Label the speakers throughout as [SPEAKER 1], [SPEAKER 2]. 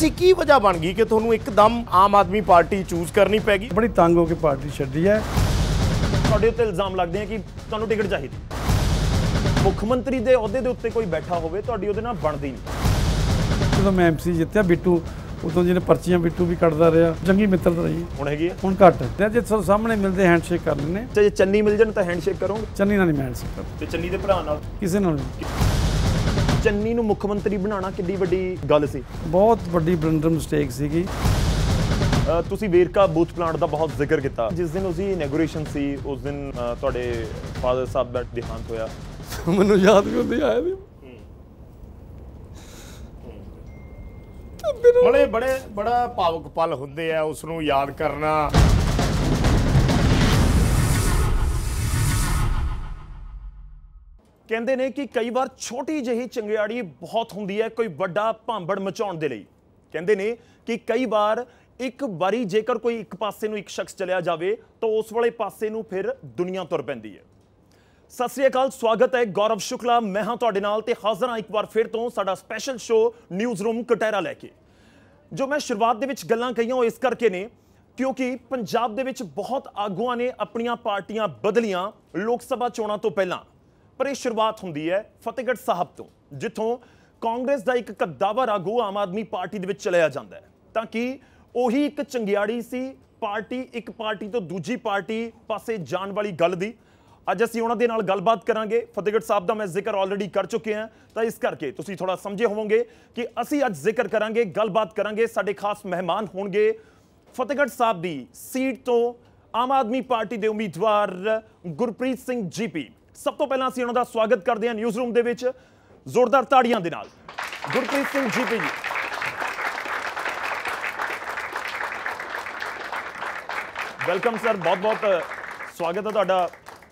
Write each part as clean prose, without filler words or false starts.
[SPEAKER 1] ऐसी की वजह बन गई कि तुहानू एकदम आम आदमी पार्टी चूज करनी पैगी?
[SPEAKER 2] बड़ी तंग होकर पार्टी छड्डी है।
[SPEAKER 3] ਤੁਹਾਡੇ ਉੱਤੇ ਇਲਜ਼ਾਮ ਲੱਗਦੇ ਆ ਕਿ ਤੁਹਾਨੂੰ ਟਿਕਟ ਚਾਹੀਦੀ, ਮੁੱਖ ਮੰਤਰੀ ਦੇ ਅਹੁਦੇ ਦੇ ਉੱਤੇ ਕੋਈ ਬੈਠਾ ਹੋਵੇ ਤੁਹਾਡੀ ਉਹਦੇ ਨਾਲ ਬਣਦੀ ਨਹੀਂ।
[SPEAKER 2] ਜਦੋਂ ਮੈਂ ਐਮਸੀ ਜਿੱਤਿਆ ਬਿੱਟੂ ਉਦੋਂ ਜਿਹਨੇ ਪਰਚੀਆਂ ਬਿੱਟੂ ਵੀ ਕੱਢਦਾ ਰਿਹਾ, ਚੰਗੀ ਮਿੱਤਰਤਾ ਰਹੀ।
[SPEAKER 3] ਹੁਣ ਹੈਗੀ ਆ,
[SPEAKER 2] ਹੁਣ ਘੱਟ ਤੇ ਜੇ ਸਾਹਮਣੇ ਮਿਲਦੇ ਹੈਂਡਸ਼ੇਕ ਕਰ ਲੈਂਦੇ।
[SPEAKER 3] ਜੇ ਚੰਨੀ ਮਿਲ ਜਾਣ ਤਾਂ ਹੈਂਡਸ਼ੇਕ ਕਰੋਗੇ?
[SPEAKER 2] ਚੰਨੀ ਨਾਲ ਨਹੀਂ ਮੈਂ ਹੈਂਡਸ਼ੇਕ ਕਰਦਾ,
[SPEAKER 3] ਤੇ ਚੰਨੀ ਦੇ ਭਰਾ ਨਾਲ
[SPEAKER 2] ਕਿਸੇ ਨਾਲ ਨਹੀਂ।
[SPEAKER 3] ਚੰਨੀ ਨੂੰ ਮੁੱਖ ਮੰਤਰੀ ਬਣਾਉਣਾ ਕਿੰਨੀ ਵੱਡੀ ਗੱਲ ਸੀ,
[SPEAKER 2] ਬਹੁਤ ਵੱਡੀ ਬਲੰਡਰ ਮਿਸਟੇਕ ਸੀਗੀ।
[SPEAKER 3] ਤੁਸੀਂ ਵੇਰਕਾ ਬੂਥ ਪਲਾਂਟ ਦਾ ਬਹੁਤ ਜ਼ਿਕਰ ਕੀਤਾ। ਜਿਸ ਦਿਨ ਉਸਦੀ ਇਨੈਗੋਰੇਸ਼ਨ ਸੀ ਉਸ ਦਿਨ ਤੁਹਾਡੇ ਫਾਦਰ ਸਾਹਿਬ ਦਾ ਦੇਹਾਂਤ ਹੋਇਆ।
[SPEAKER 2] ਮੈਨੂੰ ਯਾਦ ਵੀ ਹੁੰਦੀ ਆਇਆ ਸੀ।
[SPEAKER 1] ਬੜਾ ਭਾਵੁਕ ਪਲ ਹੁੰਦੇ ਆ ਉਸ ਨੂੰ ਯਾਦ ਕਰਨਾ।
[SPEAKER 3] ਕਹਿੰਦੇ ਨੇ ਕਿ ਕਈ ਵਾਰ ਛੋਟੀ ਜਿਹੀ ਚੰਗਿਆੜੀ ਬਹੁਤ ਹੁੰਦੀ ਹੈ ਕੋਈ ਵੱਡਾ ਭਾਂਬੜ ਮਚਾਉਣ ਦੇ ਲਈ। ਕਹਿੰਦੇ ਨੇ ਕਿ ਕਈ ਵਾਰ ਇੱਕ ਵਾਰੀ ਜੇਕਰ ਕੋਈ ਇੱਕ ਪਾਸੇ ਨੂੰ ਇੱਕ ਸ਼ਖਸ ਚਲਿਆ ਜਾਵੇ ਤਾਂ ਉਸ ਵਾਲੇ ਪਾਸੇ ਨੂੰ ਫਿਰ ਦੁਨੀਆ ਤੁਰ ਪੈਂਦੀ ਹੈ। ਸਤਿ ਸ੍ਰੀ ਅਕਾਲ, ਸਵਾਗਤ ਹੈ ਗੌਰਵ ਸ਼ੁਕਲਾ, ਮੈਂ ਹਾਂ ਤੁਹਾਡੇ ਨਾਲ ਤੇ ਹਾਜ਼ਰ ਹਾਂ ਇੱਕ ਵਾਰ ਫਿਰ ਤੋਂ ਸਾਡਾ special show news room Katehra ਲੈ ਕੇ। ਜੋ ਮੈਂ ਸ਼ੁਰੂਆਤ ਦੇ ਵਿੱਚ ਗੱਲਾਂ ਕਹੀਆਂ ਉਹ ਇਸ ਕਰਕੇ ਨੇ ਕਿਉਂਕਿ ਪੰਜਾਬ ਦੇ ਵਿੱਚ ਬਹੁਤ ਆਗੂਆਂ ਨੇ ਆਪਣੀਆਂ ਪਾਰਟੀਆਂ ਬਦਲੀਆਂ ਲੋਕ ਸਭਾ ਚੋਣਾਂ ਤੋਂ ਪਹਿਲਾਂ, ਪਰ ਇਹ ਸ਼ੁਰੂਆਤ ਹੁੰਦੀ ਹੈ ਫਤਿਹਗੜ੍ਹ ਸਾਹਿਬ ਤੋਂ, ਜਿੱਥੋਂ ਕਾਂਗਰਸ ਦਾ ਇੱਕ ਕੱਦਾਵਰ ਆਗੂ ਆਮ ਆਦਮੀ ਪਾਰਟੀ ਦੇ ਵਿੱਚ ਚਲਿਆ ਜਾਂਦਾ ਹੈ ਤਾਂ ਕਿ ਉਹੀ ਇੱਕ ਚੰਗਿਆੜੀ ਸੀ ਪਾਰਟੀ ਇੱਕ ਪਾਰਟੀ ਤੋਂ ਦੂਜੀ ਪਾਰਟੀ ਪਾਸੇ ਜਾਣ ਵਾਲੀ ਗੱਲ ਦੀ। ਅੱਜ ਅਸੀਂ ਉਹਨਾਂ ਦੇ ਨਾਲ ਗੱਲਬਾਤ ਕਰਾਂਗੇ। ਫਤਿਹਗੜ੍ਹ ਸਾਹਿਬ ਦਾ ਮੈਂ ਜ਼ਿਕਰ ਆਲਰੇਡੀ ਕਰ ਚੁੱਕੇ ਹਾਂ ਤਾਂ ਇਸ ਕਰਕੇ ਤੁਸੀਂ ਥੋੜਾ ਸਮਝੇ ਹੋਵੋਗੇ ਕਿ ਅਸੀਂ ਅੱਜ ਜ਼ਿਕਰ ਕਰਾਂਗੇ, ਗੱਲਬਾਤ ਕਰਾਂਗੇ। ਸਾਡੇ ਖਾਸ ਮਹਿਮਾਨ ਹੋਣਗੇ ਫਤਿਹਗੜ੍ਹ ਸਾਹਿਬ ਦੀ ਸੀਟ ਤੋਂ ਆਮ ਆਦਮੀ ਪਾਰਟੀ ਦੇ ਉਮੀਦਵਾਰ ਗੁਰਪ੍ਰੀਤ ਸਿੰਘ ਜੀਪੀ। ਸਭ ਤੋਂ ਪਹਿਲਾਂ ਅਸੀਂ ਉਹਨਾਂ ਦਾ ਸਵਾਗਤ ਕਰਦੇ ਹਾਂ ਨਿਊਜ਼ ਰੂਮ ਦੇ ਵਿੱਚ ਜ਼ੋਰਦਾਰ ਤਾੜੀਆਂ ਦੇ ਨਾਲ। Gurpreet Singh GP ji, welcome sir, ਬਹੁਤ ਬਹੁਤ ਸਵਾਗਤ ਹੈ ਤੁਹਾਡਾ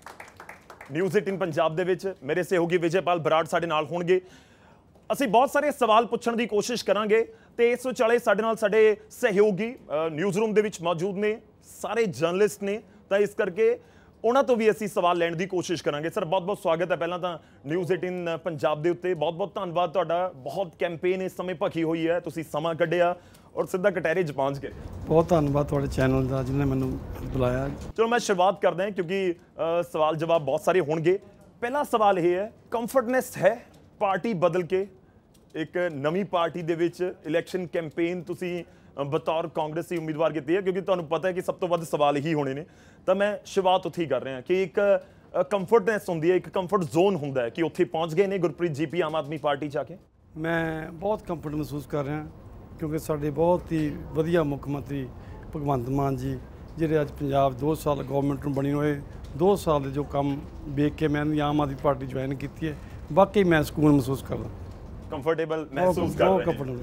[SPEAKER 3] ਨਿਊਜ਼ 18 ਪੰਜਾਬ ਦੇ ਵਿੱਚ। ਮੇਰੇ ਸਹਿਯੋਗੀ ਵਿਜੇਪਾਲ ਬਰਾੜ ਸਾਡੇ ਨਾਲ ਹੋਣਗੇ। ਅਸੀਂ ਬਹੁਤ ਸਾਰੇ ਸਵਾਲ ਪੁੱਛਣ ਦੀ ਕੋਸ਼ਿਸ਼ ਕਰਾਂਗੇ ਤੇ ਇਸ ਵਿਚਾਲੇ ਸਾਡੇ ਨਾਲ ਸਾਡੇ ਸਹਿਯੋਗੀ ਨਿਊਜ਼ ਰੂਮ ਦੇ ਵਿੱਚ ਮੌਜੂਦ ਨੇ, ਸਾਰੇ ਜਰਨਲਿਸਟ ਨੇ, ਤਾਂ ਇਸ ਕਰਕੇ ਉਹਨਾਂ ਤੋਂ ਵੀ ਅਸੀਂ ਸਵਾਲ ਲੈਣ ਦੀ ਕੋਸ਼ਿਸ਼ ਕਰਾਂਗੇ। ਸਰ ਬਹੁਤ ਬਹੁਤ ਸਵਾਗਤ ਹੈ ਪਹਿਲਾਂ ਤਾਂ ਨਿਊਜ਼ 18 ਪੰਜਾਬ ਦੇ ਉੱਤੇ। ਬਹੁਤ ਬਹੁਤ ਧੰਨਵਾਦ ਤੁਹਾਡਾ। ਬਹੁਤ ਕੈਂਪੇਨ ਇਸ ਸਮੇਂ ਭਖੀ ਹੋਈ ਹੈ, ਤੁਸੀਂ ਸਮਾਂ ਕੱਢਿਆ ਔਰ ਸਿੱਧਾ ਕਟਹਿਰੇ 'ਚ ਪਹੁੰਚ ਗਏ।
[SPEAKER 2] ਬਹੁਤ ਧੰਨਵਾਦ ਤੁਹਾਡੇ ਚੈਨਲ ਦਾ ਜਿਹਨੇ ਮੈਨੂੰ ਬੁਲਾਇਆ।
[SPEAKER 3] ਚਲੋ ਮੈਂ ਸ਼ੁਰੂਆਤ ਕਰਦਾ ਕਿਉਂਕਿ ਸਵਾਲ ਜਵਾਬ ਬਹੁਤ ਸਾਰੇ ਹੋਣਗੇ। ਪਹਿਲਾ ਸਵਾਲ ਇਹ ਹੈ, ਕੰਫਰਟਨੈਸ ਹੈ ਪਾਰਟੀ ਬਦਲ ਕੇ ਇੱਕ ਨਵੀਂ ਪਾਰਟੀ ਦੇ ਵਿੱਚ ਇਲੈਕਸ਼ਨ ਕੈਂਪੇਨ ਤੁਸੀਂ ਬਤੌਰ ਕਾਂਗਰਸੀ ਉਮੀਦਵਾਰ ਕੀਤੀ ਹੈ? ਕਿਉਂਕਿ ਤੁਹਾਨੂੰ ਪਤਾ ਹੈ ਕਿ ਸਭ ਤੋਂ ਵੱਧ ਸਵਾਲ ਹੀ ਹੋਣੇ ਨੇ, ਤਾਂ ਮੈਂ ਸ਼ੁਰੂਆਤ ਉੱਥੇ ਹੀ ਕਰ ਰਿਹਾ ਕਿ ਇੱਕ ਕੰਫਰਟਨੈਸ ਹੁੰਦੀ ਹੈ, ਇੱਕ ਕੰਫਰਟ ਜ਼ੋਨ ਹੁੰਦਾ ਹੈ ਕਿ ਉੱਥੇ ਪਹੁੰਚ ਗਏ ਨੇ ਗੁਰਪ੍ਰੀਤ ਜੀਪੀ ਆਮ ਆਦਮੀ ਪਾਰਟੀ 'ਚ ਆ ਕੇ।
[SPEAKER 2] ਮੈਂ ਬਹੁਤ ਕੰਫਰਟ ਮਹਿਸੂਸ ਕਰ ਰਿਹਾ ਕਿਉਂਕਿ ਸਾਡੇ ਬਹੁਤ ਹੀ ਵਧੀਆ ਮੁੱਖ ਮੰਤਰੀ ਭਗਵੰਤ ਮਾਨ ਜੀ, ਜਿਹੜੇ ਅੱਜ ਪੰਜਾਬ 2 ਸਾਲ ਗਵਰਨਮੈਂਟ ਨੂੰ ਬਣੀ ਹੋਏ 2 ਸਾਲ ਦੇ ਜੋ ਕੰਮ ਵੇਖ ਕੇ ਮੈਂ ਆਮ ਆਦਮੀ ਪਾਰਟੀ ਜੁਆਇਨ ਕੀਤੀ ਹੈ, ਵਾਕਈ ਮੈਂ ਸਕੂਨ ਮਹਿਸੂਸ ਕਰਦਾ,
[SPEAKER 3] ਕੰਫਰਟੇਬਲ ਮਹਿਸੂਸ ਕਰ ਰਹੇ ਹਾਂ।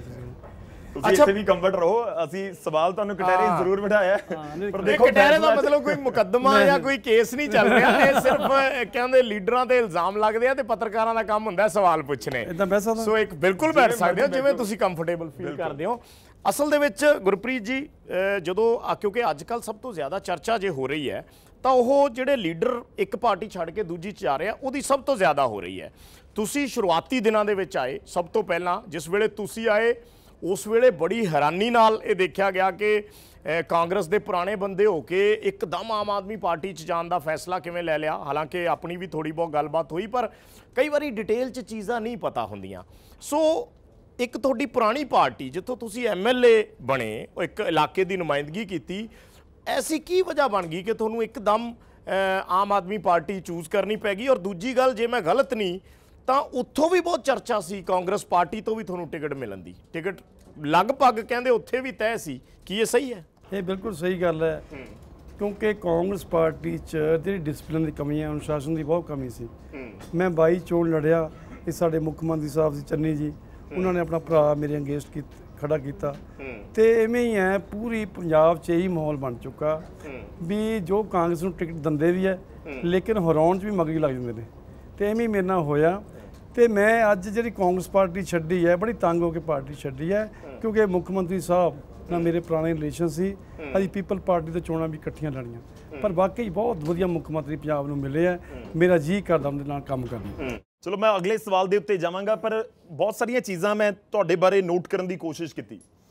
[SPEAKER 3] ਤੁਸੀਂ ਇੱਥੇ ਵੀ ਕੰਫਰਟ ਰਹੋ। ਅਸੀਂ ਸਵਾਲ ਤੁਹਾਨੂੰ ਕਟਹਿਰੇ ਜ਼ਰੂਰ ਬਿਠਾਇਆ
[SPEAKER 1] ਪਰ ਦੇਖੋ ਕਟਹਿਰੇ ਦਾ ਮਤਲਬ ਕੋਈ ਮੁਕੱਦਮਾ ਜਾਂ ਕੋਈ ਕੇਸ ਨਹੀਂ ਚੱਲ ਰਿਹਾ। ਇਹ ਸਿਰਫ ਕਹਿੰਦੇ ਲੀਡਰਾਂ ਤੇ ਇਲਜ਼ਾਮ ਲੱਗਦੇ ਆ ਤੇ ਪੱਤਰਕਾਰਾਂ ਦਾ ਕੰਮ ਹੁੰਦਾ ਸਵਾਲ ਪੁੱਛਣੇ। ਸੋ ਇੱਕ ਬਿਲਕੁਲ ਬੈਠ ਸਕਦੇ ਹੋ ਜਿਵੇਂ ਤੁਸੀਂ ਕੰਫਰਟੇਬਲ ਫੀਲ ਕਰਦੇ ਹੋ। ਅਸਲ ਦੇ ਵਿੱਚ ਗੁਰਪ੍ਰੀਤ ਜੀ ਜਦੋਂ ਕਿਉਂਕਿ ਅੱਜ ਕੱਲ੍ਹ ਸਭ ਤੋਂ ਜ਼ਿਆਦਾ ਚਰਚਾ ਜੇ ਹੋ ਰਹੀ ਹੈ ਤਾਂ ਉਹ ਜਿਹੜੇ ਲੀਡਰ ਇੱਕ ਪਾਰਟੀ ਛੱਡ ਕੇ ਦੂਜੀ 'ਚ ਜਾ ਰਹੇ ਆ ਉਹਦੀ ਸਭ ਤੋਂ ਜ਼ਿਆਦਾ ਹੋ ਰਹੀ ਹੈ। ਤੁਸੀਂ ਸ਼ੁਰੂਆਤੀ ਦਿਨਾਂ ਦੇ ਵਿੱਚ ਆਏ, ਸਭ ਤੋਂ ਪਹਿਲਾਂ ਜਿਸ ਵੇਲੇ ਤੁਸੀਂ ਆਏ ਉਸ ਵੇਲੇ ਬੜੀ ਹੈਰਾਨੀ ਨਾਲ ਇਹ ਦੇਖਿਆ ਗਿਆ ਕਿ ਕਾਂਗਰਸ ਦੇ ਪੁਰਾਣੇ ਬੰਦੇ ਹੋ ਕੇ ਇੱਕਦਮ ਆਮ ਆਦਮੀ ਪਾਰਟੀ 'ਚ ਜਾਣ ਦਾ ਫੈਸਲਾ ਕਿਵੇਂ ਲੈ ਲਿਆ। ਹਾਲਾਂਕਿ ਆਪਣੀ ਵੀ ਥੋੜ੍ਹੀ ਬਹੁਤ ਗੱਲਬਾਤ ਹੋਈ ਪਰ ਕਈ ਵਾਰੀ ਡਿਟੇਲ 'ਚ ਚੀਜ਼ਾਂ ਨਹੀਂ ਪਤਾ ਹੁੰਦੀਆਂ। ਸੋ ਇੱਕ ਤੁਹਾਡੀ ਪੁਰਾਣੀ ਪਾਰਟੀ ਜਿੱਥੋਂ ਤੁਸੀਂ MLA ਬਣੇ, ਇੱਕ ਇਲਾਕੇ ਦੀ ਨੁਮਾਇੰਦਗੀ ਕੀਤੀ, ਐਸੀ ਕੀ ਵਜ੍ਹਾ ਬਣ ਗਈ ਕਿ ਤੁਹਾਨੂੰ ਇੱਕਦਮ ਆਮ ਆਦਮੀ ਪਾਰਟੀ ਚੂਜ਼ ਕਰਨੀ ਪੈ ਗਈ? ਔਰ ਦੂਜੀ ਗੱਲ, ਜੇ ਮੈਂ ਗਲਤ ਨਹੀਂ ਤਾਂ ਉੱਥੋਂ ਵੀ ਬਹੁਤ ਚਰਚਾ ਸੀ ਕਾਂਗਰਸ ਪਾਰਟੀ ਤੋਂ ਵੀ ਤੁਹਾਨੂੰ ਟਿਕਟ ਮਿਲਣ ਦੀ, ਟਿਕਟ ਲਗਭਗ ਕਹਿੰਦੇ ਉੱਥੇ ਵੀ ਤੈਅ ਸੀ, ਕੀ ਇਹ ਸਹੀ ਹੈ?
[SPEAKER 2] ਇਹ ਬਿਲਕੁਲ ਸਹੀ ਗੱਲ ਹੈ ਕਿਉਂਕਿ ਕਾਂਗਰਸ ਪਾਰਟੀ 'ਚ ਜਿਹੜੀ ਡਿਸਪਲਿਨ ਦੀ ਕਮੀ ਹੈ, ਅਨੁਸ਼ਾਸਨ ਦੀ ਬਹੁਤ ਕਮੀ ਸੀ। ਮੈਂ 22 ਚੋਣ ਲੜਿਆ, ਇਹ ਸਾਡੇ ਮੁੱਖ ਮੰਤਰੀ ਸਾਹਿਬ ਸੀ ਚੰਨੀ ਜੀ, ਉਹਨਾਂ ਨੇ ਆਪਣਾ ਭਰਾ ਮੇਰੇ ਅਗੇਂਸਟ ਖੜਾ ਕੀਤਾ ਤੇ ਇਵੇਂ ਹੀ ਹੈ ਪੂਰੀ ਪੰਜਾਬ 'ਚ ਇਹੀ ਮਾਹੌਲ ਬਣ ਚੁੱਕਾ ਵੀ ਜੋ ਕਾਂਗਰਸ ਨੂੰ ਟਿਕਟ ਦਿੰਦੇ ਵੀ ਹੈ ਲੇਕਿਨ ਹਰਾਉਣ 'ਚ ਵੀ ਮਗਰੀ ਲੱਗ ਜਾਂਦੇ ਨੇ ਤੇ ਐਵੇਂ ਮੇਰੇ ਨਾਲ ਹੋਇਆ। ਤੇ ਮੈਂ ਅੱਜ ਜਿਹੜੀ ਕਾਂਗਰਸ ਪਾਰਟੀ ਛੱਡੀ ਹੈ ਬੜੀ ਤੰਗ ਹੋ ਕੇ ਪਾਰਟੀ ਛੱਡੀ ਹੈ ਕਿਉਂਕਿ ਮੁੱਖ ਮੰਤਰੀ ਸਾਹਿਬ ਨਾਲ ਮੇਰੇ ਪੁਰਾਣੇ ਰਿਲੇਸ਼ਨ ਸੀ। ਅਸੀਂ ਪੀਪਲ ਪਾਰਟੀ ਤੇ ਚੋਣਾਂ ਵੀ ਇਕੱਠੀਆਂ ਲੜੀਆਂ ਪਰ ਵਾਕਈ ਬਹੁਤ ਵਧੀਆ ਮੁੱਖ ਮੰਤਰੀ ਪੰਜਾਬ ਨੂੰ ਮਿਲੇ ਆ। ਮੇਰਾ ਜੀ ਕਰਦਾ ਉਹਦੇ ਨਾਲ ਕੰਮ ਕਰਨਾ।
[SPEAKER 3] ਚਲੋ ਮੈਂ ਅਗਲੇ ਸਵਾਲ ਦੇ ਉੱਤੇ ਜਾਵਾਂਗਾ ਪਰ ਬਹੁਤ ਸਾਰੀਆਂ ਚੀਜ਼ਾਂ ਮੈਂ ਤੁਹਾਡੇ ਬਾਰੇ ਨੋਟ ਕਰਨ ਦੀ ਕੋਸ਼ਿਸ਼ ਕੀਤੀ।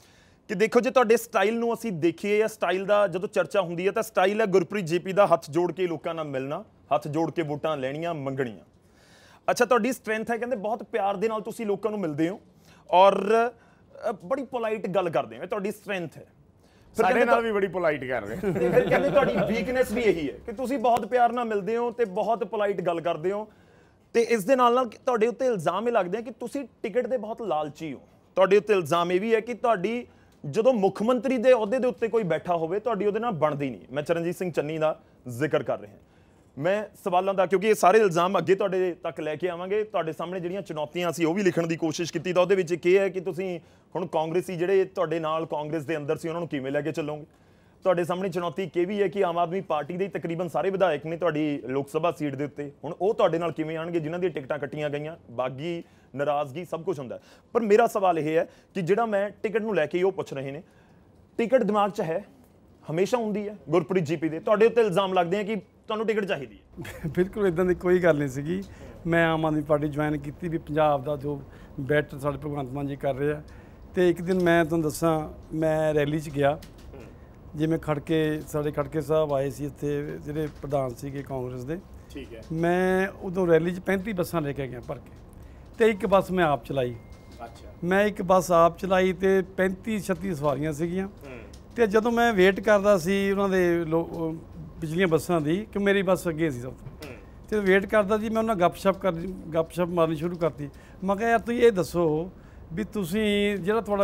[SPEAKER 3] ਕਿ ਦੇਖੋ ਜੇ ਤੁਹਾਡੇ ਸਟਾਈਲ ਨੂੰ ਅਸੀਂ ਦੇਖੀਏ ਜਾਂ ਸਟਾਈਲ ਦਾ ਜਦੋਂ ਚਰਚਾ ਹੁੰਦੀ ਹੈ ਤਾਂ ਸਟਾਈਲ ਹੈ ਗੁਰਪ੍ਰੀਤ ਜੇਪੀ ਦਾ ਹੱਥ ਜੋੜ ਕੇ ਲੋਕਾਂ ਨਾਲ ਮਿਲਣਾ, ਹੱਥ ਜੋੜ ਕੇ ਵੋਟਾਂ ਲੈਣੀਆਂ ਮੰਗਣੀਆਂ। ਅੱਛਾ, ਤੁਹਾਡੀ ਸਟਰੈਂਥ ਹੈ ਕਹਿੰਦੇ ਬਹੁਤ ਪਿਆਰ ਦੇ ਨਾਲ ਤੁਸੀਂ ਲੋਕਾਂ ਨੂੰ ਮਿਲਦੇ ਹੋ ਔਰ ਬੜੀ ਪੋਲਾਈਟ ਗੱਲ ਕਰਦੇ ਹੋ, ਤੁਹਾਡੀ ਸਟਰੈਂਥ ਹੈ।
[SPEAKER 1] ਸਾਡੇ ਨਾਲ ਵੀ ਬੜੀ ਪੋਲਾਈਟ ਕਰ ਰਹੇ
[SPEAKER 3] ਤੇ ਫਿਰ ਕਹਿੰਦੇ ਤੁਹਾਡੀ ਵੀਕਨੈਸ ਵੀ ਇਹੀ ਹੈ ਕਿ ਤੁਸੀਂ ਬਹੁਤ ਪਿਆਰ ਨਾਲ ਮਿਲਦੇ ਹੋ ਤੇ ਬਹੁਤ ਪੋਲਾਈਟ ਗੱਲ ਕਰਦੇ ਹੋ। ਤੇ ਇਸ ਦੇ ਨਾਲ ਨਾਲ ਤੁਹਾਡੇ ਉੱਤੇ ਇਲਜ਼ਾਮ ਇਹ ਲੱਗਦੇ ਆ ਕਿ ਤੁਸੀਂ ਟਿਕਟ ਦੇ ਬਹੁਤ ਲਾਲਚੀ ਹੋ। ਤੁਹਾਡੇ ਉੱਤੇ ਇਲਜ਼ਾਮ ਇਹ ਵੀ ਹੈ ਕਿ ਤੁਹਾਡੀ ਜਦੋਂ ਮੁੱਖ ਮੰਤਰੀ ਦੇ ਅਹੁਦੇ ਦੇ ਉੱਤੇ ਕੋਈ ਬੈਠਾ ਹੋਵੇ ਤੁਹਾਡੀ ਉਹਦੇ ਨਾਲ ਬਣਦੀ ਨਹੀਂ। ਮੈਂ ਚਰਨਜੀਤ ਸਿੰਘ ਚੰਨੀ ਦਾ ਜ਼ਿਕਰ ਕਰ ਰਿਹਾ। ਮੈਂ ਸਵਾਲਾਂ ਦਾ, ਕਿਉਂਕਿ ਇਹ ਸਾਰੇ ਇਲਜ਼ਾਮ ਅੱਗੇ ਤੁਹਾਡੇ ਤੱਕ ਲੈ ਕੇ ਆਵਾਂਗੇ, ਤੁਹਾਡੇ ਸਾਹਮਣੇ ਜਿਹੜੀਆਂ ਚੁਣੌਤੀਆਂ ਅਸੀਂ ਉਹ ਵੀ ਲਿਖਣ ਦੀ ਕੋਸ਼ਿਸ਼ ਕੀਤੀ ਤਾਂ ਉਹਦੇ ਵਿੱਚ ਇੱਕ ਇਹ ਹੈ ਕਿ ਤੁਸੀਂ ਹੁਣ ਕਾਂਗਰਸੀ ਜਿਹੜੇ ਤੁਹਾਡੇ ਨਾਲ ਕਾਂਗਰਸ ਦੇ ਅੰਦਰ ਸੀ ਉਹਨਾਂ ਨੂੰ ਕਿਵੇਂ ਲੈ ਕੇ ਚੱਲੋਗੇ। ਤੁਹਾਡੇ ਸਾਹਮਣੇ ਚੁਣੌਤੀ ਇੱਕ ਇਹ ਵੀ ਹੈ ਕਿ ਆਮ ਆਦਮੀ ਪਾਰਟੀ ਦੇ ਤਕਰੀਬਨ ਸਾਰੇ ਵਿਧਾਇਕ ਨੇ ਤੁਹਾਡੀ ਲੋਕ ਸਭਾ ਸੀਟ ਦੇ ਉੱਤੇ, ਹੁਣ ਉਹ ਤੁਹਾਡੇ ਨਾਲ ਕਿਵੇਂ ਆਣਗੇ ਜਿਨ੍ਹਾਂ ਦੀਆਂ ਟਿਕਟਾਂ ਕੱਟੀਆਂ ਗਈਆਂ। ਬਾਗੀ, ਨਾਰਾਜ਼ਗੀ ਸਭ ਕੁਝ ਹੁੰਦਾ। ਪਰ ਮੇਰਾ ਸਵਾਲ ਇਹ ਹੈ ਕਿ ਜਿਹੜਾ ਮੈਂ ਟਿਕਟ ਨੂੰ ਲੈ ਕੇ ਉਹ ਪੁੱਛ ਰਹੇ ਨੇ, ਟਿਕਟ ਦਿਮਾਗ 'ਚ ਹੈ, ਹਮੇਸ਼ਾ ਹੁੰਦੀ ਹੈ ਗੁਰਪ੍ਰੀਤ ਜੀਪੀ ਦੇ, ਤੁਹਾਡੇ ਉੱਤੇ ਇਲਜ਼ਾਮ ਲੱਗਦੇ ਆ ਕਿ ਤੁਹਾਨੂੰ ਟਿਕਟ ਚਾਹੀਦੀ ਹੈ।
[SPEAKER 2] ਬਿਲਕੁਲ ਇਦਾਂ ਦੀ ਕੋਈ ਗੱਲ ਨਹੀਂ ਸੀਗੀ। ਮੈਂ ਆਮ ਆਦਮੀ ਪਾਰਟੀ ਜੁਆਇਨ ਕੀਤੀ ਵੀ ਪੰਜਾਬ ਦਾ ਜੋ ਬੈਟ ਸਾਡੇ ਭਗਵੰਤ ਮਾਨ ਜੀ ਕਰ ਰਹੇ ਆ। ਤੇ ਇੱਕ ਦਿਨ ਮੈਂ ਤੁਹਾਨੂੰ ਦੱਸਾਂ, ਮੈਂ ਰੈਲੀ 'ਚ ਗਿਆ, ਜਿਵੇਂ ਸਾਡੇ ਖੜਕੇ ਸਾਹਿਬ ਆਏ ਸੀ ਇੱਥੇ ਜਿਹੜੇ ਪ੍ਰਧਾਨ ਸੀਗੇ ਕਾਂਗਰਸ ਦੇ।
[SPEAKER 1] ਠੀਕ ਹੈ।
[SPEAKER 2] ਮੈਂ ਉਦੋਂ ਰੈਲੀ 'ਚ 35 ਬੱਸਾਂ ਲੈ ਕੇ ਗਿਆ ਭਰ ਕੇ, ਤੇ ਇੱਕ ਬੱਸ ਮੈਂ ਆਪ ਚਲਾਈ।
[SPEAKER 1] ਅੱਛਾ।
[SPEAKER 2] ਮੈਂ ਇੱਕ ਬੱਸ ਆਪ ਚਲਾਈ ਤੇ 35-36 ਸਵਾਰੀਆਂ ਸੀਗੀਆਂ। ਤੇ ਜਦੋਂ ਮੈਂ ਵੇਟ ਕਰਦਾ ਸੀ ਉਹਨਾਂ ਦੇ ਪਿਛਲੀਆਂ ਬੱਸਾਂ ਦੀ ਕਿ ਮੇਰੀ ਬੱਸ ਅੱਗੇ ਸੀ ਸਭ ਤੋਂ, ਤੇ ਵੇਟ ਕਰਦਾ ਜੀ, ਮੈਂ ਉਹਨਾਂ ਗੱਪਸ਼ਪ ਮਾਰਨੀ ਸ਼ੁਰੂ ਕਰਤੀ। ਮੈਂ ਕਿਹਾ ਯਾਰ ਤੁਸੀਂ ਇਹ ਦੱਸੋ ਵੀ ਤੁਸੀਂ ਜਿਹੜਾ ਤੁਹਾਡਾ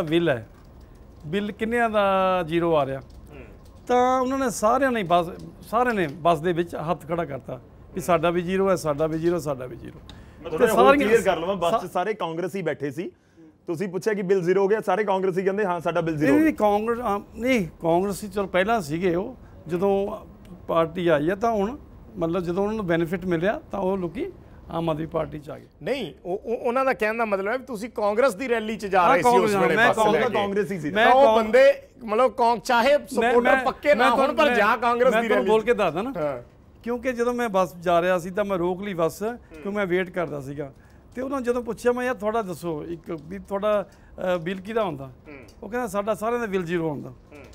[SPEAKER 2] ਬਿੱਲ ਕਿੰਨਿਆਂ ਦਾ ਜ਼ੀਰੋ ਆ ਰਿਹਾ। ਤਾਂ ਉਹਨਾਂ ਨੇ ਸਾਰਿਆਂ ਨੇ ਬੱਸ ਦੇ ਵਿੱਚ ਹੱਥ ਖੜਾ ਕਰਤਾ ਵੀ ਸਾਡਾ ਵੀ ਜ਼ੀਰੋ ਹੈ, ਸਾਡਾ ਵੀ ਜ਼ੀਰੋ, ਸਾਦਾ ਵੀ ਜ਼ੀਰੋ।
[SPEAKER 3] ਤੇ ਸਾਰੀਆਂ ਕਲੀਅਰ ਕਰ ਲਵਾਂ, ਬੱਸ 'ਚ ਸਾਰੇ ਕਾਂਗਰਸੀ ਬੈਠੇ ਸੀ, ਤੁਸੀਂ ਪੁੱਛਿਆ ਕਿ ਬਿੱਲ ਜ਼ੀਰੋ ਹੋ ਗਿਆ, ਸਾਰੇ ਕਾਂਗਰਸੀ ਕਹਿੰਦੇ ਹਾਂ ਸਾਡਾ ਬਿੱਲ ਜ਼ੀਰੋ।
[SPEAKER 2] ਨਹੀਂ ਕਾਂਗਰਸੀ ਚਲੋ ਪਹਿਲਾਂ ਸੀਗੇ, ਉਹ ਜਦੋਂ ਪਾਰਟੀ ਆਈ ਹੈ ਤਾਂ ਹੁਣ ਮਤਲਬ ਜਦੋਂ ਉਹਨਾਂ ਨੂੰ ਬੈਨੀਫਿਟ ਮਿਲਿਆ ਤਾਂ ਉਹ ਲੋਕੀ ਆਮ ਆਦਮੀ ਪਾਰਟੀ 'ਚ ਆ ਗਏ।
[SPEAKER 1] ਨਹੀਂ, ਉਹਨਾਂ ਦਾ ਕਹਿਣ ਦਾ ਮਤਲਬ ਹੈ ਵੀ ਤੁਸੀਂ ਕਾਂਗਰਸ ਦੀ ਰੈਲੀ 'ਚ ਜਾ ਰਹੇ ਸੀ ਉਸ ਵੇਲੇ।
[SPEAKER 3] ਮੈਂ ਕਾਂਗਰਸੀ ਸੀ।
[SPEAKER 1] ਮੈਂ ਉਹ ਬੰਦੇ ਮਤਲਬ ਚਾਹੇ ਸਪੋਰਟਰ ਪੱਕੇ ਨਾ ਹੋਣ ਪਰ ਜਾ ਕਾਂਗਰਸ ਦੀ ਰੈਲੀ।
[SPEAKER 2] ਮੈਂ ਬੋਲ ਕੇ ਦੱਸਦਾ ਨਾ, ਕਿਉਂਕਿ ਜਦੋਂ ਮੈਂ ਬੱਸ ਜਾ ਰਿਹਾ ਸੀ ਤਾਂ ਮੈਂ ਰੋਕ ਲਈ ਬੱਸ, ਕਿਉਂਕਿ ਮੈਂ ਵੇਟ ਕਰਦਾ ਸੀਗਾ। ਤੇ ਉਹਨਾਂ ਜਦੋਂ ਪੁੱਛਿਆ ਮੈਂ ਯਾਰ ਤੁਹਾਡਾ ਦੱਸੋ ਇੱਕ ਵੀ ਤੁਹਾਡਾ ਬਿੱਲ ਕਿਹਦਾ ਹੁੰਦਾ, ਉਹ ਕਹਿੰਦਾ ਸਾਡਾ ਸਾਰਿਆਂ ਦਾ ਬਿੱਲ ਜ਼ੀਰੋ ਆਉਂਦਾ।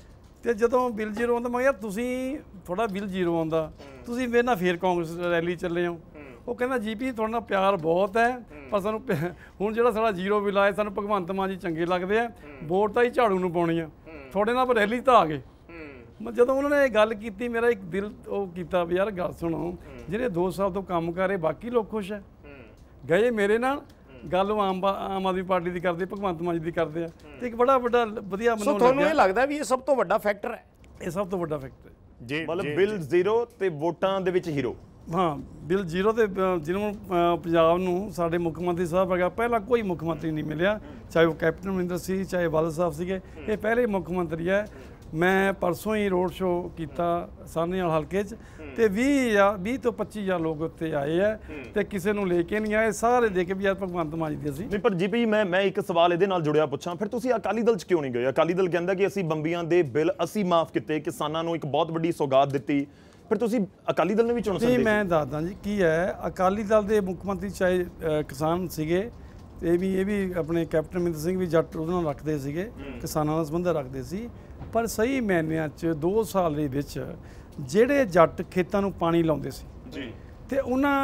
[SPEAKER 2] ਤੇ ਜਦੋਂ ਬਿੱਲ ਜ਼ੀਰੋ ਆਉਂਦਾ ਮੈਂ ਯਾਰ ਤੁਸੀਂ ਤੁਹਾਡਾ ਬਿੱਲ ਜ਼ੀਰੋ ਆਉਂਦਾ, ਤੁਸੀਂ ਮੇਰੇ ਨਾਲ ਫੇਰ ਕਾਂਗਰਸ ਰੈਲੀ ਚੱਲੇ ਹੋ। ਉਹ ਕਹਿੰਦਾ ਜੀਪੀ ਤੁਹਾਡੇ ਨਾਲ ਪਿਆਰ ਬਹੁਤ ਹੈ, ਪਰ ਸਾਨੂੰ ਹੁਣ ਜਿਹੜਾ ਸਾਡਾ ਜ਼ੀਰੋ ਬਿੱਲ ਆਇਆ ਸਾਨੂੰ ਭਗਵੰਤ ਮਾਨ ਜੀ ਚੰਗੇ ਲੱਗਦੇ ਆ, ਵੋਟ ਤਾਂ ਹੀ ਝਾੜੂ ਨੂੰ ਪਾਉਣੀ ਆ, ਤੁਹਾਡੇ ਨਾਲ ਰੈਲੀ ਤਾਂ ਆ ਗਏ। ਜਦੋਂ ਉਹਨਾਂ ਨੇ ਇਹ ਗੱਲ ਕੀਤੀ ਮੇਰਾ ਇੱਕ ਦਿਲ ਉਹ ਕੀਤਾ ਵੀ ਯਾਰ ਗੱਲ ਸੁਣੋ, ਜਿਹੜੇ 2 ਸਾਲ ਤੋਂ ਕੰਮ ਕਰ ਰਹੇ ਬਾਕੀ ਲੋਕ ਖੁਸ਼ ਹੈ, ਗਏ ਮੇਰੇ ਨਾਲ ਗੱਲ ਆਮ ਆਦਮੀ ਪਾਰਟੀ ਦੀ ਕਰਦੇ, ਭਗਵੰਤ ਮਾਨ ਜੀ ਦੀ ਕਰਦੇ ਆ। ਤੇ ਇੱਕ ਬੜਾ ਵੱਡਾ ਵਧੀਆ ਮੈਨੂੰ
[SPEAKER 1] ਤੁਹਾਨੂੰ ਇਹ ਲੱਗਦਾ ਵੀ ਇਹ ਸਭ ਤੋਂ ਵੱਡਾ ਫੈਕਟਰ ਹੈ?
[SPEAKER 2] ਇਹ ਸਭ ਤੋਂ ਵੱਡਾ ਫੈਕਟਰ ਹੈ
[SPEAKER 1] ਜੀ,
[SPEAKER 3] ਮਤਲਬ ਬਿੱਲ ਜ਼ੀਰੋ ਤੇ ਵੋਟਾਂ ਦੇ ਵਿੱਚ ਹੀਰੋ।
[SPEAKER 2] ਹਾਂ, ਬਿੱਲ ਜ਼ੀਰੋ ਤੇ ਜਿਹਨੂੰ ਪੰਜਾਬ ਨੂੰ ਸਾਡੇ ਮੁੱਖ ਮੰਤਰੀ ਸਾਹਿਬ ਹੈਗਾ, ਪਹਿਲਾਂ ਕੋਈ ਮੁੱਖ ਮੰਤਰੀ ਨਹੀਂ ਮਿਲਿਆ, ਚਾਹੇ ਉਹ ਕੈਪਟਨ ਅਮਰਿੰਦਰ ਸੀ, ਚਾਹੇ ਬਾਦਲ ਸਾਹਿਬ ਸੀਗੇ, ਇਹ ਪਹਿਲੇ ਮੁੱਖ ਮੰਤਰੀ ਹੈ। ਮੈਂ ਪਰਸੋਂ ਹੀ ਰੋਡ ਸ਼ੋਅ ਕੀਤਾ ਸਾਹਨੇਵਾਲ ਹਲਕੇ 'ਚ, ਤੇ 20 ਤੋਂ 25,000 ਲੋਕ ਉੱਤੇ ਆਏ ਆ, ਤੇ ਕਿਸੇ ਨੂੰ ਲੈ ਕੇ ਨਹੀਂ ਆਏ, ਸਾਰੇ ਦੇ ਕੇ ਵੀ ਯਾਰ ਭਗਵੰਤ ਮਾਨ ਜੀ ਅਸੀਂ।
[SPEAKER 3] ਨਹੀਂ, ਪਰ ਜੀਪੀ ਮੈਂ ਇੱਕ ਸਵਾਲ ਇਹਦੇ ਨਾਲ ਜੁੜਿਆ ਪੁੱਛਾਂ, ਫਿਰ ਤੁਸੀਂ ਅਕਾਲੀ ਦਲ 'ਚ ਕਿਉਂ ਨਹੀਂ ਗਏ? ਅਕਾਲੀ ਦਲ ਕਹਿੰਦਾ ਕਿ ਅਸੀਂ ਬੰਬੀਆਂ ਦੇ ਬਿੱਲ ਅਸੀਂ ਮਾਫ ਕੀਤੇ, ਕਿਸਾਨਾਂ ਨੂੰ ਇੱਕ ਬਹੁਤ ਵੱਡੀ ਸੌਗਾਤ ਦਿੱਤੀ, ਫਿਰ ਤੁਸੀਂ ਅਕਾਲੀ ਦਲ ਨੂੰ ਵੀ ਚੁਣ ਸਕਦੇ ਸੀ।
[SPEAKER 2] ਮੈਂ ਦੱਸਦਾ ਜੀ ਕੀ ਹੈ, ਅਕਾਲੀ ਦਲ ਦੇ ਮੁੱਖ ਮੰਤਰੀ ਚਾਹੇ ਕਿਸਾਨ ਸੀਗੇ, ਇਹ ਵੀ ਆਪਣੇ ਕੈਪਟਨ ਅਮਰਿੰਦਰ ਸਿੰਘ ਵੀ ਜੱਟ ਉਹਦੇ ਨਾਲ ਰੱਖਦੇ ਸੀਗੇ, ਕਿਸਾਨਾਂ ਨਾਲ ਸੰਬੰਧ ਰੱਖਦੇ ਸੀ। ਪਰ ਸਹੀ ਮਾਇਨਿਆਂ 'ਚ 2 ਸਾਲ ਦੇ ਵਿੱਚ ਜਿਹੜੇ ਜੱਟ ਖੇਤਾਂ ਨੂੰ ਪਾਣੀ ਲਾਉਂਦੇ ਸੀ ਜੀ, ਤੇ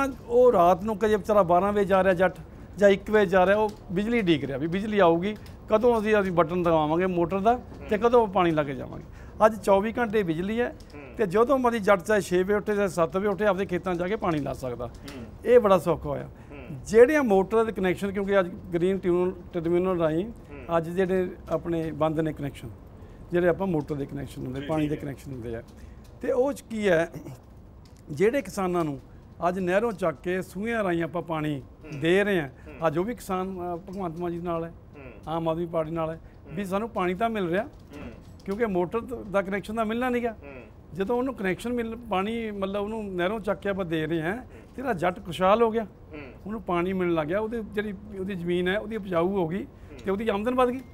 [SPEAKER 2] ਉਹ ਰਾਤ ਨੂੰ ਕਦੇ ਵਿਚਾਰਾ 12 ਵਜੇ ਜਾ ਰਿਹਾ ਜੱਟ ਜਾਂ 1 ਵਜੇ ਜਾ ਰਿਹਾ, ਉਹ ਬਿਜਲੀ ਡੀਕ ਰਿਹਾ ਵੀ ਬਿਜਲੀ ਆਊਗੀ ਕਦੋਂ, ਅਸੀਂ ਬਟਨ ਦਬਾਵਾਂਗੇ ਮੋਟਰ ਦਾ ਤੇ ਕਦੋਂ ਪਾਣੀ ਲਾ ਕੇ ਜਾਵਾਂਗੇ। ਅੱਜ 24 ਘੰਟੇ ਬਿਜਲੀ ਹੈ, ਤੇ ਜਦੋਂ ਮਰਜ਼ੀ ਜੱਟ ਚਾਹੇ 6 ਵਜੇ ਉੱਠੇ ਚਾਹੇ 7 ਵਜੇ ਉੱਠੇ ਆਪਦੇ ਖੇਤਾਂ 'ਚ ਜਾ ਕੇ ਪਾਣੀ ਲਾ ਸਕਦਾ। ਇਹ ਬੜਾ ਸੌਖਾ ਹੋਇਆ। ਜਿਹੜੀਆਂ ਮੋਟਰ ਦੇ ਕਨੈਕਸ਼ਨ, ਕਿਉਂਕਿ ਅੱਜ ਗ੍ਰੀਨ ਟ੍ਰਿਬਿਊਨਲ ਰਾਹੀਂ ਅੱਜ ਜਿਹੜੇ ਆਪਣੇ ਬੰਦ ਨੇ ਕਨੈਕਸ਼ਨ, ਜਿਹੜੇ ਆਪਾਂ ਮੋਟਰ ਦੇ ਕਨੈਕਸ਼ਨ ਹੁੰਦੇ, ਪਾਣੀ ਦੇ ਕਨੈਕਸ਼ਨ ਹੁੰਦੇ ਆ, ਤੇ ਉਹ 'ਚ ਕੀ ਹੈ, ਜਿਹੜੇ ਕਿਸਾਨਾਂ ਨੂੰ ਅੱਜ ਨਹਿਰੋਂ ਚੱਕ ਕੇ ਸੂਹਿਆਂ ਰਾਹੀਂ ਆਪਾਂ ਪਾਣੀ ਦੇ ਰਹੇ ਹਾਂ, ਅੱਜ ਉਹ ਵੀ ਕਿਸਾਨ ਭਗਵੰਤ ਮਾਨ ਜੀ ਨਾਲ ਹੈ, ਆਮ ਆਦਮੀ ਪਾਰਟੀ ਨਾਲ ਹੈ, ਵੀ ਸਾਨੂੰ ਪਾਣੀ ਤਾਂ ਮਿਲ ਰਿਹਾ, ਕਿਉਂਕਿ ਮੋਟਰ ਦਾ ਕਨੈਕਸ਼ਨ ਤਾਂ ਮਿਲਣਾ ਨਹੀਂਗਾ। ਜਦੋਂ ਉਹਨੂੰ ਕਨੈਕਸ਼ਨ ਪਾਣੀ ਮਤਲਬ ਉਹਨੂੰ ਨਹਿਰੋਂ ਚੱਕ ਕੇ ਆਪਾਂ ਦੇ ਰਹੇ ਹਾਂ, ਤੇਰਾ ਜੱਟ ਖੁਸ਼ਹਾਲ ਹੋ ਗਿਆ, ਉਹਨੂੰ ਪਾਣੀ ਮਿਲਣ ਲੱਗ ਗਿਆ, ਜਿਹੜੀ ਉਹਦੀ ਜ਼ਮੀਨ ਹੈ ਉਹਦੀ ਉਪਜਾਊ ਹੋ ਗਈ ਤੇ ਉਹਦੀ ਆਮਦਨ ਵੱਧ ਗਈ।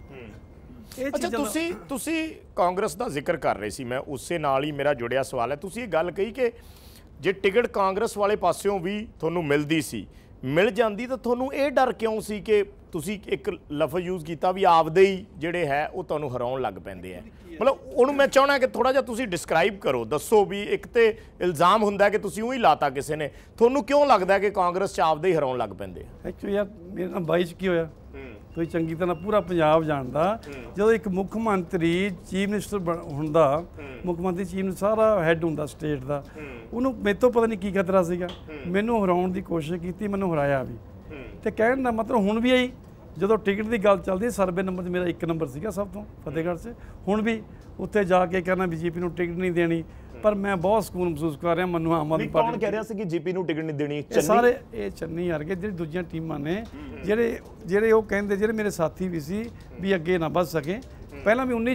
[SPEAKER 1] ਅੱਛਾ, ਤੁਸੀਂ ਕਾਂਗਰਸ ਦਾ ਜ਼ਿਕਰ ਕਰ ਰਹੇ ਸੀ, ਮੈਂ ਉਸੇ ਨਾਲ ਹੀ ਮੇਰਾ ਜੁੜਿਆ ਸਵਾਲ ਹੈ। ਤੁਸੀਂ ਇਹ ਗੱਲ ਕਹੀ ਕਿ ਜੇ ਟਿਕਟ ਕਾਂਗਰਸ ਵਾਲੇ ਪਾਸਿਓਂ ਵੀ ਤੁਹਾਨੂੰ ਮਿਲਦੀ ਸੀ, ਮਿਲ ਜਾਂਦੀ ਤਾਂ ਤੁਹਾਨੂੰ ਇਹ ਡਰ ਕਿਉਂ ਸੀ ਕਿ ਤੁਸੀਂ ਇੱਕ ਲਫ਼ਜ਼ ਯੂਜ਼ ਕੀਤਾ ਵੀ ਆਪਦੇ ਹੀ ਜਿਹੜੇ ਹੈ ਉਹ ਤੁਹਾਨੂੰ ਹਰਾਉਣ ਲੱਗ ਪੈਂਦੇ ਆ, ਮਤਲਬ ਉਹਨੂੰ ਮੈਂ ਚਾਹਣਾ ਕਿ ਥੋੜਾ ਜਿਹਾ ਤੁਸੀਂ ਡਿਸਕ੍ਰਾਈਬ ਕਰੋ, ਦੱਸੋ ਵੀ ਇੱਕ ਤੇ ਇਲਜ਼ਾਮ ਹੁੰਦਾ ਕਿ ਤੁਸੀਂ ਉਹੀ ਲਾਤਾ ਕਿਸੇ ਨੇ, ਤੁਹਾਨੂੰ ਕਿਉਂ ਲੱਗਦਾ ਕਿ ਕਾਂਗਰਸ 'ਚ ਆਪਦੇ ਹੀ ਹਰਾਉਣ ਲੱਗ ਪੈਂਦੇ ਆ?
[SPEAKER 2] ਐਕਚੁਅਲੀ ਯਾਰ ਮੇਰੇ ਨਾਲ 22 'ਚ ਕੀ ਹੋਇਆ ਤੁਸੀਂ ਚੰਗੀ ਤਰ੍ਹਾਂ ਪੂਰਾ ਪੰਜਾਬ ਜਾਣਦਾ, ਜਦੋਂ ਇੱਕ ਮੁੱਖ ਮੰਤਰੀ ਚੀਫ ਮਿਨਿਸਟਰ ਹੁੰਦਾ, ਮੁੱਖ ਮੰਤਰੀ ਚੀਫ ਮਿਨਿਸਟਰ ਸਾਰਾ ਹੈੱਡ ਹੁੰਦਾ ਸਟੇਟ ਦਾ, ਉਹਨੂੰ ਮੇਰੇ ਤੋਂ ਪਤਾ ਨਹੀਂ ਕੀ ਖਤਰਾ ਸੀਗਾ, ਮੈਨੂੰ ਹਰਾਉਣ ਦੀ ਕੋਸ਼ਿਸ਼ ਕੀਤੀ, ਮੈਨੂੰ ਹਰਾਇਆ ਵੀ। ਤੇ ਕਹਿਣ ਦਾ ਮਤਲਬ ਹੁਣ ਵੀ ਆਈ ਜਦੋਂ ਟਿਕਟ ਦੀ ਗੱਲ ਚੱਲਦੀ ਸਰਵੇ ਨੰਬਰ 'ਚ ਮੇਰਾ 1 ਨੰਬਰ ਸੀਗਾ ਸਭ ਤੋਂ ਫਤਿਹਗੜ੍ਹ 'ਚ, ਹੁਣ ਵੀ ਉੱਥੇ ਜਾ ਕੇ ਕਹਿਣਾ ਬੀਜੇਪੀ ਨੂੰ ਟਿਕਟ ਨਹੀਂ ਦੇਣੀ, ਪਰ ਮੈਂ ਬਹੁਤ ਸਕੂਨ ਮਹਿਸੂਸ ਕਰ ਰਿਹਾ, ਮੈਨੂੰ ਆਮ ਆਦਮੀ
[SPEAKER 3] ਪਾਰਟੀ ਕੌਣ ਕਹਿ ਰਿਹਾ ਸੀ ਕਿ ਜੀਪੀ ਨੂੰ ਟਿਕਟ ਨਹੀਂ ਦੇਣੀ?
[SPEAKER 2] ਸਾਰੇ ਇਹ ਚੰਨੀ ਵਰਗੇ ਜਿਹੜੀ ਦੂਜੀਆਂ ਟੀਮਾਂ ਨੇ ਜਿਹੜੇ ਉਹ ਕਹਿੰਦੇ, ਜਿਹੜੇ ਮੇਰੇ ਸਾਥੀ ਵੀ ਸੀ ਵੀ ਅੱਗੇ ਨਾ ਵੱਧ ਸਕੇ। ਪਹਿਲਾਂ ਵੀ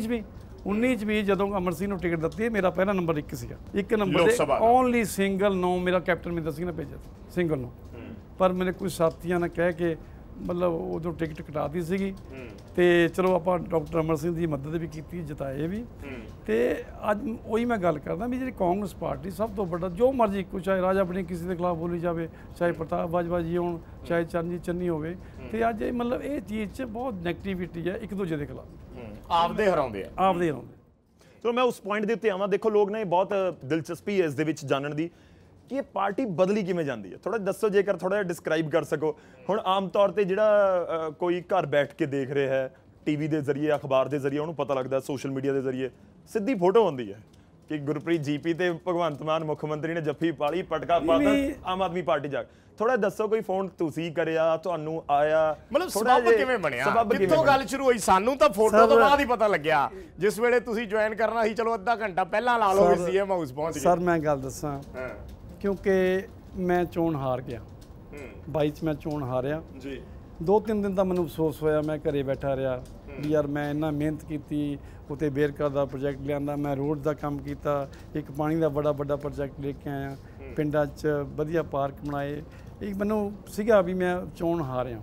[SPEAKER 2] 19 ਚ ਵੀ ਜਦੋਂ ਅਮਰ ਸਿੰਘ ਨੂੰ ਟਿਕਟ ਦਿੱਤੀ ਮੇਰਾ ਪਹਿਲਾ ਨੰਬਰ 1 ਸੀਗਾ, 1 ਨੰਬਰ ਤੇ ਓਨਲੀ ਸਿੰਗਲ ਨੋ ਮੇਰਾ ਕੈਪਟਨ ਮਹਿੰਦਰ ਸਿੰਘ ਨੇ ਭੇਜਿਆ ਸਿੰਗਲ ਨੋ, ਪਰ ਮੇਰੇ ਕੁਝ ਸਾਥੀਆਂ ਨੇ ਕਹਿ ਕੇ ਮਤਲਬ ਉਦੋਂ ਟਿਕਟ ਕਟਾਤੀ ਸੀਗੀ। ਤੇ ਚਲੋ ਆਪਾਂ ਡਾਕਟਰ ਅਮਰ ਸਿੰਘ ਦੀ ਮਦਦ ਵੀ ਕੀਤੀ, ਜਿਤਾਏ ਵੀ। ਤੇ ਅੱਜ ਉਹੀ ਮੈਂ ਗੱਲ ਕਰਦਾ ਵੀ ਜਿਹੜੀ ਕਾਂਗਰਸ ਪਾਰਟੀ ਸਭ ਤੋਂ ਵੱਡਾ ਜੋ ਮਰਜ਼ੀ ਕੋਈ, ਚਾਹੇ ਰਾਜਾ ਬਣੀ ਕਿਸੇ ਦੇ ਖਿਲਾਫ ਬੋਲੀ ਜਾਵੇ, ਚਾਹੇ ਪ੍ਰਤਾਪ ਬਾਜਵਾ ਜੀ ਹੋਣ, ਚਾਹੇ ਚਰਨਜੀਤ ਚੰਨੀ ਹੋਵੇ, ਤੇ ਅੱਜ ਮਤਲਬ ਇਹ ਚੀਜ਼ 'ਚ ਬਹੁਤ ਨੈਗੇਟਿਵਿਟੀ ਹੈ ਇੱਕ ਦੂਜੇ ਦੇ ਖਿਲਾਫ,
[SPEAKER 1] ਆਪਦੇ ਹਰਾਉਂਦੇ ਆ।
[SPEAKER 3] ਚਲੋ ਮੈਂ ਉਸ ਪੁਆਇੰਟ ਦੇ ਉੱਤੇ ਆਵਾਂ। ਦੇਖੋ ਲੋਕ ਨੇ ਬਹੁਤ ਦਿਲਚਸਪੀ ਹੈ ਇਸ ਦੇ ਵਿੱਚ ਜਾਣਨ ਦੀ ਕਿ ਇਹ ਪਾਰਟੀ ਬਦਲੀ ਕਿਵੇਂ ਜਾਂਦੀ ਹੈ, ਥੋੜਾ ਦੱਸੋ ਜੇਕਰ ਥੋੜਾ ਜਿਹਾ ਡਿਸਕ੍ਰਾਈਬ ਕਰ ਸਕੋ। ਹੁਣ ਆਮ ਤੌਰ ਤੇ ਜਿਹੜਾ ਕੋਈ ਘਰ ਬੈਠ ਕੇ ਦੇਖ ਰਿਹਾ ਹੈ ਟੀਵੀ ਦੇ ਜ਼ਰੀਏ, ਅਖਬਾਰ ਦੇ ਜ਼ਰੀਏ ਉਹਨੂੰ ਪਤਾ ਲੱਗਦਾ, ਸੋਸ਼ਲ ਮੀਡੀਆ ਦੇ ਜ਼ਰੀਏ ਸਿੱਧੀ ਫੋਟੋ ਆਉਂਦੀ ਹੈ ਕਿ ਗੁਰਪ੍ਰੀਤ ਜੀਪੀ ਤੇ ਭਗਵੰਤ ਮਾਨ ਮੁੱਖ ਮੰਤਰੀ ਨੇ ਜੱਫੀ ਪਾਲੀ, ਪਟਕਾ ਪਾਤਾ, ਆਮ ਆਦਮੀ ਪਾਰਟੀ ਜਾ। ਥੋੜਾ ਦੱਸੋ ਕੋਈ ਫੋਨ ਤੁਸੀਂ ਕਰਿਆ, ਤੁਹਾਨੂੰ ਆਇਆ,
[SPEAKER 1] ਮਤਲਬ ਸਬੱਬ ਕਿਵੇਂ ਬਣਿਆ, ਕਿੱਥੋਂ ਗੱਲ ਸ਼ੁਰੂ ਹੋਈ? ਸਾਨੂੰ ਤਾਂ ਫੋਟੋ ਤੋਂ ਬਾਅਦ ਹੀ ਪਤਾ ਲੱਗਿਆ, ਜਿਸ ਵੇਲੇ ਤੁਸੀਂ ਜੁਆਇਨ ਕਰਨਾ ਸੀ, ਚਲੋ ਅੱਧਾ ਘੰਟਾ ਪਹਿਲਾਂ ਲਾ ਲਓ ਸੀਐਮ ਹਾਊਸ ਪਹੁੰਚ ਗਏ।
[SPEAKER 2] ਸਰ ਮੈਂ ਗੱਲ ਦੱਸਾਂ, ਕਿਉਂਕਿ ਮੈਂ ਚੋਣ ਹਾਰ ਗਿਆ 22 'ਚ, ਮੈਂ ਚੋਣ ਹਾਰਿਆ ਜੀ। 2-3 ਦਿਨ ਤਾਂ ਮੈਨੂੰ ਅਫਸੋਸ ਹੋਇਆ, ਮੈਂ ਘਰੇ ਬੈਠਾ ਰਿਹਾ ਵੀ ਯਾਰ ਮੈਂ ਇੰਨਾ ਮਿਹਨਤ ਕੀਤੀ, ਉੱਤੇ ਬੇਰਕਾ ਦਾ ਪ੍ਰੋਜੈਕਟ ਲਿਆਂਦਾ, ਮੈਂ ਰੋਡ ਦਾ ਕੰਮ ਕੀਤਾ, ਇੱਕ ਪਾਣੀ ਦਾ ਬੜਾ ਵੱਡਾ ਪ੍ਰੋਜੈਕਟ ਲੈ ਕੇ ਆਇਆ, ਪਿੰਡਾਂ 'ਚ ਵਧੀਆ ਪਾਰਕ ਬਣਾਏ, ਇੱਕ ਮੈਨੂੰ ਸੀਗਾ ਵੀ ਮੈਂ ਚੋਣ ਹਾਰਿਆ।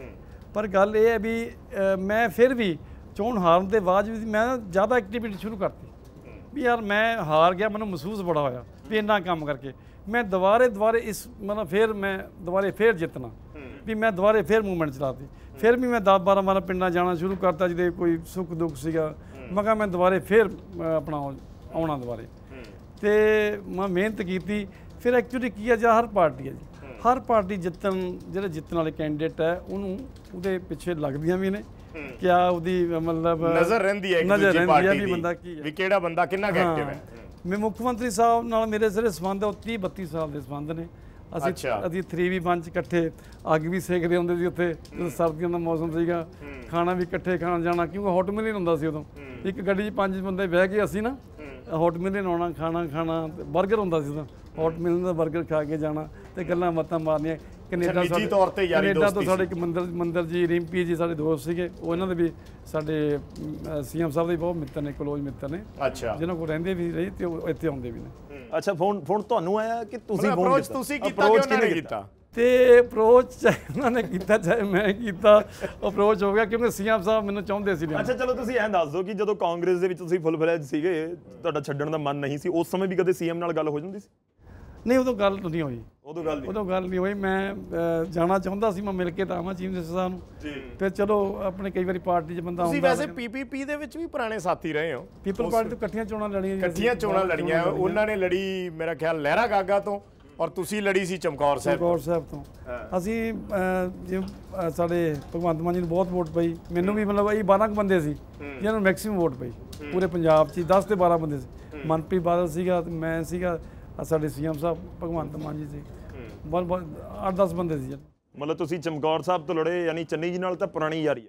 [SPEAKER 2] ਪਰ ਗੱਲ ਇਹ ਹੈ ਵੀ ਮੈਂ ਫਿਰ ਵੀ ਚੋਣ ਹਾਰਨ ਦੇ ਬਾਅਦ ਵੀ ਮੈਂ ਜ਼ਿਆਦਾ ਐਕਟੀਵਿਟੀ ਸ਼ੁਰੂ ਕਰਤੀ ਵੀ ਯਾਰ ਮੈਂ ਹਾਰ ਗਿਆ, ਮੈਨੂੰ ਮਹਿਸੂਸ ਬੜਾ ਹੋਇਆ ਵੀ ਇੰਨਾ ਕੰਮ ਕਰਕੇ ਮੈਂ ਦੁਬਾਰੇ ਇਸ ਮਤਲਬ ਫਿਰ ਜਿੱਤਣਾ, ਵੀ ਮੈਂ ਦੁਬਾਰੇ ਫਿਰ ਮੂਵਮੈਂਟ ਚਲਾਤੀ। ਫਿਰ ਵੀ ਮੈਂ 10-12 ਵਾਰ ਪਿੰਡਾਂ ਜਾਣਾ ਸ਼ੁਰੂ ਕਰਤਾ, ਜਿਹਦੇ ਕੋਈ ਸੁੱਖ ਦੁੱਖ ਸੀਗਾ, ਮੈਂ ਕਿਹਾ ਮੈਂ ਦੁਬਾਰੇ ਫਿਰ ਆਪਣਾ ਆਉਣਾ ਦੁਬਾਰੇ, ਤੇ ਮੈਂ ਮਿਹਨਤ ਕੀਤੀ। ਫਿਰ ਐਕਚੁਅਲੀ ਕੀ ਹੈ, ਜਾਂ ਹਰ ਪਾਰਟੀ ਹੈ ਜੀ, ਹਰ ਪਾਰਟੀ ਜਿਹੜੇ ਜਿੱਤਣ ਵਾਲੇ ਕੈਂਡੀਡੇਟ ਹੈ ਉਹਨੂੰ ਉਹਦੇ ਪਿੱਛੇ ਲੱਗਦੀਆਂ ਵੀ ਨੇ, ਕਿਆ ਉਹਦੀ ਮਤਲਬ
[SPEAKER 1] ਨਜ਼ਰ ਰਹਿੰਦੀ ਹੈ
[SPEAKER 2] ਵੀ ਬੰਦਾ ਕੀ ਹੈ,
[SPEAKER 1] ਵੀ ਕਿਹੜਾ ਬੰਦਾ ਕਿੰਨਾ ਐਕਟਿਵ ਹੈ।
[SPEAKER 2] ਮੈਂ ਮੁੱਖ ਮੰਤਰੀ ਸਾਹਿਬ ਨਾਲ ਮੇਰੇ ਸਾਰੇ ਸੰਬੰਧ 30-32 ਸਾਲ ਦੇ ਸੰਬੰਧ ਨੇ। ਅਸੀਂ 3v1 'ਚ ਇਕੱਠੇ ਅੱਗ ਵੀ ਸੇਕਦੇ ਹੁੰਦੇ ਸੀ ਉੱਥੇ, ਜਦੋਂ ਸਰਦੀਆਂ ਦਾ ਮੌਸਮ ਸੀਗਾ, ਖਾਣਾ ਵੀ ਇਕੱਠੇ ਖਾਣ ਜਾਣਾ, ਕਿਉਂਕਿ ਹੌਟ ਮਿਲਨ ਹੁੰਦਾ ਸੀ ਉਦੋਂ, ਇੱਕ ਗੱਡੀ 'ਚ 5 ਬੰਦੇ ਬਹਿ ਕੇ ਅਸੀਂ ਨਾ ਹੌਟ ਮਿਲਨ ਆਉਣਾ, ਖਾਣਾ ਬਰਗਰ ਹੁੰਦਾ ਸੀ ਉਦੋਂ, ਹੌਟ ਮਿਲਨ ਦਾ ਬਰਗਰ ਖਾ ਕੇ ਜਾਣਾ ਤੇ ਗੱਲਾਂ ਬਾਤਾਂ ਮਾਰਨੀਆਂ। ਕੈਨੇਡਾ ਤੋਂ ਸਾਡੇ ਇੱਕ ਮੰਦਰ ਜੀ, ਰਿੰਪੀ ਜੀ ਸਾਡੇ ਦੋਸਤ ਸੀਗੇ, ਉਹ ਇਹਨਾਂ ਦੇ ਵੀ ਸਾਡੇ ਸੀਐਮ ਸਾਹਿਬ ਦੇ ਬਹੁਤ ਮਿੱਤਰ ਨੇ, ਕਲੋਜ਼ ਮਿੱਤਰ ਨੇ, ਜਿਹਨਾਂ ਕੋਲ ਰਹਿੰਦੇ ਵੀ ਰਹੇ ਤੇ ਉਹ ਇੱਥੇ ਆਉਂਦੇ ਵੀ ਨੇ।
[SPEAKER 3] ਅੱਛਾ, ਫੋਨ ਤੁਹਾਨੂੰ ਆਇਆ ਕਿ ਤੁਸੀਂ
[SPEAKER 1] ਅਪਰੋਚ ਤੁਸੀਂ ਕੀਤਾ ਕਿ ਉਹਨਾਂ ਨੇ ਕੀਤਾ?
[SPEAKER 2] ਤੇ ਅਪਰੋਚ ਚਾਹੇ ਉਹਨਾਂ ਨੇ ਕੀਤਾ ਚਾਹੇ ਮੈਂ ਕੀਤਾ, ਅਪਰੋਚ ਹੋ ਗਿਆ ਕਿਉਂਕਿ ਸੀਐਮ ਸਾਹਿਬ ਮੈਨੂੰ ਚਾਹੁੰਦੇ ਸੀ।
[SPEAKER 3] ਅੱਛਾ ਚਲੋ ਤੁਸੀਂ ਐਂ ਦੱਸ ਦਿਓ ਕਿ ਜਦੋਂ ਕਾਂਗਰਸ ਦੇ ਵਿੱਚ ਤੁਸੀਂ ਫੁੱਲ ਫਲੈਜ ਸੀਗੇ, ਤੁਹਾਡਾ ਛੱਡਣ ਦਾ ਮਨ ਨਹੀਂ ਸੀ, ਉਸ ਸਮੇਂ ਵੀ ਕਦੇ ਸੀਐਮ ਨਾਲ ਗੱਲ ਹੋ ਜਾਂਦੀ ਸੀ?
[SPEAKER 2] ਨਹੀਂ, ਉਦੋਂ ਗੱਲ ਨਹੀਂ ਹੋਈ,
[SPEAKER 3] ਉਦੋਂ
[SPEAKER 2] ਗੱਲ ਨਹੀਂ ਹੋਈ। ਮੈਂ ਜਾਣਾ ਚਾਹੁੰਦਾ ਸੀ, ਮੈਂ ਮਿਲ ਕੇ ਤਾਂ ਆਵਾਂ ਚੀਫ ਮਿਨਿਸਟਰ ਸਾਹਿਬ ਨੂੰ, ਫਿਰ ਚਲੋ ਆਪਣੇ ਕਈ ਵਾਰੀ ਪਾਰਟੀ 'ਚ ਬੰਦਾ
[SPEAKER 1] ਤੁਸੀਂ ਵੈਸੇ ਪੀਪੀਪੀ ਦੇ ਵਿੱਚ ਵੀ ਪੁਰਾਣੇ ਸਾਥੀ ਰਹੇ ਹੋ,
[SPEAKER 2] ਪੀਪਲ ਪਾਰਟੀ ਤੋਂ ਇਕੱਠੀਆਂ ਚੋਣਾਂ
[SPEAKER 1] ਲੜੀਆਂ, ਉਹਨਾਂ ਨੇ ਲੜੀ ਮੇਰਾ ਖਿਆਲ ਲਹਿਰਾ ਗਾਗਾ ਤੋਂ, ਔਰ ਤੁਸੀਂ ਲੜੀ ਸੀ ਚਮਕੌਰ ਸਾਹਿਬ
[SPEAKER 2] ਤੋਂ। ਅਸੀਂ ਸਾਡੇ ਭਗਵੰਤ ਮਾਨ ਜੀ ਨੂੰ ਬਹੁਤ ਵੋਟ ਪਈ, ਮੈਨੂੰ ਵੀ ਮਤਲਬ ਇਹ 12 ਬੰਦੇ ਸੀ ਜਿਹਨਾਂ ਨੂੰ ਮੈਕਸਿਮਮ ਵੋਟ ਪਈ ਪੂਰੇ ਪੰਜਾਬ 'ਚ, 10 ਤੇ 12 ਬੰਦੇ ਸੀ। ਮਨਪ੍ਰੀਤ ਬਾਦਲ ਸੀਗਾ, ਮੈਂ ਸੀਗਾ, ਸਾਡੇ ਸੀਐਮ ਸਾਹਿਬ ਭਗਵੰਤ ਮਾਨ ਜੀ ਸੀ, ਬਹੁਤ 8-10 ਬੰਦੇ ਸੀ।
[SPEAKER 3] ਮਤਲਬ ਤੁਸੀਂ ਚਮਕੌਰ ਸਾਹਿਬ ਤੋਂ ਲੜੇ, ਯਾਨੀ ਚੰਨੀ ਜੀ ਨਾਲ ਤਾਂ ਪੁਰਾਣੀ ਯਾਰੀ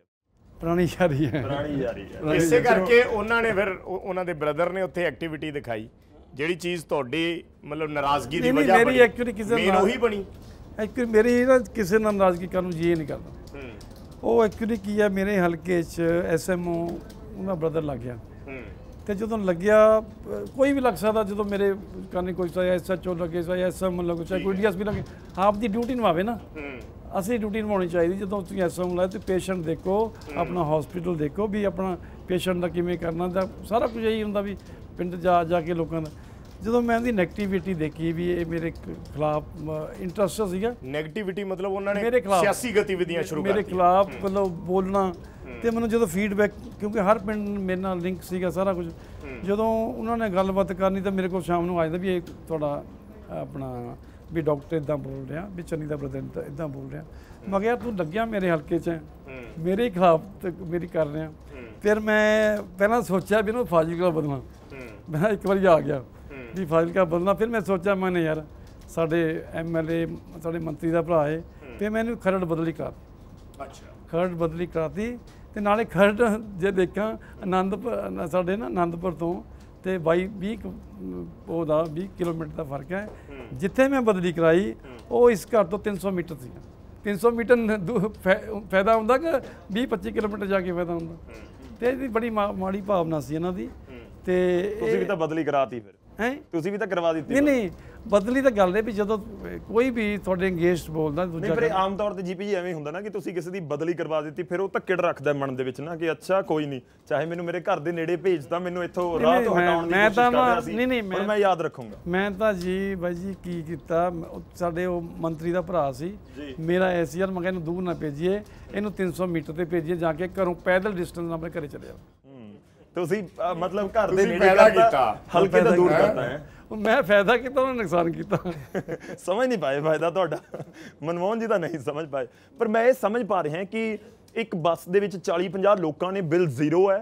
[SPEAKER 3] ਹੈ।
[SPEAKER 1] ਇਸੇ ਕਰਕੇ ਉਹਨਾਂ ਨੇ ਫਿਰ ਉਹਨਾਂ ਦੇ ਬ੍ਰਦਰ ਨੇ ਉੱਥੇ ਐਕਟੀਵਿਟੀ ਦਿਖਾਈ, ਜਿਹੜੀ ਚੀਜ਼ ਤੁਹਾਡੀ ਮਤਲਬ ਨਾਰਾਜ਼ਗੀ ਦੀ ਵਜ੍ਹਾ
[SPEAKER 2] ਮੇਰੀ ਐਕਚੁਅਲੀ ਕਿਸੇ
[SPEAKER 1] ਨਾਲ ਉਹੀ ਬਣੀ।
[SPEAKER 2] ਐਕਚੁਅਲੀ ਮੇਰੀ ਨਾ ਕਿਸੇ ਨਾਲ ਨਾਰਾਜ਼ਗੀ ਕਰਨ ਨੂੰ ਜੀ ਨਹੀਂ ਕਰਦਾ। ਉਹ ਐਕਚੁਅਲੀ ਕੀ ਹੈ, ਮੇਰੇ ਹਲਕੇ 'ਚ ਐਸਐਮਓ ਉਹਨਾਂ ਬ੍ਰਦਰ ਲੱਗ ਗਿਆ, ਤੇ ਜਦੋਂ ਲੱਗਿਆ ਕੋਈ ਵੀ ਲੱਗ ਸਕਦਾ, ਜਦੋਂ ਮੇਰੇ ਕਰਨੀ ਕੋਈ ਚਾਹੇ ਐਸਐਚਓ ਲੱਗੇ, ਚਾਹੇ ਐਸਐਮ ਲੱਗੇ, ਚਾਹੇ ਕੋਈ ਡੀਐਸਪੀ ਲੱਗੇ, ਆਪ ਦੀ ਡਿਊਟੀ ਨਿਭਾਵੇ ਨਾ, ਅਸੀਂ ਡਿਊਟੀ ਨਿਭਾਉਣੀ ਚਾਹੀਦੀ। ਜਦੋਂ ਤੁਸੀਂ ਐਸਐਮ ਲਾਏ ਤੇ ਪੇਸ਼ੈਂਟ ਦੇਖੋ, ਆਪਣਾ ਹਸਪੀਟਲ ਦੇਖੋ ਵੀ ਆਪਣਾ ਪੇਸ਼ੈਂਟ ਦਾ ਕਿਵੇਂ ਕਰਨਾ, ਦਾ ਸਾਰਾ ਕੁਝ ਇਹੀ ਹੁੰਦਾ ਵੀ ਪਿੰਡ ਜਾ ਕੇ ਲੋਕਾਂ ਦਾ। ਜਦੋਂ ਮੈਂ ਉਹਦੀ ਨੈਗੇਟਿਵਿਟੀ ਦੇਖੀ ਵੀ ਇਹ ਮੇਰੇ ਖਿਲਾਫ ਇੰਟਰਸਟ ਸੀਗਾ।
[SPEAKER 1] ਨੈਗੇਟਿਵਿਟੀ ਮਤਲਬ ਉਹਨਾਂ ਨੇ
[SPEAKER 2] ਮੇਰੇ ਖਿਲਾਫ
[SPEAKER 1] ਸਿਆਸੀ ਗਤੀਵਿਧੀਆਂ ਸ਼ੁਰੂ ਕਰ
[SPEAKER 2] ਮੇਰੇ ਖਿਲਾਫ ਮਤਲਬ ਬੋਲਣਾ, ਤੇ ਮੈਨੂੰ ਜਦੋਂ ਫੀਡਬੈਕ, ਕਿਉਂਕਿ ਹਰ ਪਿੰਡ ਮੇਰੇ ਨਾਲ ਲਿੰਕ ਸੀਗਾ ਸਾਰਾ ਕੁਝ, ਜਦੋਂ ਉਹਨਾਂ ਨੇ ਗੱਲਬਾਤ ਕਰਨੀ ਤਾਂ ਮੇਰੇ ਕੋਲ ਸ਼ਾਮ ਨੂੰ ਆ ਜਾਂਦਾ ਵੀ ਇਹ ਤੁਹਾਡਾ ਆਪਣਾ ਵੀ ਡਾਕਟਰ ਇਦਾਂ ਬੋਲ ਰਿਹਾ, ਵੀ ਚੰਨੀ ਦਾ ਬ੍ਰਦਰ ਇਦਾਂ ਬੋਲ ਰਿਹਾ। ਮੈਂ ਕਿਹਾ ਤੂੰ ਲੱਗਿਆ ਮੇਰੇ ਹਲਕੇ 'ਚ, ਮੇਰੇ ਖਿਲਾਫ ਮੇਰੀ ਕਰ ਰਿਹਾ। ਫਿਰ ਮੈਂ ਪਹਿਲਾਂ ਸੋਚਿਆ ਵੀ ਇਹਨੂੰ ਫਾਜ਼ਿਲਕਾ ਬਦਲਣਾ, ਮੈਂ ਇੱਕ ਵਾਰੀ ਆ ਗਿਆ ਵੀ ਫਾਜ਼ਿਲਕਾ ਬਦਲਣਾ। ਫਿਰ ਮੈਂ ਸੋਚਿਆ ਮੈਨੇ ਯਾਰ ਸਾਡੇ MLA ਸਾਡੇ ਮੰਤਰੀ ਦਾ ਭਰਾ ਹੈ, ਫਿਰ ਮੈਂ ਇਹਨੂੰ ਖਰੜ ਬਦਲੀ ਕਰਾ, ਖਰੜ ਬਦਲੀ ਕਰਾਤੀ। ਤੇ ਨਾਲੇ ਖਰੜ ਜੇ ਦੇਖਾਂ ਆਨੰਦਪੁਰ ਸਾਡੇ ਨਾ ਆਨੰਦਪੁਰ ਤੋਂ ਤੇ 20 ਉਹਦਾ 20 ਕਿਲੋਮੀਟਰ ਦਾ ਫਰਕ ਹੈ। ਜਿੱਥੇ ਮੈਂ ਬਦਲੀ ਕਰਾਈ ਉਹ ਇਸ ਘਰ ਤੋਂ 300 ਮੀਟਰ ਸੀ। 300 ਮੀਟਰ ਫਾਇਦਾ ਹੁੰਦਾ ਕਿ 20-25 ਕਿਲੋਮੀਟਰ ਜਾ ਕੇ ਫਾਇਦਾ ਹੁੰਦਾ। ਤੇ ਇਹਦੀ ਬੜੀ ਮਾੜੀ ਭਾਵਨਾ ਸੀ ਇਹਨਾਂ ਦੀ। ਤੇ
[SPEAKER 3] ਤੁਸੀਂ ਵੀ ਤਾਂ ਬਦਲੀ ਕਰਾਤੀ ਫਿਰ
[SPEAKER 2] ਹੈ,
[SPEAKER 3] ਤੁਸੀਂ ਵੀ ਤਾਂ ਕਰਵਾ ਦਿੱਤੀ।
[SPEAKER 2] ਨਹੀਂ ਬਦਲੀ ਤਾਂ ਗੱਲ ਹੈ ਵੀ ਜਦੋਂ ਕੋਈ ਵੀ ਤੁਹਾਡੇ ਅੰਗੇਜਡ ਬੋਲਦਾ ਦੂਜਾ।
[SPEAKER 3] ਪਰ ਆਮ ਤੌਰ ਤੇ ਜੀਪੀ ਜੀ ਐਵੇਂ ਹੁੰਦਾ ਨਾ ਕਿ ਤੁਸੀਂ ਕਿਸੇ ਦੀ ਬਦਲੀ ਕਰਵਾ ਦਿੱਤੀ, ਫਿਰ ਉਹ ਧੱਕੜ ਰੱਖਦਾ ਮਨ ਦੇ ਵਿੱਚ ਨਾ ਕਿ ਅੱਛਾ ਕੋਈ ਨਹੀਂ, ਚਾਹੇ ਮੈਨੂੰ ਮੇਰੇ ਘਰ ਦੇ ਨੇੜੇ ਭੇਜਦਾ, ਮੈਨੂੰ ਇੱਥੋਂ ਰਾਹ ਤੋਂ ਹਟਾਉਣ ਦੀ ਕੋਸ਼ਿਸ਼ ਕਰ ਰਿਹਾ ਸੀ, ਪਰ ਮੈਂ ਯਾਦ ਰੱਖੂੰਗਾ।
[SPEAKER 2] ਮੈਂ ਤਾਂ ਜੀ ਬਾਈ ਜੀ ਕੀ ਕੀਤਾ, ਸਾਡੇ ਉਹ ਮੰਤਰੀ ਦਾ ਭਰਾ ਸੀ ਮੇਰਾ ਐਸੀਆਰ, ਮੈਂ ਕਿਹਾ ਇਹਨੂੰ ਦੂਰ ਨਾ ਭੇਜੀਏ, ਇਹਨੂੰ 300 ਮੀਟਰ ਤੇ ਭੇਜੀਏ, ਜਾ ਕੇ ਘਰੋਂ ਪੈਦਲ ਡਿਸਟੈਂਸ ਆਪਣੇ ਘਰੇ ਚਲੇ ਜਾਓ।
[SPEAKER 3] ਤੁਸੀਂ ਮਤਲਬ ਘਰ ਦੇ ਨੇੜੇ ਕੀਤਾ, ਹਲਕੇ ਤੋਂ ਦੂਰ ਕਰਤਾ ਹੈ।
[SPEAKER 2] ਮੈਂ ਫਾਇਦਾ ਕੀਤਾ, ਉਹਨੇ ਨੁਕਸਾਨ ਕੀਤਾ।
[SPEAKER 3] ਸਮਝ ਨਹੀਂ ਪਾਏ ਫਾਇਦਾ ਤੁਹਾਡਾ, ਮਨਮੋਹਨ ਜੀ ਤਾਂ ਨਹੀਂ ਸਮਝ ਪਾਏ। ਪਰ ਮੈਂ ਇਹ ਸਮਝ ਪਾ ਰਿਹਾ ਕਿ ਇੱਕ ਬੱਸ ਦੇ ਵਿੱਚ 40-50 ਲੋਕਾਂ ਨੇ ਬਿੱਲ ਜ਼ੀਰੋ ਹੈ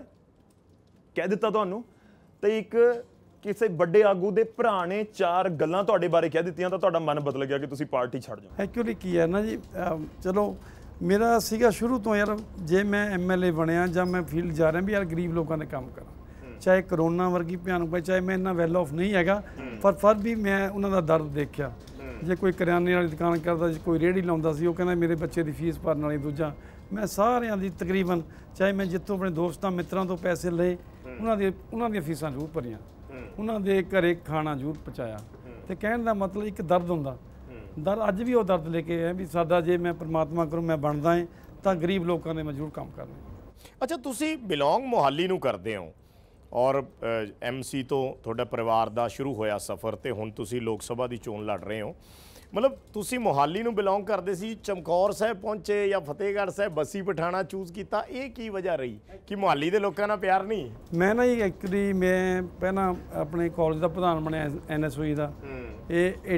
[SPEAKER 3] ਕਹਿ ਦਿੱਤਾ ਤੁਹਾਨੂੰ, ਤੇ ਇੱਕ ਕਿਸੇ ਵੱਡੇ ਆਗੂ ਦੇ ਭਰਾ ਨੇ 4 ਗੱਲਾਂ ਤੁਹਾਡੇ ਬਾਰੇ ਕਹਿ ਦਿੱਤੀਆਂ ਤਾਂ ਤੁਹਾਡਾ ਮਨ ਬਦਲ ਗਿਆ ਕਿ ਤੁਸੀਂ ਪਾਰਟੀ ਛੱਡ ਜਾਓ।
[SPEAKER 2] ਐਕਚੁਅਲੀ ਕੀ ਹੈ ਨਾ ਜੀ, ਚਲੋ ਮੇਰਾ ਸੀਗਾ ਸ਼ੁਰੂ ਤੋਂ ਯਾਰ, ਜੇ ਮੈਂ MLA ਬਣਿਆ ਜਾਂ ਮੈਂ ਫੀਲਡ ਜਾ ਰਿਹਾ ਵੀ ਯਾਰ ਗਰੀਬ ਲੋਕਾਂ ਦੇ ਕੰਮ ਕਰਾਂ, ਚਾਹੇ ਕਰੋਨਾ ਵਰਗੀ ਭਿਆਨਕ ਪਈ, ਚਾਹੇ ਮੈਂ ਇੰਨਾ ਵੈਲ ਆਫ ਨਹੀਂ ਹੈਗਾ, ਪਰ ਵੀ ਮੈਂ ਉਹਨਾਂ ਦਾ ਦਰਦ ਦੇਖਿਆ। ਜੇ ਕੋਈ ਕਰਿਆਨੇ ਵਾਲੀ ਦੁਕਾਨ ਕਰਦਾ ਸੀ, ਕੋਈ ਰੇਹੜੀ ਲਾਉਂਦਾ ਸੀ, ਉਹ ਕਹਿੰਦਾ ਮੇਰੇ ਬੱਚੇ ਦੀ ਫੀਸ ਭਰਨ ਵਾਲੀ, ਦੂਜਾ ਮੈਂ ਸਾਰਿਆਂ ਦੀ ਤਕਰੀਬਨ, ਚਾਹੇ ਮੈਂ ਜਿੱਥੋਂ ਆਪਣੇ ਦੋਸਤਾਂ ਮਿੱਤਰਾਂ ਤੋਂ ਪੈਸੇ ਲਏ, ਉਹਨਾਂ ਦੀਆਂ ਫੀਸਾਂ ਜ਼ਰੂਰ ਭਰੀਆਂ, ਉਹਨਾਂ ਦੇ ਘਰੇ ਖਾਣਾ ਜ਼ਰੂਰ ਪਹੁੰਚਾਇਆ। ਤੇ ਕਹਿਣ ਦਾ ਮਤਲਬ ਇੱਕ ਦਰਦ ਹੁੰਦਾ, ਦਰਦ ਅੱਜ ਵੀ ਉਹ ਦਰਦ ਲੈ ਕੇ ਆਏ ਵੀ ਸਾਡਾ ਜੇ ਮੈਂ ਪ੍ਰਮਾਤਮਾ ਕਰੂੰ ਮੈਂ ਬਣਦਾ ਹਾਂ ਤਾਂ ਗਰੀਬ ਲੋਕਾਂ ਦੇ ਮੈਂ ਜ਼ਰੂਰ ਕੰਮ ਕਰਨਾ।
[SPEAKER 1] ਅੱਛਾ, ਤੁਸੀਂ ਬਿਲੋਂਗ ਮੋਹਾਲੀ ਨੂੰ ਕਰਦੇ ਹੋ ਔਰ MC ਤੋਂ ਤੁਹਾਡਾ ਪਰਿਵਾਰ ਦਾ ਸ਼ੁਰੂ ਹੋਇਆ ਸਫ਼ਰ, ਤੇ ਹੁਣ ਤੁਸੀਂ ਲੋਕ ਸਭਾ ਦੀ ਚੋਣ ਲੜ ਰਹੇ ਹੋ। ਮਤਲਬ ਤੁਸੀਂ ਮੋਹਾਲੀ ਨੂੰ ਬਿਲੋਂਗ ਕਰਦੇ ਸੀ, ਚਮਕੌਰ ਸਾਹਿਬ ਪਹੁੰਚੇ ਜਾਂ ਫਤਿਹਗੜ੍ਹ ਸਾਹਿਬ, ਬੱਸੀ ਪਠਾਣਾ ਚੂਜ਼ ਕੀਤਾ, ਇਹ ਕੀ ਵਜ੍ਹਾ ਰਹੀ ਕਿ ਮੋਹਾਲੀ ਦੇ ਲੋਕਾਂ ਨਾਲ ਪਿਆਰ ਨਹੀਂ?
[SPEAKER 2] ਮੈਂ ਨਾ ਜੀ ਐਕਚੁਅਲੀ ਮੈਂ ਪਹਿਲਾਂ ਆਪਣੇ ਕਾਲਜ ਦਾ ਪ੍ਰਧਾਨ ਬਣਿਆ NSOE ਦਾ, ਇਹ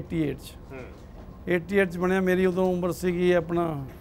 [SPEAKER 2] 88 'ਚ ਬਣਿਆ। ਮੇਰੀ ਉਦੋਂ ਉਮਰ ਸੀਗੀ ਆਪਣਾ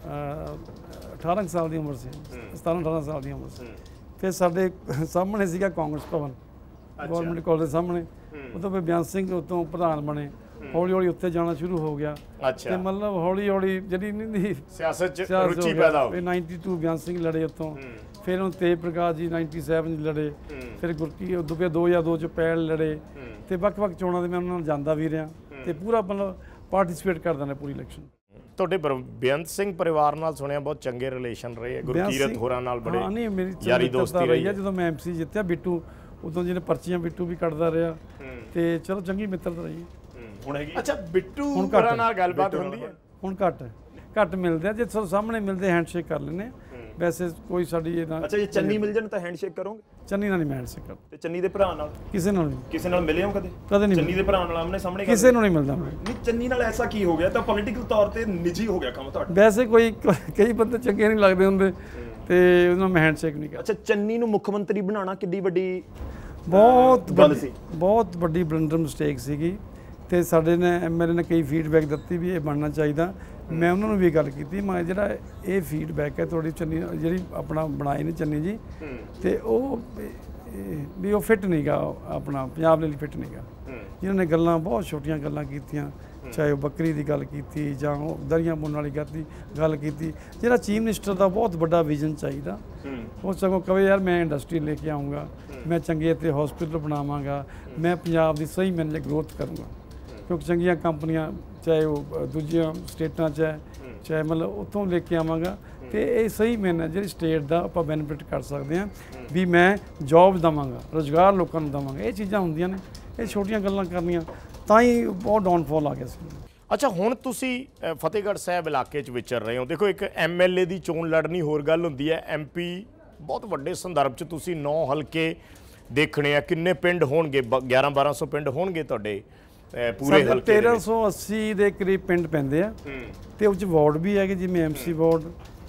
[SPEAKER 2] 18 ਸਾਲ ਦੀ ਉਮਰ ਸੀ, 17-18 ਸਾਲ ਦੀ ਉਮਰ ਸੀ। ਫਿਰ ਸਾਡੇ ਸਾਹਮਣੇ ਸੀਗਾ ਕਾਂਗਰਸ ਭਵਨ, ਗਵਰਨਮੈਂਟ ਕਾਲਜ ਦੇ ਸਾਹਮਣੇ, ਉਦੋਂ ਫਿਰ ਬਿਆਨ ਸਿੰਘ ਉਤੋਂ ਪ੍ਰਧਾਨ ਬਣੇ। ਹੌਲੀ ਹੌਲੀ ਉੱਥੇ ਜਾਣਾ ਸ਼ੁਰੂ ਹੋ ਗਿਆ, ਤੇ ਮਤਲਬ ਹੌਲੀ ਹੌਲੀ ਜਿਹੜੀ ਨਹੀਂ
[SPEAKER 1] ਸਿਆਸਤ 'ਚ ਰੁਚੀ ਪੈਦਾ ਹੋ ਗਈ।
[SPEAKER 2] 92 ਬਿਆਨ ਸਿੰਘ ਲੜੇ ਉੱਥੋਂ, ਫਿਰ ਉਹ ਤੇਜ ਪ੍ਰਕਾਸ਼ ਜੀ 97 ਲੜੇ, ਫਿਰ ਗੁਰਕੀ ਦੁਬੇ 2002 'ਚ ਪੈਲ ਲੜੇ, ਤੇ ਵੱਖ-ਵੱਖ ਚੋਣਾਂ ਦੇ ਮੈਂ ਉਹਨਾਂ ਨਾਲ ਜਾਂਦਾ ਵੀ ਰਿਹਾ, ਤੇ ਪੂਰਾ ਮਤਲਬ ਪਾਰਟਿਸਿਪੇਟ ਕਰਦਾ ਨੇ ਪੂਰੀ ਇਲੈਕਸ਼ਨ।
[SPEAKER 1] ਤੁਹਾਡੇ ਬੇਅੰਤ ਸਿੰਘ ਪਰਿਵਾਰ ਨਾਲ ਸੁਣਿਆ ਬਹੁਤ ਚੰਗੇ ਰਿਲੇਸ਼ਨ ਰਹੇ, ਗੁਰਕੀਰਤ ਹੋਰਾਂ ਨਾਲ ਬੜੇ ਯਾਰੀ ਦੋਸਤੀ ਰਹੀ।
[SPEAKER 2] ਜਦੋਂ ਮੈਂ MC ਜਿੱਤਿਆ, ਬਿੱਟੂ ਉਦੋਂ ਜਿਹਨੇ ਪਰਚੀਆਂ ਬਿੱਟੂ ਵੀ ਕੱਢਦਾ ਰਿਹਾ, ਤੇ ਚਲੋ ਚੰਗੀ ਮਿੱਤਰਤਾ ਰਹੀ।
[SPEAKER 1] ਹੁਣ ਹੈਗੀ? ਅੱਛਾ, ਬਿੱਟੂ ਹੋਰਾਂ ਨਾਲ ਗੱਲਬਾਤ ਹੁੰਦੀ ਹੈ?
[SPEAKER 2] ਹੁਣ ਘੱਟ ਮਿਲਦੇ ਆ, ਜੇ ਸਾਹਮਣੇ ਮਿਲਦੇ ਹੈਂਡਸ਼ੇਕ ਕਰ ਲੈਂਦੇ। ਵੈਸੇ ਕੋਈ ਸਾਡੀ ਇਹ ਨਾ।
[SPEAKER 3] ਅੱਛਾ, ਜੇ ਚੰਨੀ ਮਿਲ ਜਾਣ ਤਾਂ ਹੈਂਡਸ਼ੇਕ ਕਰੋਗੇ?
[SPEAKER 2] ਚੰਨੀ ਨਾਲ ਨਹੀਂ ਮੈਂ ਹੈਂਡਸ਼ੇਕ ਕਰਦਾ।
[SPEAKER 3] ਤੇ ਚੰਨੀ ਦੇ ਭਰਾ ਨਾਲ?
[SPEAKER 2] ਕਿਸੇ ਨਾਲ ਨਹੀਂ।
[SPEAKER 3] ਕਿਸੇ ਨਾਲ ਮਿਲੇ ਹੋ ਕਦੇ?
[SPEAKER 2] ਕਦੇ ਨਹੀਂ।
[SPEAKER 3] ਚੰਨੀ ਦੇ ਭਰਾ ਨਾਲ ਆਮਨੇ ਸਾਹਮਣੇ
[SPEAKER 2] ਕਿਸੇ ਨੂੰ ਨਹੀਂ ਮਿਲਦਾ ਮੈਂ।
[SPEAKER 3] ਨਹੀਂ, ਚੰਨੀ ਨਾਲ ਐਸਾ ਕੀ ਹੋ ਗਿਆ ਤਾਂ ਪੋਲੀਟੀਕਲ ਤੌਰ ਤੇ ਨਿੱਜੀ ਹੋ ਗਿਆ ਕੰਮ ਤੁਹਾਡਾ?
[SPEAKER 2] ਵੈਸੇ ਕਈ ਬੰਦੇ ਚੰਗੇ ਨਹੀਂ ਲੱਗਦੇ ਹੁੰਦੇ, ਤੇ ਉਹਨਾਂ ਨਾਲ ਮੈਂ ਹੈਂਡਸ਼ੇਕ ਨਹੀਂ ਕਰਦਾ।
[SPEAKER 3] ਅੱਛਾ, ਚੰਨੀ ਨੂੰ ਮੁੱਖ ਮੰਤਰੀ ਬਣਾਉਣਾ ਕਿੱਡੀ ਵੱਡੀ
[SPEAKER 2] ਬਹੁਤ ਵੱਡੀ ਬਲੰਡਰ ਮਿਸਟੇਕ ਸੀਗੀ, ਤੇ ਸਾਡੇ ਨੇ MLA ਨੇ ਕਈ ਫੀਡਬੈਕ ਦਿੱਤੀ ਵੀ ਇਹ ਬਣਨਾ ਚਾਹੀਦਾ। ਮੈਂ ਉਹਨਾਂ ਨੂੰ ਵੀ ਗੱਲ ਕੀਤੀ, ਮੈਂ ਜਿਹੜਾ ਇਹ ਫੀਡਬੈਕ ਹੈ ਤੁਹਾਡੀ ਚੰਨੀ ਜਿਹੜੀ ਆਪਣਾ ਬਣਾਏ ਨੇ ਚੰਨੀ ਜੀ, ਤੇ ਉਹ ਵੀ ਉਹ ਫਿੱਟ ਨਹੀਂਗਾ, ਆਪਣਾ ਪੰਜਾਬ ਲਈ ਫਿੱਟ ਨਹੀਂਗਾ। ਜਿਨ੍ਹਾਂ ਨੇ ਗੱਲਾਂ ਬਹੁਤ ਛੋਟੀਆਂ ਗੱਲਾਂ ਕੀਤੀਆਂ, ਚਾਹੇ ਉਹ ਬੱਕਰੀ ਦੀ ਗੱਲ ਕੀਤੀ ਜਾਂ ਉਹ ਦਰੀਆਂ ਬੁਣਨ ਵਾਲੀ ਗੱਲ ਕੀਤੀ। ਜਿਹੜਾ ਚੀਫ ਮਿਨਿਸਟਰ ਦਾ ਬਹੁਤ ਵੱਡਾ ਵਿਜ਼ਨ ਚਾਹੀਦਾ, ਉਹ ਸਗੋਂ ਕਵੇ ਯਾਰ ਮੈਂ ਇੰਡਸਟਰੀ ਲੈ ਕੇ ਆਊਂਗਾ, ਮੈਂ ਚੰਗੇ ਇੱਥੇ ਹਸਪੀਟਲ ਬਣਾਵਾਂਗਾ, ਮੈਂ ਪੰਜਾਬ ਦੀ ਸਹੀ ਮੈਨੇ ਗਰੋਥ ਕਰੂੰਗਾ, ਕਿਉਂਕਿ ਚੰਗੀਆਂ ਕੰਪਨੀਆਂ ਚਾਹੇ ਉਹ ਦੂਜੀਆਂ ਸਟੇਟਾਂ 'ਚ ਹੈ, ਚਾਹੇ ਮਤਲਬ ਉੱਥੋਂ ਲੈ ਕੇ ਆਵਾਂਗਾ, ਤੇ ਇਹ ਸਹੀ ਮੈਨੇ ਜਿਹੜੀ ਸਟੇਟ ਦਾ ਆਪਾਂ ਬੈਨੀਫਿਟ ਕਰ ਸਕਦੇ ਹਾਂ ਵੀ ਮੈਂ ਜੌਬ ਦੇਵਾਂਗਾ, ਰੁਜ਼ਗਾਰ ਲੋਕਾਂ ਨੂੰ ਦੇਵਾਂਗਾ। ਇਹ ਚੀਜ਼ਾਂ ਹੁੰਦੀਆਂ ਨੇ, ਇਹ ਛੋਟੀਆਂ ਗੱਲਾਂ ਕਰਨੀਆਂ, ਤਾਂ ਹੀ ਬਹੁਤ ਡਾਊਨਫਾਲ ਆ ਗਿਆ ਸੀ।
[SPEAKER 1] ਅੱਛਾ, ਹੁਣ ਤੁਸੀਂ ਫਤਿਹਗੜ੍ਹ ਸਾਹਿਬ ਇਲਾਕੇ 'ਚ ਵਿਚਰ ਰਹੇ ਹੋ। ਦੇਖੋ, ਇੱਕ MLA ਦੀ ਚੋਣ ਲੜਨੀ ਹੋਰ ਗੱਲ ਹੁੰਦੀ ਹੈ, MP ਬਹੁਤ ਵੱਡੇ ਸੰਦਰਭ 'ਚ ਤੁਸੀਂ 9 ਹਲਕੇ ਦੇਖਣੇ ਆ? ਕਿੰਨੇ ਪਿੰਡ ਹੋਣਗੇ? 1100-1200 ਪਿੰਡ ਹੋਣਗੇ ਤੁਹਾਡੇ ਪੂਰੇ ਹਲਕੇ ਦੇ?
[SPEAKER 2] 1380 ਦੇ ਕਰੀਬ ਪਿੰਡ ਪੈਂਦੇ ਆ ਤੇ ਉਹ 'ਚ ਵਾਰਡ ਵੀ ਹੈਗੇ ਜਿਵੇਂ ਐਮਸੀ ਵਾਰਡ,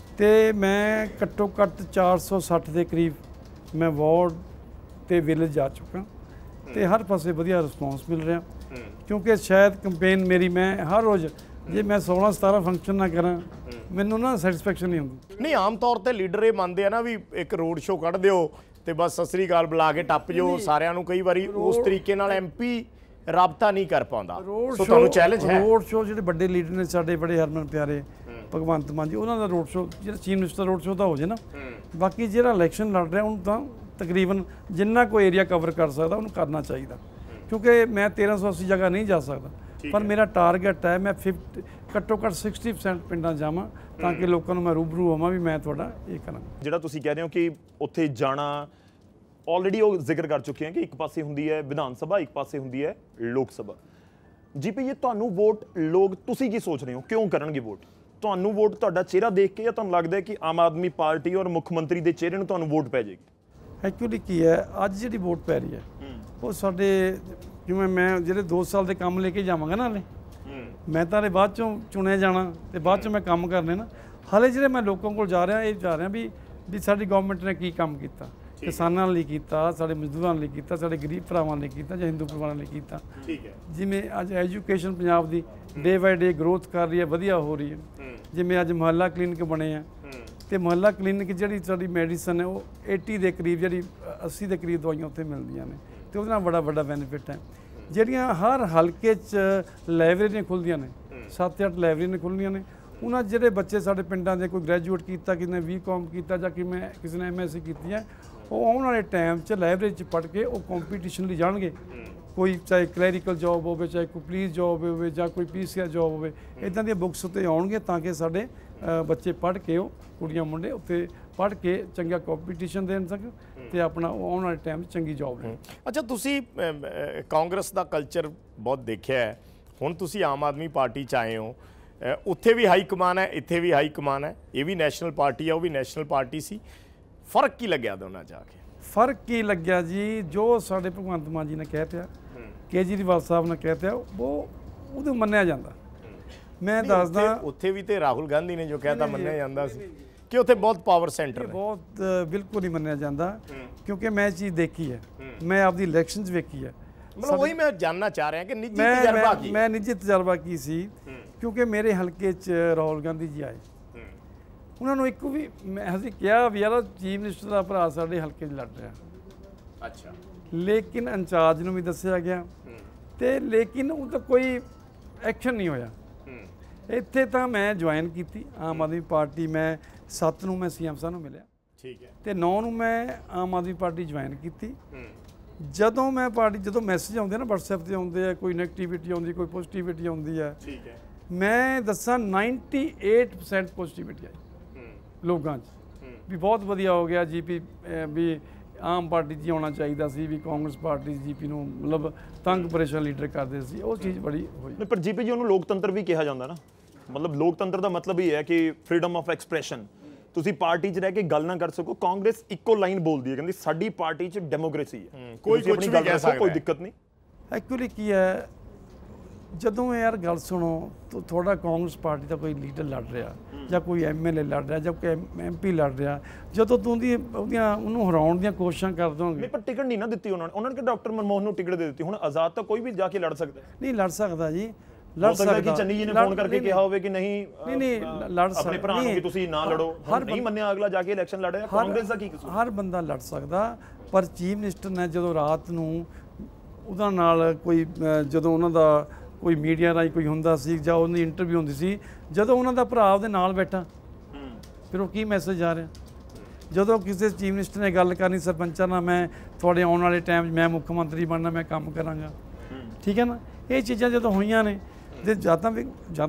[SPEAKER 2] ਤੇ ਮੈਂ ਘੱਟੋ ਘੱਟ 460 ਦੇ ਕਰੀਬ ਮੈਂ ਵਾਰਡ ਤੇ ਵਿਲੇਜ ਜਾ ਚੁੱਕਾ ਤੇ ਹਰ ਪਾਸੇ ਵਧੀਆ ਰਿਸਪੌਂਸ ਮਿਲ ਰਿਹਾ, ਕਿਉਂਕਿ ਸ਼ਾਇਦ ਕੰਪੇਨ ਮੇਰੀ ਮੈਂ ਹਰ ਰੋਜ਼ ਜੇ ਮੈਂ 16-17 ਫੰਕਸ਼ਨ ਨਾ ਕਰਾਂ ਮੈਨੂੰ ਨਾ ਸੈਟੀਸਫੈਕਸ਼ਨ ਨਹੀਂ ਹੁੰਦੀ।
[SPEAKER 1] ਨਹੀਂ, ਆਮ ਤੌਰ ਤੇ ਲੀਡਰ ਇਹ ਮੰਨਦੇ ਆ ਨਾ ਵੀ ਇੱਕ ਰੋਡ ਸ਼ੋਅ ਕੱਢ ਦਿਓ ਤੇ ਬਸ ਸਤਿ ਸ੍ਰੀ ਅਕਾਲ ਬੁਲਾ ਕੇ ਟੱਪ ਜਾਓ ਸਾਰਿਆਂ ਨੂੰ। ਕਈ ਵਾਰੀ ਉਸ ਤਰੀਕੇ ਨਾਲ ਐਮਪੀ ਰਾਬਤਾ ਨਹੀਂ ਕਰ ਪਾਉਂਦਾ, ਸੋ ਤੁਹਾਨੂੰ ਚੈਲੰਜ ਹੈ।
[SPEAKER 2] ਰੋਡ ਸ਼ੋਅ ਜਿਹੜੇ ਵੱਡੇ ਲੀਡਰ ਨੇ ਸਾਡੇ ਬੜੇ ਹਰਮਨ ਪਿਆਰੇ ਭਗਵੰਤ ਮਾਨ ਜੀ, ਉਹਨਾਂ ਦਾ ਰੋਡ ਸ਼ੋਅ ਜਿਹੜਾ ਚੀਫ ਮਿਨਿਸਟਰ ਰੋਡ ਸ਼ੋਅ ਤਾਂ ਹੋ ਜੇ ਨਾ, ਬਾਕੀ ਜਿਹੜਾ ਇਲੈਕਸ਼ਨ ਲੜ ਰਿਹਾ ਉਹਨੂੰ ਤਾਂ ਤਕਰੀਬਨ ਜਿੰਨਾ ਕੋਈ ਏਰੀਆ ਕਵਰ ਕਰ ਸਕਦਾ ਉਹਨੂੰ ਕਰਨਾ ਚਾਹੀਦਾ, ਕਿਉਂਕਿ ਮੈਂ 1380 ਜਗ੍ਹਾ ਨਹੀਂ ਜਾ ਸਕਦਾ, ਪਰ ਮੇਰਾ ਟਾਰਗੇਟ ਹੈ ਮੈਂ ਘੱਟੋ ਘੱਟ 60% ਪਿੰਡਾਂ ਜਾਵਾਂ ਤਾਂ ਕਿ ਲੋਕਾਂ ਨੂੰ ਮੈਂ ਰੂਬਰੂ ਹੋਵਾਂ ਵੀ ਮੈਂ ਤੁਹਾਡਾ ਇਹ ਕਰਾਂ।
[SPEAKER 3] ਜਿਹੜਾ ਤੁਸੀਂ ਕਹਿ ਰਹੇ ਹੋ ਕਿ ਉੱਥੇ ਜਾਣਾ, ਆਲਰੇਡੀ ਉਹ ਜ਼ਿਕਰ ਕਰ ਚੁੱਕੇ ਹਾਂ ਕਿ ਇੱਕ ਪਾਸੇ ਹੁੰਦੀ ਹੈ ਵਿਧਾਨ ਸਭਾ, ਇੱਕ ਪਾਸੇ ਹੁੰਦੀ ਹੈ ਲੋਕ ਸਭਾ। ਜੀਪੀ, ਇਹ ਤੁਹਾਨੂੰ ਵੋਟ ਲੋਕ ਤੁਸੀਂ ਕੀ ਸੋਚ ਰਹੇ ਹੋ ਕਿਉਂ ਕਰਨਗੇ ਵੋਟ? ਤੁਹਾਨੂੰ ਵੋਟ ਤੁਹਾਡਾ ਚਿਹਰਾ ਦੇਖ ਕੇ ਜਾਂ ਤੁਹਾਨੂੰ ਲੱਗਦਾ ਹੈ ਕਿ ਆਮ ਆਦਮੀ ਪਾਰਟੀ ਔਰ ਮੁੱਖ ਮੰਤਰੀ ਦੇ ਚਿਹਰੇ ਨੂੰ ਤੁਹਾਨੂੰ ਵੋਟ ਪੈ ਜਾਏਗੀ?
[SPEAKER 2] ਐਕਚੁਅਲੀ ਕੀ ਹੈ, ਅੱਜ ਜਿਹੜੀ ਵੋਟ ਪੈ ਰਹੀ ਹੈ ਉਹ ਸਾਡੇ ਜਿਵੇਂ ਮੈਂ ਜਿਹੜੇ 2 ਸਾਲ ਦੇ ਕੰਮ ਲੈ ਕੇ ਜਾਵਾਂਗਾ ਨਾ, ਹਲੇ ਮੈਂ ਤਾਂ ਹਲੇ ਬਾਅਦ ਚੋਂ ਚੁਣਿਆ ਜਾਣਾ ਤੇ ਬਾਅਦ ਚੋਂ ਮੈਂ ਕੰਮ ਕਰਨੇ ਨਾ, ਹਲੇ ਜਿਹੜੇ ਮੈਂ ਲੋਕਾਂ ਕੋਲ ਜਾ ਰਿਹਾ ਇਹ ਜਾ ਰਿਹਾ ਵੀ ਸਾਡੀ ਗਵਰਨਮੈਂਟ ਨੇ ਕੀ ਕੰਮ ਕੀਤਾ, ਕਿਸਾਨਾਂ ਲਈ ਕੀਤਾ, ਸਾਡੇ ਮਜ਼ਦੂਰਾਂ ਲਈ ਕੀਤਾ, ਸਾਡੇ ਗਰੀਬ ਭਰਾਵਾਂ ਲਈ ਕੀਤਾ ਜਾਂ ਹਿੰਦੂ ਪਰਿਵਾਰਾਂ ਲਈ ਕੀਤਾ। ਠੀਕ ਹੈ, ਜਿਵੇਂ ਅੱਜ ਐਜੂਕੇਸ਼ਨ ਪੰਜਾਬ ਦੀ ਡੇ ਬਾਏ ਡੇ ਗਰੋਥ ਕਰ ਰਹੀ ਹੈ, ਵਧੀਆ ਹੋ ਰਹੀ ਹੈ, ਜਿਵੇਂ ਅੱਜ ਮੁਹੱਲਾ ਕਲੀਨਿਕ ਬਣੇ ਆ ਤੇ ਮੁਹੱਲਾ ਕਲੀਨਿਕ ਜਿਹੜੀ ਸਾਡੀ ਮੈਡੀਸਨ ਹੈ ਉਹ 80 ਦੇ ਕਰੀਬ ਜਿਹੜੀ 80 ਦੇ ਕਰੀਬ ਦਵਾਈਆਂ ਉੱਥੇ ਮਿਲਦੀਆਂ ਨੇ ਤੇ ਉਹਦੇ ਨਾਲ ਬੜਾ ਵੱਡਾ ਬੈਨੀਫਿਟ ਹੈ। ਜਿਹੜੀਆਂ ਹਰ ਹਲਕੇ 'ਚ ਲਾਇਬ੍ਰੇਰੀਆਂ ਖੁੱਲ੍ਹਦੀਆਂ ਨੇ, 7-8 ਲਾਇਬ੍ਰੇਰੀਆਂ ਖੁੱਲ੍ਹਦੀਆਂ ਨੇ, ਉਹਨਾਂ ਜਿਹੜੇ ਬੱਚੇ ਸਾਡੇ ਪਿੰਡਾਂ ਦੇ ਕੋਈ ਗ੍ਰੈਜੂਏਟ ਕੀਤਾ, ਕਿਸੇ ਨੇ BCom ਕੀਤਾ ਜਾਂ ਕਿਸੇ ਨੇ MSc ਕੀਤੀ ਹੈ, ਉਹ ਆਉਣ ਵਾਲੇ ਟਾਈਮ 'ਚ ਲਾਇਬ੍ਰੇਰੀ 'ਚ ਪੜ੍ਹ ਕੇ ਉਹ ਕੰਪੀਟੀਸ਼ਨ ਲਈ ਜਾਣਗੇ, ਕੋਈ ਚਾਹੇ ਕਲੈਰੀਕਲ ਜੋਬ ਹੋਵੇ, ਚਾਹੇ ਕੋਈ ਪੁਲਿਸ ਜੋਬ ਹੋਵੇ ਜਾਂ ਕੋਈ PCR ਜੋਬ ਹੋਵੇ, ਇੱਦਾਂ ਦੀਆਂ ਬੁੱਕਸ ਉੱਤੇ ਆਉਣਗੇ ਤਾਂ ਕਿ ਸਾਡੇ ਬੱਚੇ ਪੜ੍ਹ ਕੇ ਉਹ ਕੁੜੀਆਂ ਮੁੰਡੇ ਉੱਤੇ ਪੜ੍ਹ ਕੇ ਚੰਗਾ ਕੰਪੀਟੀਸ਼ਨ ਦੇਣ ਸਕਣ ਤੇ ਆਪਣਾ ਆਉਣ ਵਾਲੇ ਟਾਈਮ 'ਚ ਚੰਗੀ ਜੋਬ ਲੈਣ।
[SPEAKER 1] ਅੱਛਾ, ਤੁਸੀਂ ਕਾਂਗਰਸ ਦਾ ਕਲਚਰ ਬਹੁਤ ਦੇਖਿਆ ਹੈ, ਹੁਣ ਤੁਸੀਂ ਆਮ ਆਦਮੀ ਪਾਰਟੀ 'ਚ ਆਏ ਹੋ, ਉੱਥੇ ਵੀ ਹਾਈ ਕਮਾਨ ਹੈ, ਇੱਥੇ ਵੀ ਹਾਈ ਕਮਾਨ ਹੈ, ਇਹ ਵੀ ਨੈਸ਼ਨਲ ਪਾਰਟੀ ਹੈ, ਉਹ ਵੀ ਨੈਸ਼ਨਲ ਪਾਰਟੀ ਸੀ, ਫਰਕ ਕੀ ਲੱਗਿਆ ਦੋਨਾਂ ਜਾ ਕੇ?
[SPEAKER 2] ਫਰਕ ਕੀ ਲੱਗਿਆ ਜੀ, ਜੋ ਸਾਡੇ ਭਗਵੰਤ ਮਾਨ ਜੀ ਨੇ ਕਹਿ ਪਿਆ, ਕੇਜਰੀਵਾਲ ਸਾਹਿਬ ਨੇ ਕਹਿ ਪਿਆ, ਉਹ ਉਹਨੂੰ ਮੰਨਿਆ ਜਾਂਦਾ। ਮੈਂ ਦੱਸਦਾ
[SPEAKER 1] ਉੱਥੇ ਵੀ ਤੇ ਰਾਹੁਲ ਗਾਂਧੀ ਨੇ ਜੋ ਕਹਿਤਾ ਮੰਨਿਆ ਜਾਂਦਾ ਸੀ ਕਿ ਉੱਥੇ ਬਹੁਤ ਪਾਵਰ ਸੈਂਟਰ ਨੇ।
[SPEAKER 2] ਬਹੁਤ ਬਿਲਕੁਲ ਨਹੀਂ ਮੰਨਿਆ ਜਾਂਦਾ, ਕਿਉਂਕਿ ਮੈਂ ਚੀਜ਼ ਦੇਖੀ ਹੈ, ਮੈਂ ਆਪਦੀ ਇਲੈਕਸ਼ਨ 'ਚ ਵੇਖੀ ਹੈ।
[SPEAKER 1] ਮਤਲਬ ਉਹੀ ਮੈਂ ਜਾਨਣਾ ਚਾਹ ਰਿਹਾ ਕਿ ਨਿੱਜੀ ਤਜਰਬਾ ਕੀ?
[SPEAKER 2] ਮੈਂ ਨਿੱਜੀ ਤਜਰਬਾ ਕੀ ਸੀ, ਕਿਉਂਕਿ ਮੇਰੇ ਹਲਕੇ 'ਚ ਰਾਹੁਲ ਗਾਂਧੀ ਜੀ ਆਏ, ਉਹਨਾਂ ਨੂੰ ਇੱਕ ਵੀ ਅਸੀਂ ਕਿਹਾ ਵੀ ਯਾਰ ਚੀਫ ਮਿਨਿਸਟਰ ਦਾ ਭਰਾ ਸਾਡੇ ਹਲਕੇ 'ਚ ਲੜ ਰਿਹਾ,
[SPEAKER 1] ਅੱਛਾ,
[SPEAKER 2] ਲੇਕਿਨ ਇੰਚਾਰਜ ਨੂੰ ਵੀ ਦੱਸਿਆ ਗਿਆ ਤੇ ਲੇਕਿਨ ਉਹ ਤਾਂ ਕੋਈ ਐਕਸ਼ਨ ਨਹੀਂ ਹੋਇਆ। ਇੱਥੇ ਤਾਂ ਮੈਂ ਜੁਆਇਨ ਕੀਤੀ ਆਮ ਆਦਮੀ ਪਾਰਟੀ, ਮੈਂ 7 ਨੂੰ ਮੈਂ CM ਸਾਹਿਬ ਨੂੰ ਮਿਲਿਆ, ਠੀਕ ਹੈ, ਤੇ 9 ਨੂੰ ਮੈਂ ਆਮ ਆਦਮੀ ਪਾਰਟੀ ਜੁਆਇਨ ਕੀਤੀ। ਜਦੋਂ ਮੈਂ ਪਾਰਟੀ ਜਦੋਂ ਮੈਸੇਜ ਆਉਂਦੇ ਨਾ WhatsApp ਤੇ ਆਉਂਦੇ ਆ, ਕੋਈ ਨੈਗੇਟਿਵਿਟੀ ਆਉਂਦੀ, ਕੋਈ ਪੋਜ਼ਿਟਿਵਿਟੀ ਆਉਂਦੀ ਹੈ, ਠੀਕ ਹੈ, ਮੈਂ ਦੱਸਾਂ 98% ਪੋਜ਼ਿਟਿਵਿਟੀ ਆਈ ਲੋਕਾਂ 'ਚ ਵੀ ਬਹੁਤ ਵਧੀਆ ਹੋ ਗਿਆ GP, ਵੀ ਆਮ ਪਾਰਟੀ 'ਚ ਆਉਣਾ ਚਾਹੀਦਾ ਸੀ, ਵੀ ਕਾਂਗਰਸ ਪਾਰਟੀ GP ਨੂੰ ਮਤਲਬ ਤੰਗ ਪਰੇਸ਼ਾਨ ਲੀਡਰ ਕਰਦੇ ਸੀ, ਉਹ ਚੀਜ਼ ਬੜੀ ਹੋਈ।
[SPEAKER 3] ਪਰ GP ਜੀ ਉਹਨੂੰ ਲੋਕਤੰਤਰ ਵੀ ਕਿਹਾ ਜਾਂਦਾ ਨਾ, ਮਤਲਬ ਲੋਕਤੰਤਰ ਦਾ ਮਤਲਬ ਇਹ ਹੈ ਕਿ ਫਰੀडम ਆਫ ਐਕਸਪ੍ਰੈਸ਼ਨ, ਤੁਸੀਂ ਪਾਰਟੀ 'ਚ ਰਹਿ ਕੇ ਗੱਲ ਨਾ ਕਰ ਸਕੋ। ਕਾਂਗਰਸ ਇੱਕੋ ਲਾਈਨ ਬੋਲਦੀ ਹੈ, ਕਹਿੰਦੀ ਸਾਡੀ ਪਾਰਟੀ 'ਚ ਡੈਮੋਕ੍ਰੇਸੀ ਹੈ, ਕੋਈ ਕੁਝ ਵੀ ਕਹਿ ਸਕਦਾ, ਕੋਈ ਦਿੱਕਤ ਨਹੀਂ।
[SPEAKER 2] ਐਕਚੁਅਲੀ ਕੀ ਹੈ, ਜਦੋਂ ਯਾਰ ਗੱਲ ਸੁਣੋ, ਤੁਹਾਡਾ ਕਾਂਗਰਸ ਪਾਰਟੀ ਦਾ ਕੋਈ ਲੀਡਰ ਲੜ ਰਿਹਾ ਜਾਂ ਕੋਈ MLA ਲੜ ਰਿਹਾ ਜਾਂ ਕੋਈ MP ਲੜ ਰਿਹਾ, ਜਦੋਂ ਤੁਸੀਂ ਉਹਨੂੰ ਹਰਾਉਣ ਦੀਆਂ ਕੋਸ਼ਿਸ਼ਾਂ ਕਰ ਦੋਗੇ।
[SPEAKER 3] ਨਹੀਂ, ਪਰ ਟਿਕਟ ਨਹੀਂ ਨਾ ਦਿੱਤੀ ਉਹਨਾਂ ਨੇ ਕਿ ਡਾਕਟਰ ਮਨਮੋਹਨ ਨੂੰ ਟਿਕਟ ਦੇ ਦਿੱਤੀ। ਹੁਣ ਆਜ਼ਾਦ ਤਾਂ ਕੋਈ ਵੀ ਜਾ ਕੇ ਲੜ ਸਕਦਾ
[SPEAKER 2] ਨਹੀਂ, ਲੜ ਸਕਦਾ ਜੀ, ਲੜ ਸਕਦਾ
[SPEAKER 3] ਕਿ ਚੰਨੀ ਜੀ ਨੇ ਫੋਨ ਕਰਕੇ ਕਿਹਾ ਹੋਵੇ ਕਿ ਨਹੀਂ
[SPEAKER 2] ਲੜ ਸਕਦਾ,
[SPEAKER 3] ਆਪਣੇ ਭਰਾ ਨੂੰ ਕਿ ਤੁਸੀਂ ਨਾ ਲੜੋ, ਨਹੀਂ ਮੰਨਿਆ ਅਗਲਾ ਜਾ ਕੇ ਇਲੈਕਸ਼ਨ ਲੜ ਰਿਹਾ, ਕਾਂਗਰਸ ਦਾ ਕੀ ਕਸੂਰ?
[SPEAKER 2] ਹਰ ਬੰਦਾ ਲੜ ਸਕਦਾ, ਪਰ ਚੀਫ ਮਿਨਿਸਟਰ ਨੇ ਜਦੋਂ ਰਾਤ ਨੂੰ ਉਹਦਾ ਨਾਲ ਕੋਈ ਜਦੋਂ ਉਹਨਾਂ ਦਾ ਕੋਈ ਮੀਡੀਆ ਰਾਹੀਂ ਕੋਈ ਹੁੰਦਾ ਸੀ ਜਾਂ ਉਹਦੀ ਇੰਟਰਵਿਊ ਹੁੰਦੀ ਸੀ, ਜਦੋਂ ਉਹਨਾਂ ਦਾ ਭਰਾ ਉਹਦੇ ਨਾਲ ਬੈਠਾ, ਫਿਰ ਉਹ ਕੀ ਮੈਸੇਜ ਆ ਰਿਹਾ? ਜਦੋਂ ਕਿਸੇ ਚੀਫ ਮਿਨਿਸਟਰ ਨੇ ਗੱਲ ਕਰਨੀ ਸਰਪੰਚਾਂ ਨਾਲ, ਮੈਂ ਤੁਹਾਡੇ ਆਉਣ ਵਾਲੇ ਟਾਈਮ 'ਚ ਮੈਂ ਮੁੱਖ ਮੰਤਰੀ ਬਣਨਾ, ਮੈਂ ਕੰਮ ਕਰਾਂਗਾ, ਠੀਕ ਹੈ ਨਾ, ਇਹ ਚੀਜ਼ਾਂ ਜਦੋਂ ਹੋਈਆਂ ਨੇ ਤੇ ਜਾਂ ਤਾਂ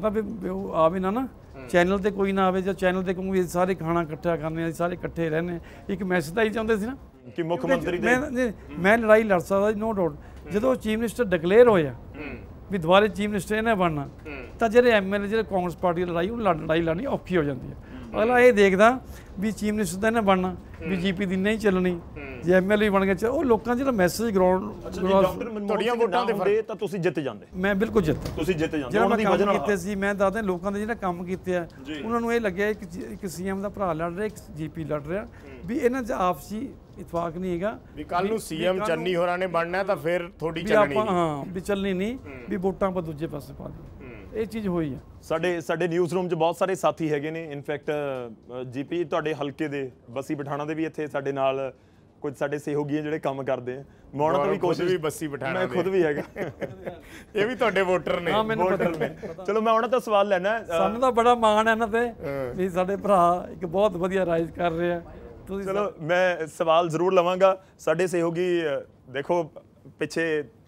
[SPEAKER 2] ਉਹ ਆਵੇ ਨਾ ਚੈਨਲ ਤੇ ਕੋਈ ਨਾ ਆਵੇ, ਜਾਂ ਚੈਨਲ ਤੇ ਕਹੂੰ ਵੀ ਸਾਰੇ ਖਾਣਾ ਇਕੱਠਾ ਕਰਨੇ ਆ, ਸਾਰੇ ਇਕੱਠੇ ਰਹਿੰਦੇ, ਇੱਕ ਮੈਸੇਜ ਤਾਂ ਹੀ ਚਾਹੁੰਦੇ ਸੀ ਨਾ
[SPEAKER 3] ਕਿ ਮੁੱਖ ਮੰਤਰੀ
[SPEAKER 2] ਮੈਂ ਲੜਾਈ ਲੜ ਸਕਦਾ, ਨੋ ਡਾਊਟ। ਜਦੋਂ ਚੀਫ ਮਿਨਿਸਟਰ ਡਿਕਲੇਅਰ ਹੋਇਆ ਵੀ ਦੁਬਾਰੇ ਚੀਫ ਮਿਨਿਸਟਰ ਇਹਨੇ ਬਣਨਾ, ਤਾਂ ਜਿਹੜੇ MLA ਜਿਹੜੇ ਕਾਂਗਰਸ ਪਾਰਟੀ ਦੀ ਲੜਾਈ, ਉਹ ਲੜਾਈ ਲੜਨੀ ਔਖੀ ਹੋ ਜਾਂਦੀ ਹੈ। ਅਗਲਾ ਇਹ ਦੇਖਦਾ ਵੀ ਚੀਫ ਮਿਨਿਸਟਰ ਦਾ ਇਹਨੇ ਬਣਨਾ, ਵੀ ਜੀਪੀ ਦੀ ਨਹੀਂ ਚੱਲਣੀ, ਜੇ ਐਮਐਲਏ ਬਣ ਗਿਆ ਉਹ ਲੋਕਾਂ ਜਿਹੜਾ ਮੈਸੇਜ ਗਰਾਊਂਡ
[SPEAKER 3] ਤੁਹਾਡੀਆਂ ਵੋਟਾਂ ਦੇ ਫਰਕ ਤਾਂ ਤੁਸੀਂ ਜਿੱਤ ਜਾਂਦੇ।
[SPEAKER 2] ਮੈਂ ਬਿਲਕੁਲ ਜਿੱਤ,
[SPEAKER 3] ਤੁਸੀਂ ਜਿੱਤ ਜਾਂਦੇ
[SPEAKER 2] ਜਿਹੜਾ ਮੈਂ ਕੰਮ ਕੀਤੇ ਸੀ। ਮੈਂ ਦੱਸਦਾ ਲੋਕਾਂ ਦੇ ਜਿਹੜਾ ਕੰਮ ਕੀਤੇ ਆ ਉਹਨਾਂ ਨੂੰ ਇਹ ਲੱਗਿਆ ਇੱਕ ਸੀਐਮ ਦਾ ਭਰਾ ਲੜ ਰਿਹਾ, ਇੱਕ ਜੀਪੀ ਲੜ ਰਿਹਾ, ਵੀ ਇਹਨਾਂ 'ਚ ਆਪਸੀ ਇਤਫਾਕ ਨਹੀਂ ਹੈਗਾ
[SPEAKER 1] ਵੀ ਕੱਲ ਨੂੰ ਸੀਐਮ ਚੰਨੀ ਹੋਰਾਂ ਨੇ ਬਣਨਾ ਤਾਂ ਫਿਰ ਥੋੜੀ ਚੱਲਣੀ ਨਹੀਂ।
[SPEAKER 2] ਹਾਂ ਵੀ ਚੱਲਣੀ ਨਹੀਂ, ਵੀ ਵੋਟਾਂ ਆਪਾਂ ਦੂਜੇ ਪਾਸੇ ਪਾ ਦਿਓ, ਇਹ ਚੀਜ਼ ਹੋਈ ਆ।
[SPEAKER 3] ਸਾਡੇ ਨਿਊਜ਼ ਰੂਮ 'ਚ ਬਹੁਤ ਸਾਰੇ ਸਾਥੀ ਹੈਗੇ ਨੇ। ਇਨਫੈਕਟ ਜੀਪੀ ਤੁਹਾਡੇ ਹਲਕੇ ਦੇ ਬੱਸੀ ਪਠਾਣਾ ਦੇ ਵੀ ਇੱਥੇ ਸਾਡੇ ਨਾਲ ਕੁਝ ਸਾਡੇ ਸਹਿਯੋਗੀ ਜਿਹੜੇ ਕੰਮ ਕਰਦੇ ਆ। ਮੈਂ ਉਹਨਾਂ ਤੋਂ ਵੀ ਕੋਸ਼ਿਸ਼,
[SPEAKER 1] ਵੀ ਬੱਸੀ ਪਠਾਣਾ,
[SPEAKER 3] ਮੈਂ ਖੁਦ ਵੀ ਹੈਗਾ,
[SPEAKER 1] ਇਹ ਵੀ ਤੁਹਾਡੇ ਵੋਟਰ ਨੇ।
[SPEAKER 3] ਚਲੋ ਮੈਂ ਉਹਨਾਂ ਤੋਂ ਸਵਾਲ ਲੈਣਾ।
[SPEAKER 2] ਸਾਨੂੰ ਤਾਂ ਬੜਾ ਮਾਣ ਹੈ ਇਹਨਾਂ ਤੇ ਵੀ ਸਾਡੇ ਭਰਾ ਇੱਕ ਬਹੁਤ ਵਧੀਆ ਰਾਈਜ਼ ਕਰ ਰਹੇ ਆ।
[SPEAKER 3] ਚਲੋ ਮੈਂ ਸਵਾਲ ਜ਼ਰੂਰ ਲਵਾਂਗਾ। ਸਾਡੇ ਸਹਿਯੋਗੀ ਦੇਖੋ ਪਿੱਛੇ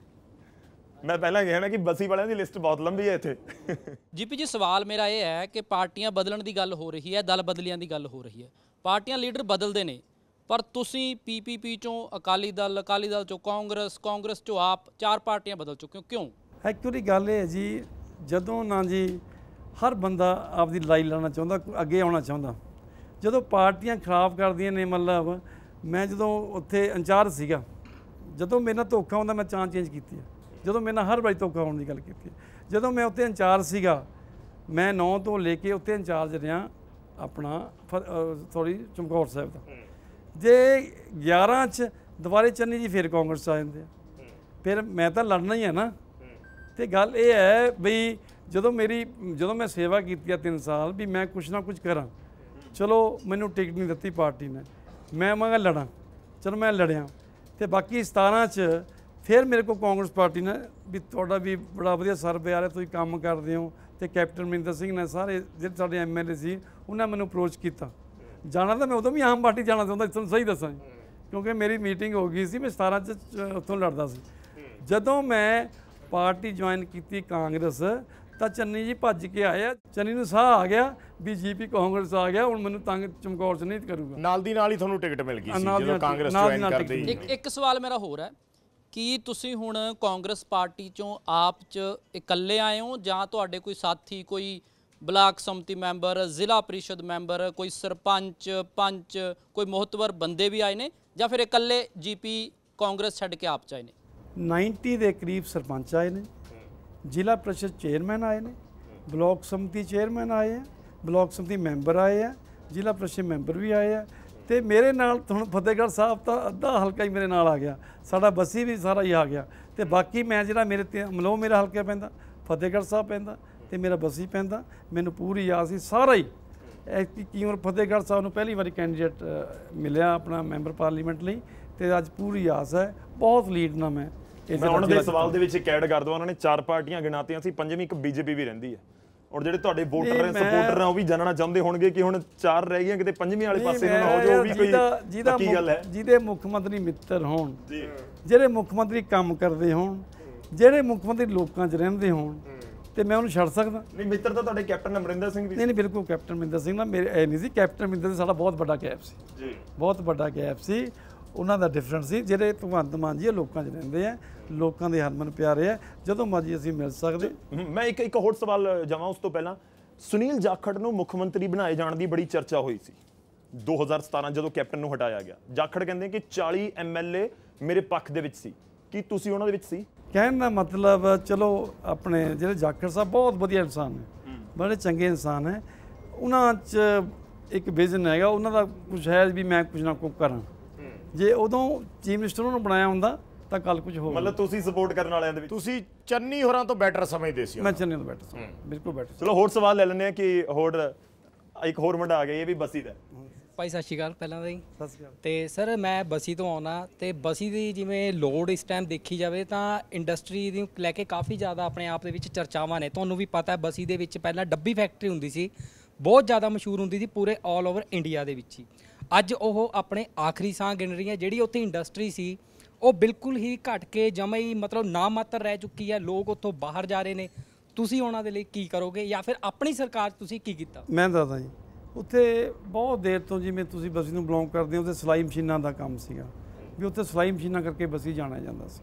[SPEAKER 3] ਮੈਂ ਪਹਿਲਾਂ ਕਿਹਾ ਨਾ ਕਿ ਬੱਸੀ ਵਾਲਿਆਂ ਦੀ ਲਿਸਟ ਬਹੁਤ ਲੰਬੀ ਹੈ ਇੱਥੇ।
[SPEAKER 4] ਜੀਪੀ ਜੀ ਸਵਾਲ ਮੇਰਾ ਇਹ ਹੈ ਕਿ ਪਾਰਟੀਆਂ ਬਦਲਣ ਦੀ ਗੱਲ ਹੋ ਰਹੀ ਹੈ, ਦਲ ਬਦਲੀਆਂ ਦੀ ਗੱਲ ਹੋ ਰਹੀ ਹੈ, ਪਾਰਟੀਆਂ ਲੀਡਰ ਬਦਲਦੇ ਨੇ, ਪਰ ਤੁਸੀਂ ਪੀਪੀਪੀ ਚੋਂ ਅਕਾਲੀ ਦਲ ਚੋਂ ਕਾਂਗਰਸ ਚੋਂ ਆਪ 4 ਪਾਰਟੀਆਂ ਬਦਲ ਚੁੱਕੇ ਹੋ, ਕਿਉਂ?
[SPEAKER 2] ਐਕਚੁਅਲੀ ਗੱਲ ਇਹ ਹੈ ਜੀ, ਜਦੋਂ ਨਾ ਜੀ ਹਰ ਬੰਦਾ ਆਪਦੀ ਲੜਾਈ ਲੜਨਾ ਚਾਹੁੰਦਾ, ਅੱਗੇ ਆਉਣਾ ਚਾਹੁੰਦਾ, ਜਦੋਂ ਪਾਰਟੀਆਂ ਖਰਾਬ ਕਰਦੀਆਂ ਨੇ, ਮਤਲਬ ਮੈਂ ਜਦੋਂ ਉੱਥੇ ਇੰਚਾਰਜ ਸੀਗਾ, ਜਦੋਂ ਮੇਰੇ ਨਾਲ ਧੋਖਾ ਹੁੰਦਾ ਮੈਂ ਚੇਂਜ ਕੀਤੀ ਹੈ, ਜਦੋਂ ਮੇਰੇ ਨਾਲ ਹਰ ਵਾਰੀ ਧੋਖਾ ਹੋਣ ਦੀ ਗੱਲ ਕੀਤੀ। ਜਦੋਂ ਮੈਂ ਉੱਥੇ ਇੰਚਾਰਜ ਸੀਗਾ, ਮੈਂ 9 ਤੋਂ ਲੈ ਕੇ ਉੱਥੇ ਇੰਚਾਰਜ ਰਿਹਾ ਆਪਣਾ ਚਮਕੌਰ ਸਾਹਿਬ ਦਾ। ਜੇ 11 'ਚ ਦੁਬਾਰੇ ਚੰਨੀ ਜੀ ਫਿਰ ਕਾਂਗਰਸ 'ਚ ਆ ਜਾਂਦੇ ਆ, ਫਿਰ ਮੈਂ ਤਾਂ ਲੜਨਾ ਹੀ ਹੈ ਨਾ। ਤੇ ਗੱਲ ਇਹ ਹੈ ਬਈ ਜਦੋਂ ਮੈਂ ਸੇਵਾ ਕੀਤੀ ਆ 3 ਸਾਲ, ਵੀ ਮੈਂ ਕੁਛ ਨਾ ਕੁਛ ਕਰਾਂ। ਚਲੋ ਮੈਨੂੰ ਟਿਕਟ ਨਹੀਂ ਦਿੱਤੀ ਪਾਰਟੀ ਨੇ, ਮੈਂ ਲੜਾਂ, ਚਲੋ ਮੈਂ ਲੜਿਆ। ਤੇ ਬਾਕੀ 17 'ਚ ਫਿਰ ਮੇਰੇ ਕੋਲ ਕਾਂਗਰਸ ਪਾਰਟੀ ਨੇ ਵੀ ਤੁਹਾਡਾ ਵੀ ਬੜਾ ਵਧੀਆ ਸਰਵੇ ਆ ਰਿਹਾ, ਤੁਸੀਂ ਕੰਮ ਕਰਦੇ ਹੋ। ਤੇ ਕੈਪਟਨ ਅਮਰਿੰਦਰ ਸਿੰਘ ਨੇ, ਸਾਰੇ ਜਿਹੜੇ ਸਾਡੇ ਐਮਐਲਏ ਸੀ, ਉਹਨਾਂ ਮੈਨੂੰ ਅਪਰੋਚ ਕੀਤਾ। ਜਾਣਾ ਤਾਂ ਮੈਂ ਉਦੋਂ ਵੀ ਆਮ ਪਾਰਟੀ ਜਾਣਾ ਚਾਹੁੰਦਾ, ਤੁਹਾਨੂੰ ਸਹੀ ਦੱਸਾਂ, ਕਿਉਂਕਿ ਮੇਰੀ ਮੀਟਿੰਗ ਹੋ ਗਈ ਸੀ, ਮੈਂ 17 'ਚ ਉੱਥੋਂ ਲੜਦਾ ਸੀ। ਜਦੋਂ ਮੈਂ ਪਾਰਟੀ ਜੁਆਇਨ ਕੀਤੀ ਕਾਂਗਰਸ, ਤਾਂ ਚੰਨੀ ਜੀ ਭੱਜ ਕੇ ਆਇਆ, ਚੰਨੀ ਨੂੰ ਸਾਹ ਆ ਗਿਆ ਵੀ ਜੀਪੀ ਕਾਂਗਰਸ ਆ ਗਿਆ, ਹੁਣ ਮੈਨੂੰ ਤੰਗ ਚਮਕੌਰ 'ਚ ਨਹੀਂ ਕਰੂਗਾ।
[SPEAKER 1] ਨਾਲ ਦੀ ਨਾਲ ਹੀ ਤੁਹਾਨੂੰ ਟਿਕਟ ਮਿਲ ਗਈ ਸੀ ਜਦੋਂ ਕਾਂਗਰਸ ਜੁਆਇਨ ਕਰਦੇ।
[SPEAKER 4] ਇੱਕ ਸਵਾਲ ਮੇਰਾ ਹੋਰ ਹੈ ਕਿ ਤੁਸੀਂ ਹੁਣ ਕਾਂਗਰਸ ਪਾਰਟੀ ਚੋਂ ਆਪ 'ਚ ਇਕੱਲੇ ਆਏ ਹੋ, ਜਾਂ ਤੁਹਾਡੇ ਕੋਈ ਸਾਥੀ, ਕੋਈ ਬਲਾਕ ਸਮਿਤੀ ਮੈਂਬਰ, ਜ਼ਿਲ੍ਹਾ ਪ੍ਰੀਸ਼ਦ ਮੈਂਬਰ, ਕੋਈ ਸਰਪੰਚ, ਪੰਚ, ਕੋਈ ਮੋਹਤਵਰ ਬੰਦੇ ਵੀ ਆਏ ਨੇ, ਜਾਂ ਫਿਰ ਇਕੱਲੇ ਜੀਪੀ ਕਾਂਗਰਸ ਛੱਡ ਕੇ ਆਪ 'ਚ ਆਏ ਨੇ?
[SPEAKER 2] 90 ਦੇ ਕਰੀਬ ਸਰਪੰਚ ਆਏ ਨੇ, ਜ਼ਿਲ੍ਹਾ ਪ੍ਰੀਸ਼ਦ ਚੇਅਰਮੈਨ ਆਏ ਨੇ, ਬਲਾਕ ਸਮਿਤੀ ਚੇਅਰਮੈਨ ਆਏ ਆ, ਬਲਾਕ ਸਮਿਤੀ ਮੈਂਬਰ ਆਏ ਆ, ਜ਼ਿਲ੍ਹਾ ਪ੍ਰੀਸ਼ਦ ਮੈਂਬਰ ਵੀ ਆਏ ਆ। ਤੇ ਮੇਰੇ ਨਾਲ ਹੁਣ ਫਤਿਹਗੜ੍ਹ ਸਾਹਿਬ ਤਾਂ ਅੱਧਾ ਹਲਕਾ ਹੀ ਮੇਰੇ ਨਾਲ ਆ ਗਿਆ, ਸਾਡਾ ਬੱਸੀ ਵੀ ਸਾਰਾ ਹੀ ਆ ਗਿਆ। ਤੇ ਬਾਕੀ ਮੈਂ ਜਿਹੜਾ ਮੇਰੇ ਤੇ ਮਲੋ ਮੇਰਾ ਹਲਕਾ ਪੈਂਦਾ, ਫਤਿਹਗੜ੍ਹ ਸਾਹਿਬ ਪੈਂਦਾ, ਤੇ ਮੇਰਾ ਬੱਸੀ ਪੈਂਦਾ, ਮੈਨੂੰ ਪੂਰੀ ਯਾਦ ਸੀ ਸਾਰਾ ਹੀ। ਕੀ ਉਮਰ ਫਤਿਹਗੜ੍ਹ ਸਾਹਿਬ ਨੂੰ ਪਹਿਲੀ ਵਾਰੀ ਕੈਂਡੀਡੇਟ ਮਿਲਿਆ ਆਪਣਾ ਮੈਂਬਰ ਪਾਰਲੀਮੈਂਟ ਲਈ, ਤੇ ਅੱਜ ਪੂਰੀ ਆਸ ਹੈ, ਬਹੁਤ ਲੀਡ ਨਾਲ ਮੈਂ
[SPEAKER 3] ਉਹਨਾਂ ਦੇ ਸਵਾਲ ਦੇ ਵਿੱਚ ਇੱਕ ਐਡ ਕਰ ਦਵਾਂ। ਉਹਨਾਂ ਨੇ 4 ਪਾਰਟੀਆਂ ਗਿਣਾਤੀਆਂ ਸੀ, 5ਵੀਂ ਇੱਕ ਬੀਜੇਪੀ ਵੀ ਰਹਿੰਦੀ ਹੈ। ਔਰ ਜਿਹੜੇ ਤੁਹਾਡੇ ਵੋਟਰ ਨੇ, ਸਪੋਰਟਰ ਆ, ਉਹ ਵੀ ਜਾਣਨਾ ਚਾਹੁੰਦੇ ਹੋਣਗੇ ਕਿ ਹੁਣ 4 ਰਹਿ ਗਈਆਂ, ਕਿਤੇ 5ਵੀਂ ਵਾਲੇ ਪਾਸੇ ਨੂੰ ਨਾ ਹੋ ਜਾਓ। ਉਹ ਵੀ ਕੋਈ ਪੱਕੀ ਗੱਲ ਹੈ। ਜਿਹਦੇ
[SPEAKER 2] ਮੁੱਖ ਮੰਤਰੀ ਮਿੱਤਰ ਹੋਣ, ਜਿਹੜੇ ਮੁੱਖ ਮੰਤਰੀ ਕੰਮ ਕਰਦੇ ਹੋਣ, ਜਿਹੜੇ ਮੁੱਖ ਮੰਤਰੀ ਲੋਕਾਂ 'ਚ ਰਹਿੰਦੇ ਹੋਣ, ਤੇ ਮੈਂ ਉਹਨੂੰ ਛੱਡ ਸਕਦਾ?
[SPEAKER 3] ਨਹੀਂ, ਮਿੱਤਰ ਤਾਂ ਤੁਹਾਡੇ ਕੈਪਟਨ ਅਮਰਿੰਦਰ ਸਿੰਘ ਵੀ।
[SPEAKER 2] ਨਹੀਂ, ਬਿਲਕੁਲ ਕੈਪਟਨ ਅਮਰਿੰਦਰ ਸਿੰਘ ਨਾਲ ਮੇਰੇ ਇਹ ਨਹੀਂ ਸੀ। ਕੈਪਟਨ ਅਮਰਿੰਦਰ ਸਾਡਾ ਬਹੁਤ ਵੱਡਾ ਗੈਪ ਸੀ ਜੀ, ਬਹੁਤ ਵੱਡਾ ਗੈਪ ਸੀ। ਉਹਨਾਂ ਦਾ ਡਿਫਰੈਂਸ ਸੀ। ਜਿਹੜੇ ਭਗਵੰਤ ਮਾਨ ਜੀ ਲੋਕਾਂ 'ਚ ਰਹਿੰਦੇ ਆ, ਲੋਕਾਂ ਦੇ ਹਰਮਨ ਪਿਆਰੇ ਆ, ਜਦੋਂ ਮਰਜੀ ਅਸੀਂ ਮਿਲ ਸਕਦੇ।
[SPEAKER 3] ਮੈਂ ਇੱਕ ਹੋਰ ਸਵਾਲ ਜਾਵਾਂ ਉਸ ਤੋਂ ਪਹਿਲਾਂ। ਸੁਨੀਲ ਜਾਖੜ ਨੂੰ ਮੁੱਖ ਮੰਤਰੀ ਬਣਾਏ ਜਾਣ ਦੀ ਬੜੀ ਚਰਚਾ ਹੋਈ ਸੀ 2017 ਜਦੋਂ ਕੈਪਟਨ ਨੂੰ ਹਟਾਇਆ ਗਿਆ। ਜਾਖੜ ਕਹਿੰਦੇ ਕਿ 40 ਐਮਐਲਏ ਮੇਰੇ ਪੱਖ ਦੇ ਵਿੱਚ ਸੀ, ਕੀ ਤੁਸੀਂ ਉਹਨਾਂ ਦੇ ਵਿੱਚ ਸੀ?
[SPEAKER 2] ਕਹਿਣ ਦਾ ਮਤਲਬ, ਚਲੋ ਆਪਣੇ ਜਿਹੜੇ ਜਾਖੜ ਸਾਹਿਬ ਬਹੁਤ ਵਧੀਆ ਇਨਸਾਨ ਨੇ, ਬੜੇ ਚੰਗੇ ਇਨਸਾਨ ਹੈ। ਉਹਨਾਂ 'ਚ ਇੱਕ ਵਿਜ਼ਨ ਹੈਗਾ, ਉਹਨਾਂ ਦਾ ਕੁਛ ਹੈ ਵੀ ਮੈਂ ਕੁਝ ਨਾ ਕੁਝ ਕਰਾਂ। ਜੇ ਉਦੋਂ ਚੀਫ ਮਿਨਿਸਟਰ ਨੂੰ ਬਣਾਇਆ ਹੁੰਦਾ ਤਾਂ ਕੱਲ ਕੁਝ ਹੋਰ।
[SPEAKER 3] ਮਤਲਬ ਤੁਸੀਂ ਸਪੋਰਟ ਕਰਨ ਵਾਲਿਆਂ ਦੇ ਵਿੱਚ
[SPEAKER 1] ਤੁਸੀਂ ਚੰਨੀ ਹੋਰਾਂ ਤੋਂ ਬੈਟਰ ਸਮਝਦੇ ਸੀ?
[SPEAKER 2] ਮੈਂ ਚੰਨੀ ਤੋਂ ਬੈਟਰ ਸੀ, ਬਿਲਕੁਲ ਬੈਟਰ।
[SPEAKER 3] ਚਲੋ ਹੋਰ ਸਵਾਲ ਲੈ ਲੈਂਦੇ ਆ ਕਿ ਇੱਕ ਹੋਰ ਮੁੰਡਾ ਆ ਗਿਆ, ਇਹ ਵੀ ਬੱਸੀ ਦਾ।
[SPEAKER 5] ਭਾਈ ਸਤਿ ਸ਼੍ਰੀ ਅਕਾਲ ਪਹਿਲਾਂ ਤਾਂ ਜੀ।
[SPEAKER 2] ਸਤਿ ਸ਼੍ਰੀ ਅਕਾਲ।
[SPEAKER 5] ਤੇ ਸਰ ਮੈਂ ਬੱਸੀ ਤੋਂ ਆਉਣਾ, ਤੇ ਬੱਸੀ ਦੀ ਜਿਵੇਂ ਲੋਡ ਇਸ ਟਾਈਮ ਦੇਖੀ ਜਾਵੇ ਤਾਂ ਇੰਡਸਟਰੀ ਨੂੰ ਲੈ ਕੇ ਕਾਫੀ ਜ਼ਿਆਦਾ ਆਪਣੇ ਆਪ ਦੇ ਵਿੱਚ ਚਰਚਾਵਾਂ ਨੇ। ਤੁਹਾਨੂੰ ਵੀ ਪਤਾ ਹੈ ਬੱਸੀ ਦੇ ਵਿੱਚ ਪਹਿਲਾਂ ਡੱਬੀ ਫੈਕਟਰੀ ਹੁੰਦੀ ਸੀ, ਬਹੁਤ ਜ਼ਿਆਦਾ ਮਸ਼ਹੂਰ ਹੁੰਦੀ ਸੀ ਪੂਰੇ ਆਲ ਓਵਰ ਇੰਡੀਆ ਦੇ ਵਿੱਚ ਹੀ। ਅੱਜ ਉਹ ਆਪਣੇ ਆਖਰੀ ਸਾਹ ਗਿਣ ਰਹੀ ਹੈ। ਜਿਹੜੀ ਉੱਥੇ ਇੰਡਸਟਰੀ ਸੀ ਉਹ ਬਿਲਕੁਲ ਹੀ ਘਟ ਕੇ ਜਮਾਂ ਹੀ ਮਤਲਬ ਨਾ ਮਾਤਰ ਰਹਿ ਚੁੱਕੀ ਹੈ। ਲੋਕ ਉੱਥੋਂ ਬਾਹਰ ਜਾ ਰਹੇ ਨੇ। ਤੁਸੀਂ ਉਹਨਾਂ ਦੇ ਲਈ ਕੀ ਕਰੋਗੇ, ਜਾਂ ਫਿਰ ਆਪਣੀ ਸਰਕਾਰ ਤੁਸੀਂ ਕੀ ਕੀਤਾ?
[SPEAKER 2] ਮੈਂ ਦੱਸਦਾ ਜੀ, ਉੱਥੇ ਬਹੁਤ ਦੇਰ ਤੋਂ, ਜਿਵੇਂ ਤੁਸੀਂ ਬੱਸੀ ਨੂੰ ਬਿਲੋਂਗ ਕਰਦੇ ਹੋ, ਉੱਥੇ ਸਿਲਾਈ ਮਸ਼ੀਨਾਂ ਦਾ ਕੰਮ ਸੀਗਾ, ਵੀ ਉੱਥੇ ਸਿਲਾਈ ਮਸ਼ੀਨਾਂ ਕਰਕੇ ਬੱਸੀ ਜਾਣਾ ਜਾਂਦਾ ਸੀ।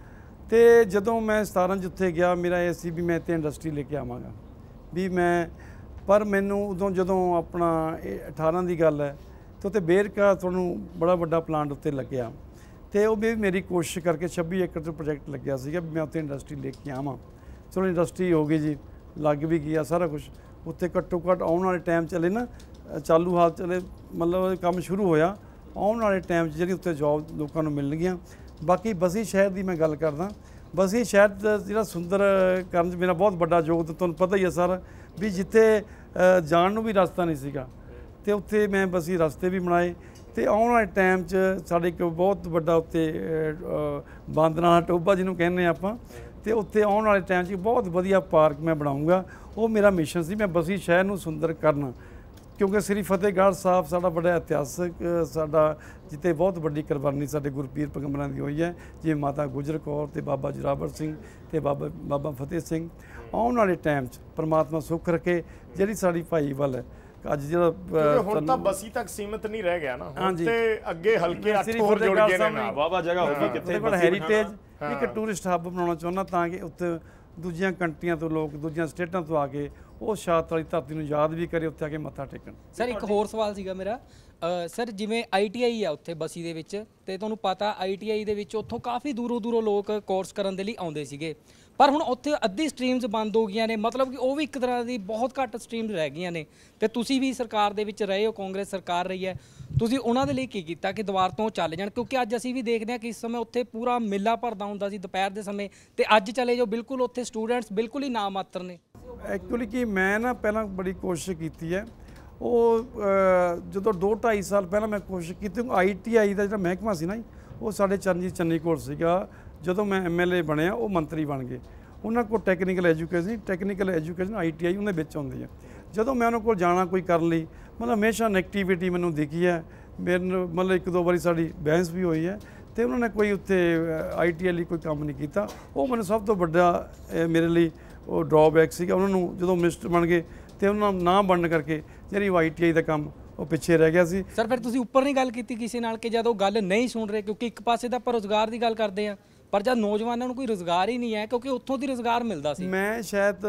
[SPEAKER 2] ਤੇ ਜਦੋਂ ਮੈਂ 17 'ਚ ਉੱਥੇ ਗਿਆ, ਮੇਰਾ ਇਹ ਸੀ ਵੀ ਮੈਂ ਇੱਥੇ ਇੰਡਸਟਰੀ ਲੈ ਕੇ ਆਵਾਂਗਾ, ਵੀ ਮੈਂ ਪਰ ਮੈਨੂੰ ਉਦੋਂ ਜਦੋਂ ਆਪਣਾ 18 ਦੀ ਗੱਲ ਹੈ ਤੇ ਉੱਥੇ ਬੇਰਕਾ ਤੁਹਾਨੂੰ ਬੜਾ ਵੱਡਾ ਪਲਾਂਟ ਉੱਤੇ ਲੱਗਿਆ ਤੇ ਉਹ ਵੀ ਮੇਰੀ ਕੋਸ਼ਿਸ਼ ਕਰਕੇ 26 ਏਕੜ ਤੋਂ ਪ੍ਰੋਜੈਕਟ ਲੱਗਿਆ ਸੀਗਾ ਵੀ ਮੈਂ ਉੱਥੇ ਇੰਡਸਟਰੀ ਲੈ ਕੇ ਆਵਾਂ। ਚਲੋ ਇੰਡਸਟਰੀ ਹੋ ਗਈ ਜੀ, ਲੱਗ ਵੀ ਗਿਆ ਸਾਰਾ ਕੁਝ। ਉੱਥੇ ਘੱਟੋ ਘੱਟ ਆਉਣ ਵਾਲੇ ਟਾਈਮ ਚੱਲੇ ਨਾ, ਚਾਲੂ ਹਾਲ ਚੱਲੇ, ਮਤਲਬ ਕੰਮ ਸ਼ੁਰੂ ਹੋਇਆ, ਆਉਣ ਵਾਲੇ ਟਾਈਮ 'ਚ ਜਿਹੜੀ ਉੱਥੇ ਜੋਬ ਲੋਕਾਂ ਨੂੰ ਮਿਲਣਗੀਆਂ। ਬਾਕੀ ਬਸੀ ਸ਼ਹਿਰ ਦੀ ਮੈਂ ਗੱਲ ਕਰਦਾ, ਬਸੀ ਸ਼ਹਿਰ ਦਾ ਜਿਹੜਾ ਸੁੰਦਰ ਕਰਨ 'ਚ ਮੇਰਾ ਬਹੁਤ ਵੱਡਾ ਯੋਗਦਾਨ, ਤੁਹਾਨੂੰ ਪਤਾ ਹੀ ਹੈ ਸਰ ਵੀ ਜਿੱਥੇ ਜਾਣ ਨੂੰ ਵੀ ਰਸਤਾ ਨਹੀਂ ਸੀਗਾ ਤੇ ਉੱਥੇ ਮੈਂ ਬਸੀ ਰਸਤੇ ਵੀ ਬਣਾਏ ਤੇ ਆਉਣ ਵਾਲੇ ਟਾਈਮ 'ਚ ਸਾਡੇ ਇੱਕ ਬਹੁਤ ਵੱਡਾ ਉੱਤੇ ਬਾਂਦਰਾਂ ਵਾਲਾ ਟੋਭਾ ਜਿਹਨੂੰ ਕਹਿੰਦੇ ਆਪਾਂ, ਤੇ ਉੱਥੇ ਆਉਣ ਵਾਲੇ ਟਾਈਮ 'ਚ ਬਹੁਤ ਵਧੀਆ ਪਾਰਕ ਮੈਂ ਬਣਾਉਂਗਾ। ਉਹ ਮੇਰਾ ਮਿਸ਼ਨ ਸੀ, ਮੈਂ ਬਸੀ ਸ਼ਹਿਰ ਨੂੰ ਸੁੰਦਰ ਕਰਨਾ, ਕਿਉਂਕਿ ਸ੍ਰੀ ਫਤਿਹਗੜ੍ਹ ਸਾਹਿਬ ਸਾਡਾ ਬੜਾ ਇਤਿਹਾਸਕ, ਸਾਡਾ ਜਿੱਥੇ ਬਹੁਤ ਵੱਡੀ ਕੁਰਬਾਨੀ ਸਾਡੇ ਗੁਰਪੀਰ ਪੈਗੰਬਰਾਂ ਦੀ ਹੋਈ ਹੈ, ਜਿਵੇਂ ਮਾਤਾ ਗੁਜਰ ਕੌਰ ਤੇ ਬਾਬਾ ਜੋਰਾਵਰ ਸਿੰਘ ਤੇ ਬਾਬਾ ਫਤਿਹ ਸਿੰਘ। ਆਉਣ ਵਾਲੇ ਟਾਈਮ 'ਚ ਪਰਮਾਤਮਾ ਸੁੱਖ ਰੱਖੇ ਜਿਹੜੀ ਸਾਡੀ ਭਾਈਵਾਲ ਹੈ ਅੱਜ ਜਿਹੜਾ
[SPEAKER 1] ਹੁਣ ਤਾਂ ਬਸੀ ਤੱਕ ਸੀਮਿਤ ਨਹੀਂ ਰਹਿ ਗਿਆ ਨਾ, ਹੁਣ ਤੇ ਅੱਗੇ ਹਲਕੇ 8 ਹੋਰ ਜੁੜ ਗਏ ਨੇ ਨਾਲ,
[SPEAKER 3] ਵਾਵਾ ਜਗ੍ਹਾ ਹੋ ਗਈ ਕਿੱਥੇ
[SPEAKER 2] ਕੋਲ ਹੈਰੀਟੇਜ ਇੱਕ ਟੂਰਿਸਟ ਹੱਬ ਬਣਾਉਣਾ ਚਾਹੁੰਦਾ ਤਾਂ ਕਿ ਉੱਥੇ ਦੂਜੀਆਂ ਕੰਟਰੀਆਂ ਤੋਂ ਲੋਕ, ਦੂਜੀਆਂ ਸਟੇਟਾਂ ਤੋਂ ਆ ਕੇ ਉਹ ਸ਼ਾਤ ਵਾਲੀ ਧਰਤੀ ਨੂੰ ਯਾਦ ਵੀ ਕਰੇ, ਉੱਥੇ ਆ ਕੇ ਮੱਥਾ ਟੇਕਣ।
[SPEAKER 5] ਸਰ ਇੱਕ ਹੋਰ ਸਵਾਲ ਸੀਗਾ ਮੇਰਾ, ਸਰ ਜਿਵੇਂ ITI ਆ ਉੱਥੇ ਬਸੀ ਦੇ ਵਿੱਚ, ਤੇ ਤੁਹਾਨੂੰ ਪਤਾ ITI ਦੇ ਵਿੱਚ ਉੱਥੋਂ ਕਾਫੀ ਦੂਰੋਂ ਲੋਕ ਕੋਰਸ ਕਰਨ ਦੇ ਲਈ ਆਉਂਦੇ ਸੀਗੇ, ਪਰ ਹੁਣ ਉੱਥੇ ਅੱਧੀ ਸਟਰੀਮਸ ਬੰਦ ਹੋ ਗਈਆਂ ਨੇ, ਮਤਲਬ ਕਿ ਉਹ ਵੀ ਇੱਕ ਤਰ੍ਹਾਂ ਦੀ ਬਹੁਤ ਘੱਟ ਸਟਰੀਮਸ ਰਹਿ ਗਈਆਂ ਨੇ। ਤੇ ਤੁਸੀਂ ਵੀ ਸਰਕਾਰ ਦੇ ਵਿੱਚ ਰਹੇ ਹੋ, ਕਾਂਗਰਸ ਸਰਕਾਰ ਰਹੀ ਹੈ, ਤੁਸੀਂ ਉਹਨਾਂ ਦੇ ਲਈ ਕੀ ਕੀਤਾ ਕਿ ਦੁਬਾਰਾ ਤੋਂ ਚੱਲ ਜਾਣ? ਕਿਉਂਕਿ ਅੱਜ ਅਸੀਂ ਵੀ ਦੇਖਦੇ ਹਾਂ ਕਿ ਇਸ ਸਮੇਂ ਉੱਥੇ ਪੂਰਾ ਮੇਲਾ ਭਰਦਾ ਹੁੰਦਾ ਸੀ ਦੁਪਹਿਰ ਦੇ ਸਮੇਂ, ਤੇ ਅੱਜ ਚਲੇ ਜਾਓ ਬਿਲਕੁਲ ਉੱਥੇ ਸਟੂਡੈਂਟਸ ਬਿਲਕੁਲ ਹੀ ਨਾ ਮਾਤਰ ਨੇ।
[SPEAKER 2] ਐਕਚੁਅਲੀ ਕਿ ਮੈਂ ਨਾ ਪਹਿਲਾਂ ਬੜੀ ਕੋਸ਼ਿਸ਼ ਕੀਤੀ ਹੈ, ਉਹ ਜਦੋਂ 2-2.5 ਸਾਲ ਪਹਿਲਾਂ ਮੈਂ ਕੋਸ਼ਿਸ਼ ਕੀਤੀ, ITI ਦਾ ਜਿਹੜਾ ਮਹਿਕਮਾ ਸੀ ਨਾ ਉਹ ਸਾਡੇ ਚਰਨਜੀਤ ਚੰਨੀ ਕੋਲ ਸੀਗਾ। ਜਦੋਂ ਮੈਂ MLA ਬਣਿਆ ਉਹ ਮੰਤਰੀ ਬਣ ਗਏ, ਉਹਨਾਂ ਕੋਲ ਟੈਕਨੀਕਲ ਐਜੂਕੇਸ਼ਨ ITI ਉਹਦੇ ਵਿੱਚ ਆਉਂਦੀ ਹੈ। ਜਦੋਂ ਮੈਂ ਉਹਨਾਂ ਕੋਲ ਜਾਣਾ ਕੋਈ ਕਰਨ ਲਈ, ਮਤਲਬ ਹਮੇਸ਼ਾ ਨੈਗੇਟਿਵਿਟੀ ਮੈਨੂੰ ਦਿਖੀ ਹੈ, ਮੈਨੂੰ ਮਤਲਬ 1-2 ਵਾਰੀ ਸਾਡੀ ਬਹਿਸ ਵੀ ਹੋਈ ਹੈ ਤੇ ਉਹਨਾਂ ਨੇ ਕੋਈ ਉੱਥੇ ITI ਲਈ ਕੋਈ ਕੰਮ ਨਹੀਂ ਕੀਤਾ। ਉਹ ਮੈਨੂੰ ਸਭ ਤੋਂ ਵੱਡਾ ਮੇਰੇ ਲਈ ਉਹ ਡਰਾਬੈਕ ਸੀਗਾ। ਉਹਨਾਂ ਨੂੰ ਜਦੋਂ ਮਿਨਿਸਟਰ ਬਣ ਗਏ ਤੇ ਉਹਨਾਂ ਨੂੰ ਨਾ ਬਣਨ ਕਰਕੇ ਜਿਹੜੀ ITI ਦਾ ਕੰਮ ਉਹ ਪਿੱਛੇ ਰਹਿ ਗਿਆ ਸੀ।
[SPEAKER 5] ਸਰ ਫਿਰ ਤੁਸੀਂ ਉੱਪਰ ਨਹੀਂ ਗੱਲ ਕੀਤੀ ਕਿਸੇ ਨਾਲ ਕਿ ਜਦੋਂ ਗੱਲ ਨਹੀਂ ਸੁਣ ਰਹੇ, ਕਿਉਂਕਿ ਇੱਕ ਪਾਸੇ ਤਾਂ ਆਪਾਂ ਰੋਜ਼ਗਾਰ ਦੀ ਗੱਲ ਕਰਦੇ ਆ, ਪਰ ਜਦ ਨੌਜਵਾਨਾਂ ਨੂੰ ਕੋਈ ਰੋਜ਼ਗਾਰ ਹੀ ਨਹੀਂ ਹੈ, ਕਿਉਂਕਿ ਉੱਥੋਂ ਦੀ ਰੋਜ਼ਗਾਰ ਮਿਲਦਾ ਸੀ।
[SPEAKER 2] ਮੈਂ ਸ਼ਾਇਦ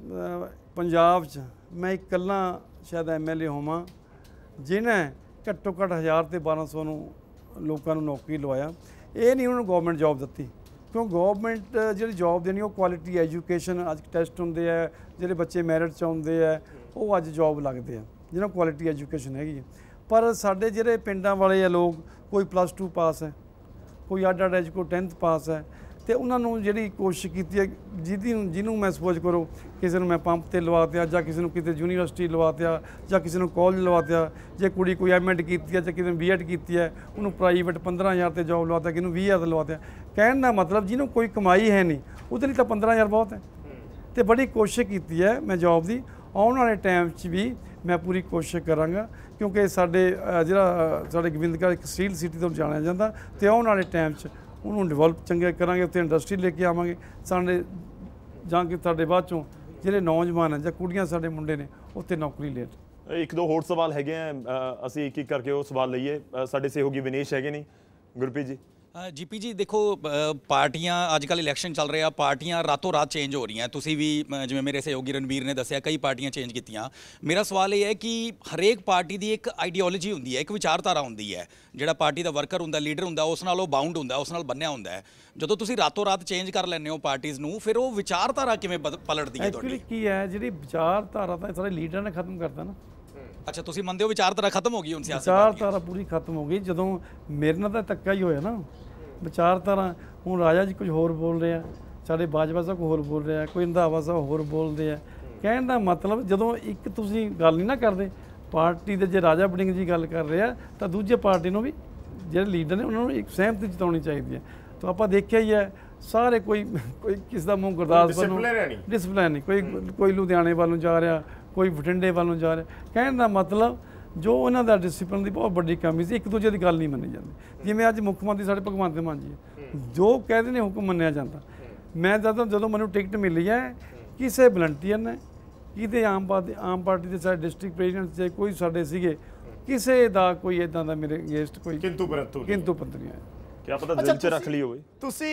[SPEAKER 2] ਪੰਜਾਬ 'ਚ ਮੈਂ ਇਕੱਲਾ ਸ਼ਾਇਦ MLA ਹੋਵਾਂ ਜਿਹਨੇ ਘੱਟੋ ਘੱਟ 1000 ਤੇ 1200 ਨੂੰ ਲੋਕਾਂ ਨੂੰ ਨੌਕਰੀ ਲਵਾਇਆ। ਇਹ ਨਹੀਂ ਉਹਨਾਂ ਨੂੰ ਗਵਰਨਮੈਂਟ ਜੌਬ ਦਿੱਤੀ, ਕਿਉਂ ਗਵਰਨਮੈਂਟ ਜਿਹੜੀ ਜੌਬ ਦੇਣੀ ਉਹ ਕੁਆਲਿਟੀ ਐਜੂਕੇਸ਼ਨ, ਅੱਜ ਟੈਸਟ ਹੁੰਦੇ ਆ, ਜਿਹੜੇ ਬੱਚੇ ਮੈਰਿਟ 'ਚ ਆਉਂਦੇ ਆ ਉਹ ਅੱਜ ਜੌਬ ਲੱਗਦੇ ਆ ਜਿਹਨਾਂ ਕੁਆਲਿਟੀ ਐਜੂਕੇਸ਼ਨ ਹੈਗੀ ਹੈ। ਪਰ ਸਾਡੇ ਜਿਹੜੇ ਪਿੰਡਾਂ ਵਾਲੇ ਆ ਲੋਕ, ਕੋਈ +2 ਪਾਸ ਹੈ, ਕੋਈ ਅੱਡ ਕੋਈ 10th ਪਾਸ ਹੈ, ਤੇ ਉਹਨਾਂ ਨੂੰ ਜਿਹੜੀ ਕੋਸ਼ਿਸ਼ ਕੀਤੀ ਹੈ ਜਿਹਨੂੰ ਮੈਂ ਸਪੋਜ਼ ਕਰੋ ਕਿਸੇ ਨੂੰ ਮੈਂ ਪੰਪ ਤੇ ਲਵਾ ਦਿਆ, ਜਾਂ ਕਿਸੇ ਨੂੰ ਕਿਤੇ ਯੂਨੀਵਰਸਿਟੀ ਲਵਾ ਦਿਆ, ਜਾਂ ਕਿਸੇ ਨੂੰ ਕਾਲਜ ਲਵਾ ਦਿਆ, ਜੇ ਕੁੜੀ ਕੋਈ M.Ed ਕੀਤੀ ਹੈ ਜਾਂ ਕਿਸੇ ਨੇ B.Ed ਕੀਤੀ ਹੈ ਉਹਨੂੰ ਪ੍ਰਾਈਵੇਟ 15,000 ਤੇ ਜੌਬ ਲਵਾ ਦਿਆ, ਕਿਸੇ ਨੂੰ 20,000 ਤੇ ਲਵਾ ਦਿਆ। ਕਹਿਣ ਦਾ ਮਤਲਬ ਜਿਹਨੂੰ ਕੋਈ ਕਮਾਈ ਹੈ ਨਹੀਂ ਉਹਦੇ ਲਈ ਤਾਂ 15,000 ਬਹੁਤ ਹੈ। ਤੇ ਬੜੀ ਕੋਸ਼ਿਸ਼ ਕੀਤੀ ਹੈ ਮੈਂ ਜੌਬ ਦੀ, ਆਉਣ ਵਾਲੇ ਟਾਈਮ 'ਚ ਵੀ ਮੈਂ ਪੂਰੀ ਕੋਸ਼ਿਸ਼ ਕਰਾਂਗਾ, ਕਿਉਂਕਿ ਸਾਡੇ ਜਿਹੜਾ ਸਾਡੇ ਗੋਬਿੰਦਗੜ੍ਹ ਇੱਕ ਸਟੀਲ ਸਿਟੀ ਤੋਂ ਜਾਣਿਆ ਜਾਂਦਾ, ਤੇ ਆਉਣ ਵਾਲੇ ਟਾਈਮ 'ਚ ਉਹਨੂੰ ਡਿਵੈਲਪ ਚੰਗੇ ਕਰਾਂਗੇ, ਉੱਥੇ ਇੰਡਸਟਰੀ ਲੈ ਕੇ ਆਵਾਂਗੇ। ਸਾਡੇ ਜਾਂ ਕਿ ਸਾਡੇ ਬਾਅਦ 'ਚੋਂ ਜਿਹੜੇ ਨੌਜਵਾਨ ਹੈ ਜਾਂ ਕੁੜੀਆਂ ਸਾਡੇ ਮੁੰਡੇ ਨੇ ਉੱਥੇ ਨੌਕਰੀ ਲੈਣ।
[SPEAKER 3] 1-2 ਹੋਰ ਸਵਾਲ ਹੈਗੇ ਆ, ਅਸੀਂ ਇੱਕ ਕਰਕੇ ਉਹ ਸਵਾਲ ਲਈਏ। ਸਾਡੇ ਸਹਿਯੋਗੀ ਵਿਨੇਸ਼ ਹੈਗੇ ਨੇ, ਗੁਰਪ੍ਰੀਤ ਜੀ।
[SPEAKER 6] GP ਜੀ ਦੇਖੋ, ਪਾਰਟੀਆਂ ਅੱਜ ਕੱਲ੍ਹ ਇਲੈਕਸ਼ਨ ਚੱਲ ਰਿਹਾ, ਪਾਰਟੀਆਂ ਰਾਤੋਂ ਰਾਤ ਚੇਂਜ ਹੋ ਰਹੀਆਂ। ਤੁਸੀਂ ਵੀ ਜਿਵੇਂ ਮੇਰੇ ਸਹਿਯੋਗੀ ਰਣਵੀਰ ਨੇ ਦੱਸਿਆ ਕਈ ਪਾਰਟੀਆਂ ਚੇਂਜ ਕੀਤੀਆਂ। ਮੇਰਾ ਸਵਾਲ ਇਹ ਹੈ ਕਿ ਹਰੇਕ ਪਾਰਟੀ ਦੀ ਇੱਕ ਆਈਡੀਓਲੋਜੀ ਹੁੰਦੀ ਹੈ, ਇੱਕ ਵਿਚਾਰਧਾਰਾ ਹੁੰਦੀ ਹੈ। ਜਿਹੜਾ ਪਾਰਟੀ ਦਾ ਵਰਕਰ ਹੁੰਦਾ, ਲੀਡਰ ਹੁੰਦਾ, ਉਸ ਨਾਲ ਉਹ ਬਾਉਂਡ ਹੁੰਦਾ, ਉਸ ਨਾਲ ਬੰਨਿਆ ਹੁੰਦਾ ਹੈ। ਜਦੋਂ ਤੁਸੀਂ ਰਾਤੋਂ ਰਾਤ ਚੇਂਜ ਕਰ ਲੈਂਦੇ ਹੋ ਪਾਰਟੀਜ਼ ਨੂੰ, ਫਿਰ ਉਹ ਵਿਚਾਰਧਾਰਾ ਕਿਵੇਂ ਪਲਟਦੀ ਹੈ ਤੁਹਾਡੀ?
[SPEAKER 2] ਐਕਚੁਅਲੀ ਕੀ ਹੈ, ਜਿਹੜੀ ਵਿਚਾਰਧਾਰਾ ਤਾਂ ਸਾਰੇ ਲੀਡਰਾਂ ਨੇ ਖਤਮ ਕਰਤਾ ਨਾ।
[SPEAKER 6] ਅੱਛਾ, ਤੁਸੀਂ ਮੰਨਦੇ ਹੋ ਵਿਚਾਰਧਾਰਾ ਖਤਮ ਹੋ ਗਈ ਹੁਣ ਸਿਆਸੀ?
[SPEAKER 2] ਵਿਚਾਰਧਾਰਾ ਪੂਰੀ ਖਤਮ ਹੋ ਗਈ। ਜਦੋਂ ਮੇਰੇ ਨਾਲ ਤਾਂ ਧੱਕਾ ਹੀ ਹੋਇਆ ਨਾ ਵਿਚਾਰਧਾਰਾ। ਹੁਣ ਰਾਜਾ ਜੀ ਕੁਝ ਹੋਰ ਬੋਲ ਰਿਹਾ, ਸਾਡੇ ਬਾਜਵਾ ਸਾਹਿਬ ਹੋਰ ਬੋਲ ਰਿਹਾ, ਕੋਈ ਰੰਧਾਵਾ ਸਾਹਿਬ ਹੋਰ ਬੋਲਦੇ ਆ। ਕਹਿਣ ਦਾ ਮਤਲਬ ਜਦੋਂ ਇੱਕ ਤੁਸੀਂ ਗੱਲ ਨਹੀਂ ਨਾ ਕਰਦੇ ਪਾਰਟੀ ਦੇ, ਜੇ ਰਾਜਾ ਵੜਿੰਗ ਜੀ ਗੱਲ ਕਰ ਰਿਹਾ ਤਾਂ ਦੂਜੇ ਪਾਰਟੀ ਨੂੰ ਵੀ ਜਿਹੜੇ ਲੀਡਰ ਨੇ ਉਹਨਾਂ ਨੂੰ ਇੱਕ ਸਹਿਮਤੀ ਜਤਾਉਣੀ ਚਾਹੀਦੀ ਹੈ। ਤਾਂ ਆਪਾਂ ਦੇਖਿਆ ਹੀ ਹੈ ਸਾਰੇ ਕੋਈ ਕਿਸ ਦਾ ਮੂੰਹ ਗੁਰਦਾਸਪੁਰ ਨੂੰ ਡਿਸਪਲਿਨ ਨਹੀਂ, ਕੋਈ ਲੁਧਿਆਣੇ ਵੱਲ ਨੂੰ ਜਾ ਰਿਹਾ, ਕੋਈ ਬਠਿੰਡੇ ਵੱਲ ਨੂੰ ਜਾ ਰਿਹਾ। ਕਹਿਣ ਦਾ ਮਤਲਬ ਜੋ ਉਹਨਾਂ ਦਾ ਡਿਸਪਲਿਨ ਦੀ ਬਹੁਤ ਵੱਡੀ ਕਮੀ ਸੀ, ਇੱਕ ਦੂਜੇ ਦੀ ਗੱਲ ਨਹੀਂ ਮੰਨੀ ਜਾਂਦੀ। ਜਿਵੇਂ ਅੱਜ ਮੁੱਖ ਮੰਤਰੀ ਸਾਡੇ ਭਗਵੰਤ ਮਾਨ ਜੀ ਜੋ ਕਹਿੰਦੇ ਨੇ ਹੁਕਮ ਮੰਨਿਆ ਜਾਂਦਾ। ਮੈਂ ਜਦੋਂ ਮੈਨੂੰ ਟਿਕਟ ਮਿਲੀ ਹੈ, ਕਿਸੇ ਵਲੰਟੀਅਰ ਨੇ, ਕਿਤੇ ਆਮ ਪਾਰਟੀ ਦੇ ਸਾਡੇ ਡਿਸਟ੍ਰਿਕਟ ਪ੍ਰੈਜ਼ੀਡੈਂਟ ਜੇ ਕੋਈ ਸਾਡੇ ਸੀਗੇ, ਕਿਸੇ ਦਾ ਕੋਈ ਇਦਾਂ ਦਾ ਮੇਰੇ ਅਗੇਂਸਟ ਕੋਈ ਕਿੰਤੂ ਪਰੰਤੂ ਨਹੀਂ ਆਇਆ।
[SPEAKER 3] ਕੀ ਪਤਾ ਦਿਲ 'ਚ ਰੱਖ ਲਈ ਹੋਵੇ।
[SPEAKER 1] ਤੁਸੀਂ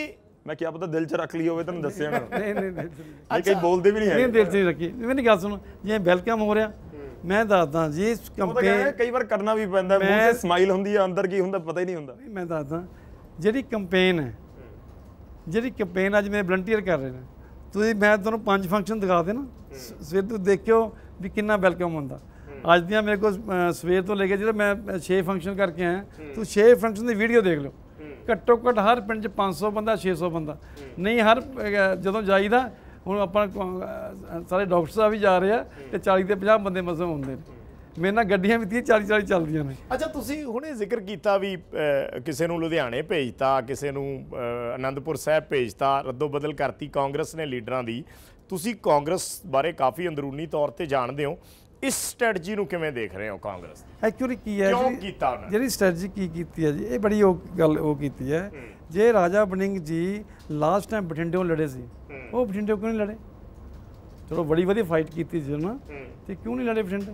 [SPEAKER 3] ਮੈਂ ਕਿਹਾ ਪਤਾ ਦਿਲ 'ਚ ਰੱਖ ਲਈ ਹੋਵੇ ਤੁਹਾਨੂੰ ਦੱਸਿਆ ਨਾ।
[SPEAKER 2] ਨਹੀਂ
[SPEAKER 3] ਕਈ ਬੋਲਦੇ ਵੀ ਨਹੀਂ
[SPEAKER 2] ਨਹੀਂ ਦਿਲ 'ਚ ਨਹੀਂ ਰੱਖੀ। ਮੇਰੀ ਗੱਲ ਸੁਣੋ, ਜਿਵੇਂ ਵੈਲਕਮ ਹੋ ਰਿਹਾ, ਮੈਂ ਦੱਸਦਾ ਜੀ ਕੰਪੇਨ
[SPEAKER 3] ਕਈ ਵਾਰ ਕਰਨਾ ਵੀ ਪੈਂਦਾ, ਮੂੰਹ ਤੇ ਸਮਾਈਲ ਹੁੰਦੀ ਆ, ਅੰਦਰ ਕੀ ਹੁੰਦਾ ਪਤਾ ਹੀ ਨਹੀਂ ਹੁੰਦਾ।
[SPEAKER 2] ਮੈਂ ਦੱਸਦਾ ਜਿਹੜੀ ਕੰਪੇਨ ਹੈ, ਜਿਹੜੀ ਕੰਪੇਨ ਅੱਜ ਮੇਰੇ ਵਲੰਟੀਅਰ ਕਰ ਰਹੇ ਨੇ, ਤੁਸੀਂ ਮੈਂ ਤੁਹਾਨੂੰ 5 ਫੰਕਸ਼ਨ ਦਿਖਾ ਦੇਣਾ, ਸਵੇਰ ਤੋਂ ਦੇਖਿਓ ਵੀ ਕਿੰਨਾ ਵੈਲਕਮ ਹੁੰਦਾ। ਅੱਜ ਦੀਆਂ ਮੇਰੇ ਕੋਲ ਸਵੇਰ ਤੋਂ ਲੈ ਕੇ ਜਿਹੜਾ ਮੈਂ 6 ਫੰਕਸ਼ਨ ਕਰਕੇ ਆਇਆ, ਤੁਸੀਂ 6 ਫੰਕਸ਼ਨ ਦੀ ਵੀਡੀਓ ਦੇਖ ਲਓ। ਘੱਟੋ ਘੱਟ ਹਰ ਪਿੰਡ 'ਚ 500 ਬੰਦਾ, 600 ਬੰਦਾ ਨਹੀਂ, ਹਰ ਜਦੋਂ ਜਾਈਦਾ ਹੁਣ ਆਪਾਂ ਸਾਰੇ ਡਾਕਟਰ ਸਾਹਿਬ ਵੀ ਜਾ ਰਹੇ ਆ ਤੇ 40 ਤੇ 50 ਬੰਦੇ ਮਸਮ ਹੁੰਦੇ ਨੇ। ਮੇਰੇ ਨਾਲ ਗੱਡੀਆਂ ਵੀ 30-40 ਚੱਲਦੀਆਂ ਨੇ।
[SPEAKER 1] ਅੱਛਾ, ਤੁਸੀਂ ਹੁਣੇ ਜ਼ਿਕਰ ਕੀਤਾ ਵੀ ਕਿਸੇ ਨੂੰ ਲੁਧਿਆਣੇ ਭੇਜਤਾ, ਕਿਸੇ ਨੂੰ ਆਨੰਦਪੁਰ ਸਾਹਿਬ ਭੇਜਤਾ, ਰੱਦੋ ਬਦਲ ਕਰਤੀ ਕਾਂਗਰਸ ਨੇ ਲੀਡਰਾਂ ਦੀ। ਤੁਸੀਂ ਕਾਂਗਰਸ ਬਾਰੇ ਕਾਫੀ ਅੰਦਰੂਨੀ ਤੌਰ ਤੇ ਜਾਣਦੇ ਹੋ, ਇਸ ਸਟ੍ਰੈਟਜੀ ਨੂੰ ਕਿਵੇਂ ਦੇਖ ਰਹੇ ਹੋ ਕਾਂਗਰਸ?
[SPEAKER 2] ਐਕਚੁਅਲੀ ਕੀ ਹੈ,
[SPEAKER 1] ਕਿਉਂ ਕੀਤਾ ਉਹਨਾਂ
[SPEAKER 2] ਜਿਹੜੀ ਸਟ੍ਰੈਟਜੀ ਕੀ ਕੀਤੀ ਹੈ ਜੀ, ਇਹ ਬੜੀ ਗੱਲ ਉਹ ਕੀਤੀ ਹੈ। ਜੇ ਰਾਜਾ ਵੜਿੰਗ ਜੀ ਲਾਸਟ ਟਾਈਮ ਬਠਿੰਡਿਓਂ ਲੜੇ ਸੀ, ਉਹ ਬਠਿੰਡਿਓਂ ਕਿਉਂ ਨਹੀਂ ਲੜੇ? ਚਲੋ ਬੜੀ ਵਧੀਆ ਫਾਈਟ ਕੀਤੀ ਸੀ ਉਹਨਾਂ, ਤੇ ਕਿਉਂ ਨਹੀਂ ਲੜੇ ਬਠਿੰਡੇ?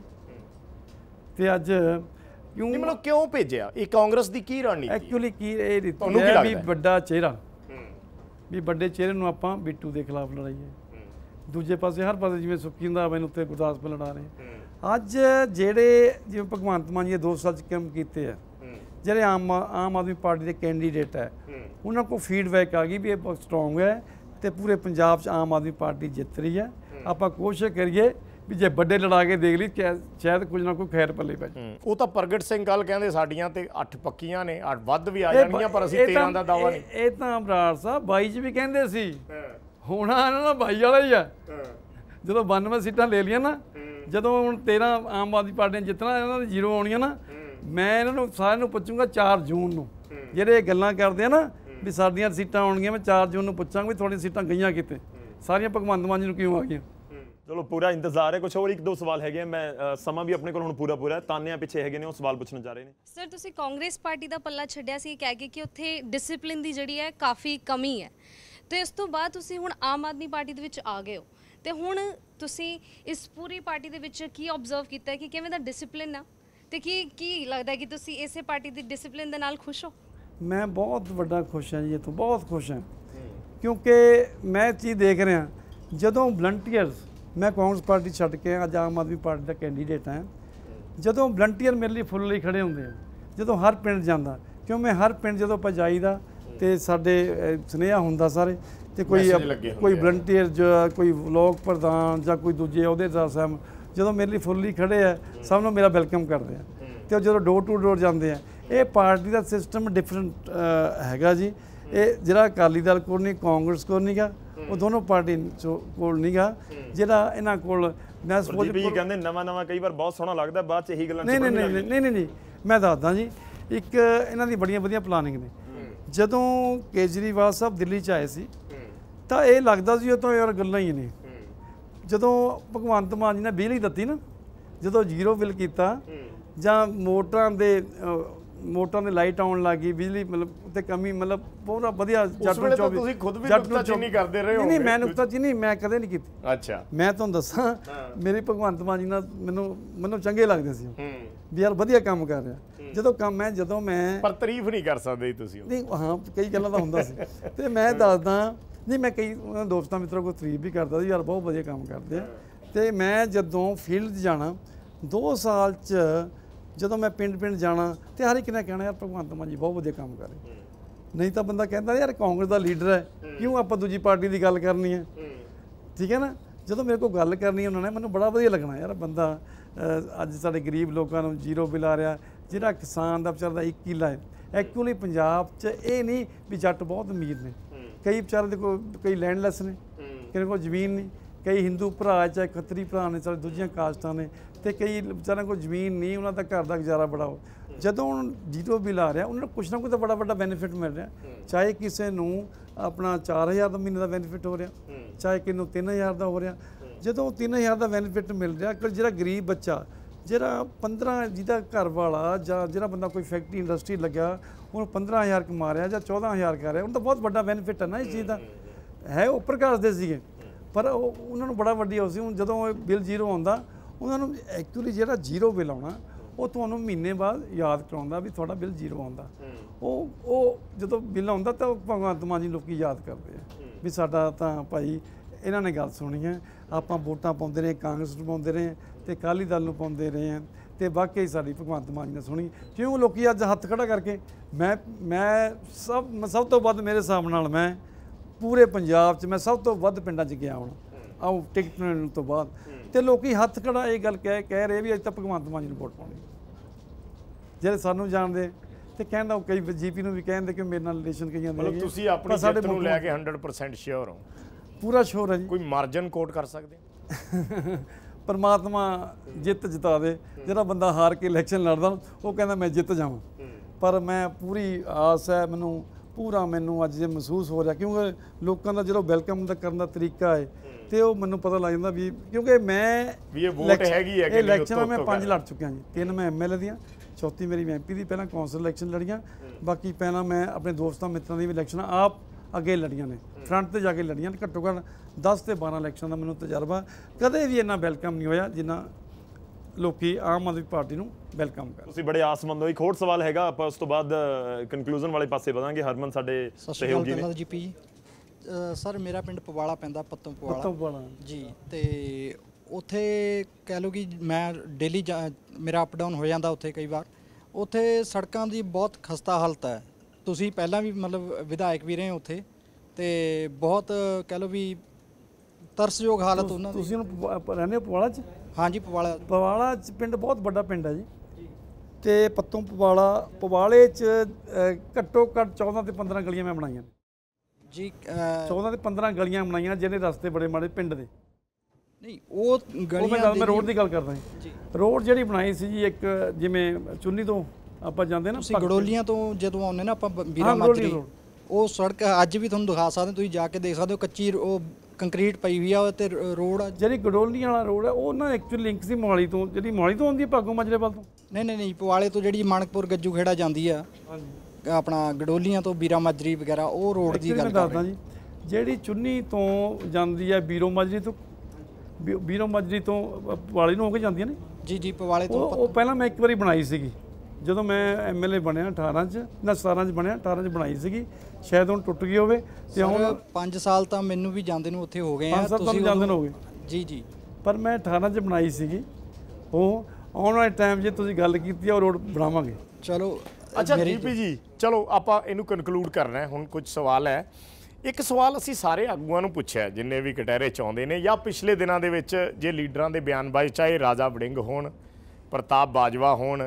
[SPEAKER 2] ਤੇ ਅੱਜ ਕਿਉਂ
[SPEAKER 1] ਨਹੀਂ, ਮਤਲਬ ਕਿਉਂ ਭੇਜਿਆ? ਇਹ ਕਾਂਗਰਸ ਦੀ ਕੀ ਰਣਨੀਤੀ?
[SPEAKER 2] ਐਕਚੁਅਲੀ ਕੀ ਇਹ ਰੀਤੀ ਹੈ ਵੀ ਵੱਡਾ ਚਿਹਰਾ, ਵੀ ਵੱਡੇ ਚਿਹਰੇ ਨੂੰ ਆਪਾਂ ਬਿੱਟੂ ਦੇ ਖਿਲਾਫ ਲੜਾਈਏ। ਦੂਜੇ ਪਾਸੇ ਹਰ ਪਾਸੇ ਜਿਵੇਂ ਸੁੱਖੀ ਦਾ ਮੈਨੂੰ ਉੱਤੇ ਗੁਰਦਾਸਪੁਰ ਲੜਾ ਰਹੇ। ਅੱਜ ਜਿਹੜੇ ਜਿਵੇਂ ਭਗਵੰਤ ਮਾਨ ਜੀ 2 ਸਾਲ 'ਚ ਕੰਮ ਕੀਤੇ ਆ, ਜਿਹੜੇ ਆਮ ਆਦਮੀ ਪਾਰਟੀ ਦੇ ਕੈਂਡੀਡੇਟ ਹੈ, ਉਹਨਾਂ ਕੋਲ ਫੀਡਬੈਕ ਆ ਗਈ ਵੀ ਇਹ ਬਹੁਤ ਸਟਰੋਂਗ ਹੈ ਤੇ ਪੂਰੇ ਪੰਜਾਬ 'ਚ ਆਮ ਆਦਮੀ ਪਾਰਟੀ ਜਿੱਤ ਰਹੀ ਹੈ। ਆਪਾਂ ਕੋਸ਼ਿਸ਼ ਕਰੀਏ ਵੀ ਜੇ ਵੱਡੇ ਲੜਾ ਕੇ ਦੇਖ ਲਈ, ਸ਼ਾਇਦ ਕੁਝ ਨਾ ਕੋਈ ਖੈਰ ਪੱਲੇ ਪੈ ਜਾਏ।
[SPEAKER 1] ਉਹ ਤਾਂ ਪ੍ਰਗਟ ਸਿੰਘ ਕੱਲ ਕਹਿੰਦੇ ਸਾਡੀਆਂ ਤੇ 8 ਪੱਕੀਆਂ ਨੇ, 8 ਵੱਧ ਵੀ ਆ ਜਾਣਗੀਆਂ, ਪਰ ਅਸੀਂ 13 ਦਾ ਦਾਵਾ ਨਹੀਂ।
[SPEAKER 2] ਇਹ ਤਾਂ ਬਰਾੜ ਸਾਹਿਬ 22 'ਚ ਵੀ ਕਹਿੰਦੇ ਸੀ, ਹੁਣ ਇਹਨਾਂ ਦਾ 22 ਵਾਲਾ ਹੀ ਆ। ਜਦੋਂ 92 ਸੀਟਾਂ ਲੈ ਲਈਆਂ ਨਾ, ਜਦੋਂ ਹੁਣ 13 ਆਮ ਆਦਮੀ ਪਾਰਟੀ ਨੇ ਜਿੱਤਣਾ, ਇਹਨਾਂ ਦੀ 0 ਆਉਣੀਆਂ ਨਾ, ਮੈਂ ਇਹਨਾਂ ਨੂੰ ਸਾਰਿਆਂ ਨੂੰ ਪੁੱਛੂੰਗਾ 4 ਜੂਨ ਨੂੰ, ਜਿਹੜੇ ਇਹ ਗੱਲਾਂ ਕਰਦੇ ਆ ਨਾ ਵੀ ਸਾਡੀਆਂ ਸੀਟਾਂ ਆਉਣਗੀਆਂ, ਮੈਂ 4 ਜੂਨ ਨੂੰ ਪੁੱਛਾਂਗਾ ਵੀ ਤੁਹਾਡੀਆਂ ਸੀਟਾਂ ਗਈਆਂ ਕਿਤੇ, ਸਾਰੀਆਂ ਭਗਵੰਤ ਮਾਨ ਜੀ ਨੂੰ ਕਿਉਂ ਆ ਗਈਆਂ।
[SPEAKER 3] ਚਲੋ ਪੂਰਾ ਇੰਤਜ਼ਾਰ ਹੈ। ਕੁਝ ਹੋਰ 1-2 ਸਵਾਲ ਹੈਗੇ, ਮੈਂ ਸਮਾਂ ਵੀ ਆਪਣੇ ਕੋਲ ਹੁਣ ਪੂਰਾ ਹੈ, ਤਾਨਿਆਂ ਪਿੱਛੇ ਹੈਗੇ ਨੇ, ਉਹ ਸਵਾਲ ਪੁੱਛਣ ਜਾ ਰਹੇ ਨੇ।
[SPEAKER 7] ਸਰ, ਤੁਸੀਂ ਕਾਂਗਰਸ ਪਾਰਟੀ ਦਾ ਪੱਲਾ ਛੱਡਿਆ ਸੀ ਕਹਿ ਕੇ ਕਿ ਉੱਥੇ ਡਿਸਪਲਿਨ ਦੀ ਜਿਹੜੀ ਹੈ ਕਾਫੀ ਕਮੀ ਹੈ, ਤੇ ਇਸ ਤੋਂ ਬਾਅਦ ਤੁਸੀਂ ਹੁਣ ਆਮ ਆਦਮੀ ਪਾਰਟੀ ਦੇ ਵਿੱਚ ਆ ਗਏ ਹੋ, ਤੇ ਹੁਣ ਤੁਸੀਂ ਇਸ ਪੂਰੀ ਪਾਰਟੀ ਦੇ ਵਿੱਚ ਕੀ ਆਬਜ਼ਰਵ ਕੀਤਾ ਹੈ ਕਿ ਕਿਵੇਂ ਦਾ ਡਿਸਪਲਿਨ ਆ, ਤੇ ਕੀ ਲੱਗਦਾ ਕਿ ਤੁਸੀਂ ਇਸੇ ਪਾਰਟੀ ਦੀ ਡਿਸਪਲਿਨ ਦੇ ਨਾਲ ਖੁਸ਼ ਹੋ?
[SPEAKER 2] ਮੈਂ ਬਹੁਤ ਵੱਡਾ ਖੁਸ਼ ਹਾਂ ਜੀ, ਇਹ ਤੋਂ ਬਹੁਤ ਖੁਸ਼ ਹਾਂ, ਕਿਉਂਕਿ ਮੈਂ ਚੀਜ਼ ਦੇਖ ਰਿਹਾ ਜਦੋਂ ਵਲੰਟੀਅਰਸ, ਮੈਂ ਕਾਂਗਰਸ ਪਾਰਟੀ ਛੱਡ ਕੇ ਅੱਜ ਆਮ ਆਦਮੀ ਪਾਰਟੀ ਦਾ ਕੈਂਡੀਡੇਟ ਹਾਂ, ਜਦੋਂ ਵਲੰਟੀਅਰ ਮੇਰੇ ਲਈ ਫੁੱਲ ਲਈ ਖੜੇ ਹੁੰਦੇ ਆ, ਜਦੋਂ ਹਰ ਪਿੰਡ ਜਾਂਦਾ, ਕਿਉਂ ਮੈਂ ਹਰ ਪਿੰਡ ਜਦੋਂ ਆਪਾਂ ਜਾਈਦਾ ਤੇ ਸਾਡੇ ਸੁਨੇਹਾ ਹੁੰਦਾ ਸਾਰੇ, ਤੇ ਕੋਈ ਵਲੰਟੀਅਰ ਜਾਂ ਕੋਈ ਬਲਾਕ ਪ੍ਰਧਾਨ ਜਾਂ ਕੋਈ ਦੂਜੇ ਅਹੁਦੇਦਾਰ ਸਾਹਿਬ ਜਦੋਂ ਮੇਰੇ ਲਈ ਫੁੱਲ ਹੀ ਖੜੇ ਆ, ਸਭ ਨੂੰ ਮੇਰਾ ਵੈਲਕਮ ਕਰਦੇ ਆ, ਤੇ ਜਦੋਂ ਡੋਰ ਟੂ ਡੋਰ ਜਾਂਦੇ ਆ। ਇਹ ਪਾਰਟੀ ਦਾ ਸਿਸਟਮ ਡਿਫਰੈਂਟ ਹੈਗਾ ਜੀ। ਇਹ ਜਿਹੜਾ ਅਕਾਲੀ ਦਲ ਕੋਲ ਨਹੀਂ, ਕਾਂਗਰਸ ਕੋਲ ਨਹੀਂਗਾ, ਉਹ ਦੋਨੋਂ ਪਾਰਟੀ ਕੋਲ ਨਹੀਂਗਾ, ਜਿਹੜਾ ਇਹਨਾਂ ਕੋਲ ਮੈਂ ਸਪੋਜ਼
[SPEAKER 3] ਕਹਿੰਦੇ ਨਵਾਂ ਕਈ ਵਾਰ ਬਹੁਤ ਸੋਹਣਾ ਲੱਗਦਾ, ਬਾਅਦ 'ਚ ਇਹੀ ਗੱਲਾਂ
[SPEAKER 2] ਨਹੀਂ ਮੈਂ ਦੱਸਦਾ ਜੀ, ਇੱਕ ਇਹਨਾਂ ਦੀ ਬੜੀਆਂ ਵਧੀਆ ਪਲਾਨਿੰਗ ਨੇ। ਜਦੋਂ ਕੇਜਰੀਵਾਲ ਸਾਹਿਬ ਦਿੱਲੀ 'ਚ ਆਏ ਸੀ ਤਾਂ ਇਹ ਲੱਗਦਾ ਸੀ ਉਹ ਤਾਂ ਯਾਰ ਗੱਲਾਂ ਹੀ ਨੇ। ਜਦੋਂ ਭਗਵੰਤ ਮਾਨ ਜੀ ਨੇ ਬਿਜਲੀ ਦਿੱਤੀ ਨਾ, ਜਦੋਂ 0 ਬਿੱਲ ਕੀਤਾ, ਜਾਂ ਮੋਟਰਾਂ ਦੇ ਲਾਈਟ ਆਉਣ ਲੱਗੀ, ਬਿਜਲੀ ਮਤਲਬ ਉੱਤੇ ਕਮੀ, ਮਤਲਬ ਪੂਰਾ ਵਧੀਆ।
[SPEAKER 1] ਤੁਸੀਂ ਖੁਦ ਵੀ ਨੁਕਤਾਚੀਨੀ ਕਰਦੇ ਰਹੇ ਹੋ?
[SPEAKER 2] ਨਹੀਂ, ਮੈਂ ਨੁਕਤਾਚੀਨੀ ਮੈਂ ਕਦੇ ਨਹੀਂ ਕੀਤੀ।
[SPEAKER 1] ਅੱਛਾ,
[SPEAKER 2] ਮੈਂ ਤੁਹਾਨੂੰ ਦੱਸਾਂ, ਮੇਰੀ ਭਗਵੰਤ ਮਾਨ ਜੀ ਨਾਲ ਮੈਨੂੰ ਚੰਗੇ ਲੱਗਦੇ ਸੀ ਵੀ ਯਾਰ ਵਧੀਆ ਕੰਮ ਕਰ ਰਿਹਾ। ਜਦੋਂ ਮੈਂ
[SPEAKER 1] ਪਰ ਤਾਰੀਫ ਨਹੀਂ ਕਰ ਸਕਦੇ ਤੁਸੀਂ?
[SPEAKER 2] ਨਹੀਂ, ਹਾਂ ਕਈ ਗੱਲਾਂ ਦਾ ਹੁੰਦਾ ਸੀ, ਤੇ ਮੈਂ ਦੱਸਦਾ ਨਹੀਂ, ਮੈਂ ਕਈ ਦੋਸਤਾਂ ਮਿੱਤਰਾਂ ਕੋਲ ਤਾਰੀਫ ਵੀ ਕਰਦਾ ਸੀ, ਯਾਰ ਬਹੁਤ ਵਧੀਆ ਕੰਮ ਕਰਦੇ ਆ। ਤੇ ਮੈਂ ਜਦੋਂ ਫੀਲਡ 'ਚ ਜਾਣਾ 2 ਸਾਲ 'ਚ, ਜਦੋਂ ਮੈਂ ਪਿੰਡ ਜਾਣਾ, ਤੇ ਹਰ ਇੱਕ ਨੇ ਕਹਿਣਾ ਯਾਰ ਭਗਵੰਤ ਮਾਨ ਜੀ ਬਹੁਤ ਵਧੀਆ ਕੰਮ ਕਰ ਰਹੇ। ਨਹੀਂ ਤਾਂ ਬੰਦਾ ਕਹਿੰਦਾ ਯਾਰ ਕਾਂਗਰਸ ਦਾ ਲੀਡਰ ਹੈ, ਕਿਉਂ ਆਪਾਂ ਦੂਜੀ ਪਾਰਟੀ ਦੀ ਗੱਲ ਕਰਨੀ ਹੈ, ਠੀਕ ਹੈ ਨਾ। ਜਦੋਂ ਮੇਰੇ ਕੋਲ ਗੱਲ ਕਰਨੀ ਉਹਨਾਂ ਨੇ, ਮੈਨੂੰ ਬੜਾ ਵਧੀਆ ਲੱਗਣਾ ਯਾਰ ਬੰਦਾ ਅੱਜ ਸਾਡੇ ਗਰੀਬ ਲੋਕਾਂ ਨੂੰ 0 ਬਿੱਲ ਆ ਰਿਹਾ, ਜਿਹੜਾ ਕਿਸਾਨ ਦਾ ਵਿਚਾਰਾ ਦਾ 1 ਕਿੱਲਾ ਹੈ। ਐਕਚੁਅਲੀ ਪੰਜਾਬ 'ਚ ਇਹ ਨਹੀਂ ਵੀ ਜੱਟ ਬਹੁਤ ਅਮੀਰ ਨੇ, ਕਈ ਵਿਚਾਰੇ ਦੇ ਕੋਲ ਕਈ ਲੈਂਡਲੈਸ ਨੇ, ਕਿਸੇ ਕੋਲ ਜ਼ਮੀਨ ਨਹੀਂ, ਕਈ ਹਿੰਦੂ ਭਰਾ ਚਾਹੇ ਖੱਤਰੀ ਭਰਾ ਨੇ, ਸਾਰੇ ਦੂਜੀਆਂ ਕਾਸਟਾਂ ਨੇ, ਤੇ ਕਈ ਵਿਚਾਰਿਆਂ ਕੋਲ ਜ਼ਮੀਨ ਨਹੀਂ, ਉਹਨਾਂ ਦਾ ਘਰ ਦਾ ਗੁਜ਼ਾਰਾ ਬੜਾ ਹੋ। ਜਦੋਂ ਹੁਣ 0 ਬਿੱਲ ਆ ਰਿਹਾ, ਉਹਨਾਂ ਨੂੰ ਕੁਛ ਨਾ ਕੁਛ ਤਾਂ ਬੜਾ ਵੱਡਾ ਬੈਨੀਫਿਟ ਮਿਲ ਰਿਹਾ, ਚਾਹੇ ਕਿਸੇ ਨੂੰ ਆਪਣਾ 4000 ਦਾ ਮਹੀਨੇ ਦਾ ਬੈਨੀਫਿਟ ਹੋ ਰਿਹਾ, ਚਾਹੇ ਕਿਸੇ ਨੂੰ 3000 ਦਾ ਹੋ ਰਿਹਾ। ਜਦੋਂ 3000 ਦਾ ਬੈਨੀਫਿਟ ਮਿਲ ਰਿਹਾ, ਜਿਹੜਾ ਗਰੀਬ ਬੱਚਾ, ਜਿਹੜਾ 15 ਜਿਹਦਾ ਘਰ ਵਾਲਾ ਜਾਂ ਜਿਹੜਾ ਬੰਦਾ ਕੋਈ ਫੈਕਟਰੀ ਇੰਡਸਟਰੀ ਲੱਗਿਆ, ਉਹਨੂੰ 15000 ਕਮਾ ਰਿਹਾ ਜਾਂ 14000 ਕਰ ਰਿਹਾ, ਉਹਨੂੰ ਤਾਂ ਬਹੁਤ ਵੱਡਾ ਬੈਨੀਫਿਟ ਹੈ ਨਾ ਇਸ ਚੀਜ਼ ਦਾ। ਹੈ ਉਹ ਪ੍ਰਕਾਸ਼ ਦੇ ਸੀਗੇ, ਪਰ ਉਹਨਾਂ ਨੂੰ ਬੜਾ ਵੱਡੀ ਹੋ ਸੀ। ਹੁਣ ਜਦੋਂ ਬਿੱਲ 0 ਆਉਂਦਾ, ਉਹਨਾਂ ਨੂੰ ਐਕਚੁਅਲੀ ਜਿਹੜਾ 0 ਬਿੱਲ ਆਉਣਾ, ਉਹ ਤੁਹਾਨੂੰ ਮਹੀਨੇ ਬਾਅਦ ਯਾਦ ਕਰਾਉਂਦਾ ਵੀ ਤੁਹਾਡਾ ਬਿੱਲ ਜ਼ੀਰੋ ਆਉਂਦਾ। ਉਹ ਜਦੋਂ ਬਿੱਲ ਆਉਂਦਾ ਤਾਂ ਉਹ ਭਗਵੰਤ ਮਾਨ ਜੀ ਲੋਕੀ ਯਾਦ ਕਰਦੇ ਆ ਵੀ ਸਾਡਾ ਤਾਂ ਭਾਈ ਇਹਨਾਂ ਨੇ ਗੱਲ ਸੁਣੀ ਹੈ, ਆਪਾਂ ਵੋਟਾਂ ਪਾਉਂਦੇ ਰਹੇ, ਕਾਂਗਰਸ ਨੂੰ ਪਾਉਂਦੇ ਰਹੇ ਤੇ ਅਕਾਲੀ ਦਲ ਨੂੰ ਪਾਉਂਦੇ ਰਹੇ ਹਾਂ ਤੇ ਵਾਕਈ ਸਾਡੀ ਭਗਵੰਤ ਮਾਨ ਜੀ ਨੇ ਸੁਣੀ। ਕਿਉਂ ਲੋਕੀ ਅੱਜ ਹੱਥ ਖੜਾ ਕਰਕੇ ਮੈਂ ਸਭ ਤੋਂ ਵੱਧ ਮੇਰੇ ਹਿਸਾਬ ਨਾਲ ਮੈਂ ਪੂਰੇ ਪੰਜਾਬ 'ਚ ਮੈਂ ਸਭ ਤੋਂ ਵੱਧ ਪਿੰਡਾਂ 'ਚ ਗਿਆ ਹੁਣ ਆਓ ਟਿਕਟ ਲੈਣ ਤੋਂ ਬਾਅਦ ਤੇ ਲੋਕੀ ਹੱਥ ਖੜਾ ਇਹ ਗੱਲ ਕਹਿ ਰਹੇ ਵੀ ਅੱਜ ਤਾਂ ਭਗਵੰਤ ਮਾਨ ਜੀ ਨੂੰ ਵੋਟ ਪਾਉਣੀ। ਜਿਹੜੇ ਸਾਨੂੰ ਜਾਣਦੇ ਤੇ ਕਹਿੰਦਾ ਕਈ ਜੀਪੀ ਨੂੰ ਵੀ ਕਹਿੰਦੇ ਕਿ ਮੇਰੇ ਨਾਲ ਰਿਲੇਸ਼ਨ ਕਈਆਂ ਦੇ
[SPEAKER 1] ਮਤਲਬ ਤੁਸੀਂ ਆਪਣੀ ਜਿੱਤ ਨੂੰ ਲੈ ਕੇ 100% ਸ਼ੋਰ ਹੋ?
[SPEAKER 2] ਪੂਰਾ ਸ਼ੋਰ ਹੈ ਜੀ।
[SPEAKER 1] ਕੋਈ ਮਾਰਜਨ ਕੋਟ ਕਰ ਸਕਦੇ?
[SPEAKER 2] ਪਰਮਾਤਮਾ ਜਿੱਤ ਜਿਤਾ ਦੇ। ਜਿਹੜਾ ਬੰਦਾ ਹਾਰ ਕੇ ਇਲੈਕਸ਼ਨ ਲੜਦਾ ਉਹ ਕਹਿੰਦਾ ਮੈਂ ਜਿੱਤ ਜਾਵਾਂ, ਪਰ ਮੈਂ ਪੂਰੀ ਆਸ ਹੈ ਮੈਨੂੰ ਅੱਜ ਇਹ ਮਹਿਸੂਸ ਹੋ ਰਿਹਾ ਕਿਉਂਕਿ ਲੋਕਾਂ ਦਾ ਜਦੋਂ ਵੈਲਕਮ ਦਾ ਕਰਨ ਦਾ ਤਰੀਕਾ ਹੈ ਤੇ ਉਹ ਮੈਨੂੰ ਪਤਾ ਲੱਗ ਜਾਂਦਾ ਵੀ ਕਿਉਂਕਿ ਮੈਂ
[SPEAKER 1] ਵੀ ਇਹ ਵੋਟ ਹੈਗੀ ਹੈ ਕਿ
[SPEAKER 2] ਇਲੈਕਸ਼ਨ ਮੈਂ 5 ਲੜ ਚੁੱਕਿਆ ਜੀ। 3 ਮੈਂ ਐਮਐਲਏ ਦੀਆਂ, ਚੌਥੀ ਮੇਰੀ ਐਮਪੀ ਦੀ, ਪਹਿਲਾਂ ਕੌਂਸਲ ਇਲੈਕਸ਼ਨ ਲੜੀਆਂ, ਬਾਕੀ ਪਹਿਲਾਂ ਮੈਂ ਆਪਣੇ ਦੋਸਤਾਂ ਮਿੱਤਰਾਂ ਦੀ ਵੀ ਇਲੈਕਸ਼ਨ ਆਪ ਅੱਗੇ ਲੜੀਆਂ ਨੇ, ਫਰੰਟ ਤੇ ਜਾ ਕੇ ਲੜੀਆਂ ਨੇ। ਘੱਟੋ ਘੱਟ 10 ਤੇ 12 ਇਲੈਕਸ਼ਨ ਦਾ ਮੈਨੂੰ ਤਜਰਬਾ, ਕਦੇ ਵੀ ਇੰਨਾ ਵੈਲਕਮ ਨਹੀਂ ਹੋਇਆ ਜਿੰਨਾ ਲੋਕੀ ਆਮ ਆਦਮੀ ਪਾਰਟੀ ਨੂੰ ਵੈਲਕਮ ਕਰ।
[SPEAKER 3] ਤੁਸੀਂ ਬੜੇ ਆਸਮੰਦ ਹੋ। ਇੱਕ ਹੋਰ ਸਵਾਲ ਹੈਗਾ, ਆਪਾਂ ਉਸ ਤੋਂ ਬਾਅਦ ਕਨਕਲੂਜਨ ਵਾਲੇ ਪਾਸੇ ਵਧਾਂਗੇ। ਹਰਮਨ ਸਾਡੇ ਸਹਿਯੋਗੀ ਨੇ
[SPEAKER 8] ਜੀਪੀ ਜੀ। ਸਰ ਮੇਰਾ ਪਿੰਡ ਪਵਾਲਾ ਪੈਂਦਾ, ਪੱਤੋਂ ਪਵਾਲਾ ਜੀ, ਤੇ ਉੱਥੇ ਕਹਿ ਲਓ ਕਿ ਮੈਂ ਡੇਲੀ ਮੇਰਾ ਅਪ ਡਾਊਨ ਹੋ ਜਾਂਦਾ ਉੱਥੇ ਕਈ ਵਾਰ। ਉੱਥੇ ਸੜਕਾਂ ਦੀ ਬਹੁਤ ਖਸਤਾ ਹਾਲਤ ਹੈ। ਤੁਸੀਂ ਪਹਿਲਾਂ ਵੀ ਮਤਲਬ ਵਿਧਾਇਕ ਵੀ ਰਹੇ ਉੱਥੇ ਤੇ ਬਹੁਤ ਕਹਿ ਲਓ ਵੀ ਤਰਸਯੋਗ ਹਾਲਤ ਉਹਨਾਂ ਦੀ।
[SPEAKER 2] ਤੁਸੀਂ ਰਹਿੰਦੇ ਹੋ ਪਵਾਲਾ 'ਚ?
[SPEAKER 8] ਹਾਂਜੀ
[SPEAKER 2] ਪਵਾਲਾ 'ਚ ਪਿੰਡ ਬਹੁਤ ਵੱਡਾ ਪਿੰਡ ਹੈ ਜੀ ਤੇ ਪੱਤੋਂ ਪਵਾਲੇ 'ਚ ਘੱਟੋ ਘੱਟ 14 ਤੇ 15 ਗਲੀਆਂ ਮੈਂ ਬਣਾਈਆਂ
[SPEAKER 8] ਜੀ।
[SPEAKER 2] 14 ਤੇ 15 ਗਲੀਆਂ ਬਣਾਈਆਂ ਜਿਹੜੇ ਰਸਤੇ ਬੜੇ ਮਾੜੇ ਪਿੰਡ ਦੇ
[SPEAKER 8] ਨਹੀਂ। ਉਹ ਗਲੀਆਂ
[SPEAKER 2] ਮੈਂ ਰੋਡ ਦੀ ਗੱਲ ਕਰਦਾ ਜੀ। ਰੋਡ ਜਿਹੜੀ ਬਣਾਈ ਸੀ ਜੀ, ਇੱਕ ਜਿਵੇਂ ਚੁੰਨੀ ਤੋਂ ਆਪਾਂ ਜਾਂਦੇ ਨਾ,
[SPEAKER 8] ਤੁਸੀਂ ਗੜੋਲੀਆਂ ਤੋਂ ਜਦੋਂ ਆਉਂਦੇ ਨਾ ਆਪਾਂ ਵੀਰਾ ਮਾਜਰੀ, ਉਹ ਸੜਕ ਅੱਜ ਵੀ ਤੁਹਾਨੂੰ ਦਿਖਾ ਸਕਦੇ, ਤੁਸੀਂ ਜਾ ਕੇ ਦੇਖ ਸਕਦੇ ਹੋ, ਕੱਚੀ ਉਹ ਕੰਕਰੀਟ ਪਈ ਹੋਈ ਆ ਤੇ ਰੋਡ ਆ
[SPEAKER 2] ਜਿਹੜੀ ਗੜੋਲੀਆਂ ਵਾਲਾ ਰੋਡ ਹੈ ਉਹ ਨਾ ਐਕਚੁਅਲੀ ਲਿੰਕ ਸੀ ਮੋਹਾਲੀ ਤੋਂ, ਜਿਹੜੀ ਮੋਹਾਲੀ ਤੋਂ ਆਉਂਦੀ ਹੈ ਭਾਗੋ ਮਾਜਰੇ ਵੱਲ ਤੋਂ।
[SPEAKER 8] ਨਹੀਂ ਪਵਾਲੇ ਤੋਂ ਜਿਹੜੀ ਮਾਨਕਪੁਰ ਗੱਜੂ ਖੇੜਾ ਜਾਂਦੀ ਆ ਆਪਣਾ ਗੜੋਲੀਆਂ ਤੋਂ ਵੀਰਾ ਮਾਜਰੀ ਵਗੈਰਾ, ਉਹ ਰੋਡ ਦੀ ਗੱਲ ਕਰਦਾ
[SPEAKER 2] ਜੀ। ਜਿਹੜੀ ਚੁੰਨੀ ਤੋਂ ਜਾਂਦੀ ਹੈ ਵੀਰੋ ਮਾਜਰੀ ਤੋਂ ਪਵਾਲੇ ਨੂੰ ਹੋ ਕੇ ਜਾਂਦੀਆਂ ਨੇ
[SPEAKER 8] ਜੀ ਪਵਾਲੇ ਤੋਂ।
[SPEAKER 2] ਉਹ ਪਹਿਲਾਂ ਮੈਂ ਇੱਕ ਵਾਰੀ ਬਣਾਈ ਸੀਗੀ ਜਦੋਂ ਮੈਂ ਐਮਐਲਏ ਬਣਿਆ 17 ਚ ਬਣਿਆ, 18 ਚ ਬਣਾਈ ਸੀਗੀ, ਸ਼ਾਇਦ ਹੁਣ ਟੁੱਟ ਗਈ ਹੋਵੇ ਤੇ ਹੁਣ
[SPEAKER 8] 5 ਸਾਲ ਤਾਂ ਮੈਨੂੰ ਵੀ ਜਾਂਦੇ ਨੂੰ ਉੱਥੇ ਹੋ ਗਏ ਆ।
[SPEAKER 2] ਤੁਸੀਂ ਜਾਂਦੇ ਹੋ ਗਏ
[SPEAKER 8] ਜੀ
[SPEAKER 2] ਪਰ ਮੈਂ 18 ਚ ਬਣਾਈ ਸੀਗੀ। ਉਹ ਆਉਣ ਵਾਲੇ ਟਾਈਮ ਜੇ ਤੁਸੀਂ ਗੱਲ ਕੀਤੀ ਆ ਉਹ ਰੋਡ ਬਣਾਵਾਂਗੇ।
[SPEAKER 8] ਚਲੋ
[SPEAKER 1] ਅੱਛਾ ਜੀਪੀ ਜੀ, ਚਲੋ ਆਪਾਂ ਇਹਨੂੰ ਕਨਕਲੂਡ ਕਰਨਾ ਹੈ। ਹੁਣ ਕੁਝ ਸਵਾਲ ਹੈ। ਇੱਕ ਸਵਾਲ ਅਸੀਂ ਸਾਰੇ ਆਗੂਆਂ ਨੂੰ ਪੁੱਛਿਆ ਜਿੰਨੇ ਵੀ ਕਟਹਿਰੇ ਚ ਆਉਂਦੇ ਨੇ ਜਾਂ ਪਿਛਲੇ ਦਿਨਾਂ ਦੇ ਵਿੱਚ ਜੇ ਲੀਡਰਾਂ ਦੇ ਬਿਆਨਬਾਜ਼ੀ, ਚਾਹੇ ਰਾਜਾ ਵੜਿੰਗ ਹੋਣ, ਪ੍ਰਤਾਪ ਬਾਜਵਾ ਹੋਣ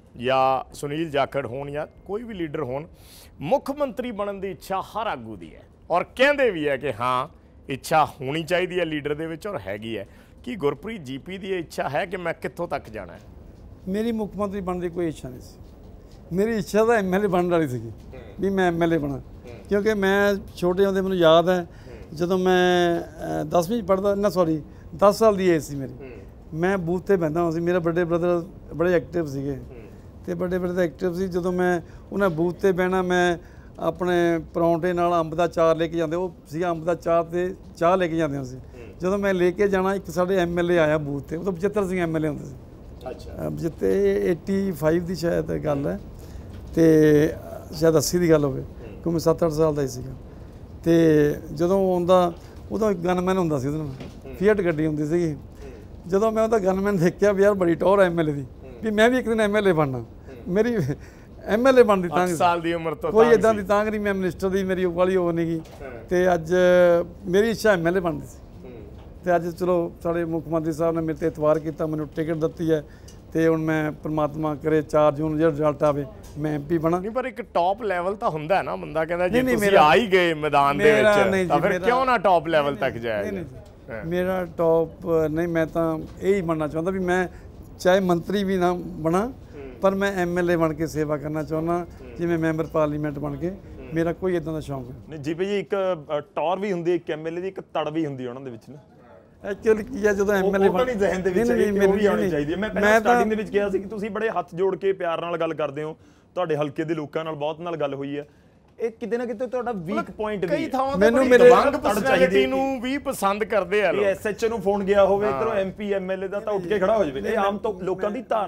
[SPEAKER 1] ਜਾਂ ਸੁਨੀਲ ਜਾਖੜ ਹੋਣ ਜਾਂ ਕੋਈ ਵੀ ਲੀਡਰ ਹੋਣ, ਮੁੱਖ ਮੰਤਰੀ ਬਣਨ ਦੀ ਇੱਛਾ ਹਰ ਆਗੂ ਦੀ ਹੈ ਔਰ ਕਹਿੰਦੇ ਵੀ ਹੈ ਕਿ ਹਾਂ ਇੱਛਾ ਹੋਣੀ ਚਾਹੀਦੀ ਹੈ ਲੀਡਰ ਦੇ ਵਿੱਚ ਔਰ ਹੈਗੀ ਹੈ। ਕੀ ਗੁਰਪ੍ਰੀਤ ਜੀਪੀ ਦੀ ਇੱਛਾ ਹੈ ਕਿ ਮੈਂ ਕਿੱਥੋਂ ਤੱਕ ਜਾਣਾ ਹੈ?
[SPEAKER 2] ਮੇਰੀ ਮੁੱਖ ਮੰਤਰੀ ਬਣਨ ਦੀ ਕੋਈ ਇੱਛਾ ਨਹੀਂ ਸੀ। ਮੇਰੀ ਇੱਛਾ ਤਾਂ ਐਮਐਲਏ ਬਣਨ ਵਾਲੀ ਸੀਗੀ ਵੀ ਮੈਂ ਐਮਐਲਏ ਬਣਾ, ਕਿਉਂਕਿ ਮੈਂ ਛੋਟੇ ਹੁੰਦੇ ਮੈਨੂੰ ਯਾਦ ਹੈ ਜਦੋਂ ਮੈਂ 10ਵੀਂ 'ਚ ਪੜ੍ਹਦਾ 10 ਸਾਲ ਦੀ ਏਜ ਸੀ ਮੇਰੀ, ਮੈਂ ਬੂਥ 'ਤੇ ਬਹਿੰਦਾ ਹੁੰਦਾ ਸੀ। ਮੇਰਾ ਵੱਡੇ ਬ੍ਰਦਰ ਬੜੇ ਐਕਟਿਵ ਸੀਗੇ ਤੇ ਵੱਡੇ ਬ੍ਰਦਰ ਐਕਟਿਵ ਸੀ। ਜਦੋਂ ਮੈਂ ਉਹਨਾਂ ਬੂਥ 'ਤੇ ਬਹਿਣਾ, ਮੈਂ ਆਪਣੇ ਪਰੌਂਠੇ ਨਾਲ ਅੰਬ ਦਾ ਚਾਰ ਲੈ ਕੇ ਜਾਂਦੇ, ਉਹ ਸੀਗਾ ਅੰਬ ਦਾ ਚਾਰ ਤੇ ਚਾਹ ਲੈ ਕੇ ਜਾਂਦੇ ਹੁੰਦੇ ਸੀ। ਜਦੋਂ ਮੈਂ ਲੈ ਕੇ ਜਾਣਾ, ਇੱਕ ਸਾਡੇ ਐਮਐਲਏ ਆਇਆ ਬੂਥ 'ਤੇ, ਉਹ ਤਾਂ 75 ਸਿੰਘ ਐਮਐਲਏ ਹੁੰਦੇ ਸੀ। ਅੱਛਾ, ਜਿੱਤੇ 85 ਦੀ ਸ਼ਾਇਦ ਗੱਲ ਹੈ ਤੇ ਸ਼ਾਇਦ 80 ਦੀ ਗੱਲ ਹੋਵੇ, ਕਿਉਂਕਿ ਮੈਂ 7-8 ਸਾਲ ਦਾ ਹੀ ਸੀਗਾ। ਤੇ ਜਦੋਂ ਆਉਂਦਾ ਉਦੋਂ ਇੱਕ ਗਨਮੈਨ ਹੁੰਦਾ ਸੀ, ਉਹਦੇ ਨਾਲ ਫੀਅਟ ਗੱਡੀ ਹੁੰਦੀ ਸੀਗੀ। ਜਦੋਂ ਮੈਂ ਉਹਦਾ ਗਨਮੈਨ ਦੇਖਿਆ ਵੀ ਯਾਰ ਬੜੀ ਟੌਰ ਐਮਐਲਏ ਦੀ, ਵੀ ਮੈਂ ਵੀ ਇੱਕ ਦਿਨ ਐਮਐਲਏ ਬਣਨਾ। ਮੇਰੀ ਐਮਐਲਏ ਬਣਨ ਦੀ ਤਾਂਘ,
[SPEAKER 1] 8 ਸਾਲ ਦੀ ਉਮਰ ਤੋਂ
[SPEAKER 2] ਕੋਈ ਇਦਾਂ ਦੀ ਤਾਂਘ ਨਹੀਂ, ਮੈਂ ਮਿਨਿਸਟਰ ਦੀ ਮੇਰੀ ਵਾਲੀ ਉਹ ਨਹੀਂ ਗਈ। ਤੇ ਅੱਜ ਮੇਰੀ ਇੱਛਾ ਐਮਐਲਏ ਬਣਦੀ ਸੀ ਤੇ ਅੱਜ ਚਲੋ ਸਾਡੇ ਮੁੱਖ ਮੰਤਰੀ ਸਾਹਿਬ ਨੇ ਮੇਰੇ ਤੇ ਇਤਵਾਰ ਕੀਤਾ, ਮੈਨੂੰ ਟਿਕਟ ਦਿੱਤੀ ਹੈ ਤੇ ਹੁਣ ਮੈਂ ਪ੍ਰਮਾਤਮਾ ਕਰੇ 4 ਜੂਨ ਜਿਹੜਾ ਰਿਜ਼ਲਟ ਆਵੇ ਮੈਂ ਐਮਪੀ ਬਣਾ।
[SPEAKER 1] ਨਹੀਂ ਪਰ ਇੱਕ ਟੌਪ ਲੈਵਲ ਤਾਂ ਹੁੰਦਾ ਹੈ ਨਾ, ਬੰਦਾ ਕਹਿੰਦਾ ਜੇ ਤੁਸੀਂ ਆ ਹੀ ਗਏ ਮੈਦਾਨ ਦੇ ਵਿੱਚ ਤਾਂ ਫਿਰ ਕਿਉਂ ਨਾ ਟੌਪ ਲੈਵਲ ਤੱਕ ਜਾਏ?
[SPEAKER 2] ਮੇਰਾ ਟੌਪ ਨਹੀਂ, ਮੈਂ ਤਾਂ ਇਹ ਹੀ ਬਣਨਾ ਚਾਹੁੰਦਾ ਵੀ ਮੈਂ ਚਾਹੇ ਮੰਤਰੀ ਵੀ ਨਾ ਬਣਾ ਪਰ ਮੈਂ ਐਮਐਲਏ ਬਣ ਕੇ ਸੇਵਾ ਕਰਨਾ ਚਾਹੁੰਦਾ, ਜਿਵੇਂ ਮੈਂਬਰ ਪਾਰਲੀਮੈਂਟ ਬਣ ਕੇ। ਮੇਰਾ ਕੋਈ ਇਦਾਂ ਦਾ ਸ਼ੌਂਕ
[SPEAKER 3] ਨਹੀਂ। ਜੀਪੀ ਜੀ ਇੱਕ ਟੌਰ ਵੀ ਹੁੰਦੀ, ਇੱਕ ਐਮਐਲਏ ਦੀ ਇੱਕ ਤੜ ਵੀ ਹੁੰਦੀ ਉਹਨਾਂ ਦੇ ਵਿੱਚ ਨਾ।
[SPEAKER 2] ਐਕਚੁਅਲੀ ਕੀ ਹੈ, ਜਦੋਂ ਐਮਐਲਏ
[SPEAKER 3] ਬਣ ਨਹੀਂ ਜ਼ਹਿਨ ਦੇ ਵਿੱਚ ਉਹ ਵੀ ਆਉਣੀ ਚਾਹੀਦੀ ਹੈ। ਮੈਂ ਪਹਿਲਾਂ ਸਟਾਰਟਿੰਗ ਦੇ ਵਿੱਚ ਕਿਹਾ ਸੀ ਕਿ ਤੁਸੀਂ ਬੜੇ ਹੱਥ ਜੋੜ ਕੇ ਪਿਆਰ ਨਾਲ ਗੱਲ ਕਰਦੇ ਹੋ, ਤੁਹਾਡੇ ਹਲਕੇ ਦੇ ਲੋਕਾਂ ਨਾਲ ਬਹੁਤ ਨਾਲ ਗੱਲ ਹੋਈ ਹੈ। ਇਹ ਕਿਤੇ ਨਾ ਕਿਤੇ ਤੁਹਾਡਾ ਵੀਕ ਪੁਆਇੰਟ ਵੀ
[SPEAKER 1] ਕਈ ਥਾਵਾਂ
[SPEAKER 2] ਮੈਨੂੰ
[SPEAKER 1] ਤੇ
[SPEAKER 2] ਮੇਰੇ
[SPEAKER 1] ਦਬੰਗ ਪਰਸਨੈਲਿਟੀ ਨੂੰ ਵੀ ਪਸੰਦ ਕਰਦੇ ਆ ਲੋਕ।
[SPEAKER 3] ਐਸਐਚਓ ਨੂੰ ਫੋਨ ਗਿਆ ਹੋਵੇ, ਇਧਰੋਂ ਐਮਪੀ ਐਮਐਲਏ ਦਾ ਤਾਂ ਉੱਠ ਕੇ ਖੜਾ ਹੋ ਜਾਵੇ। ਇਹ ਆਮ ਤੋਂ ਲੋਕਾਂ ਦੀ ਧਾਰਨਾ।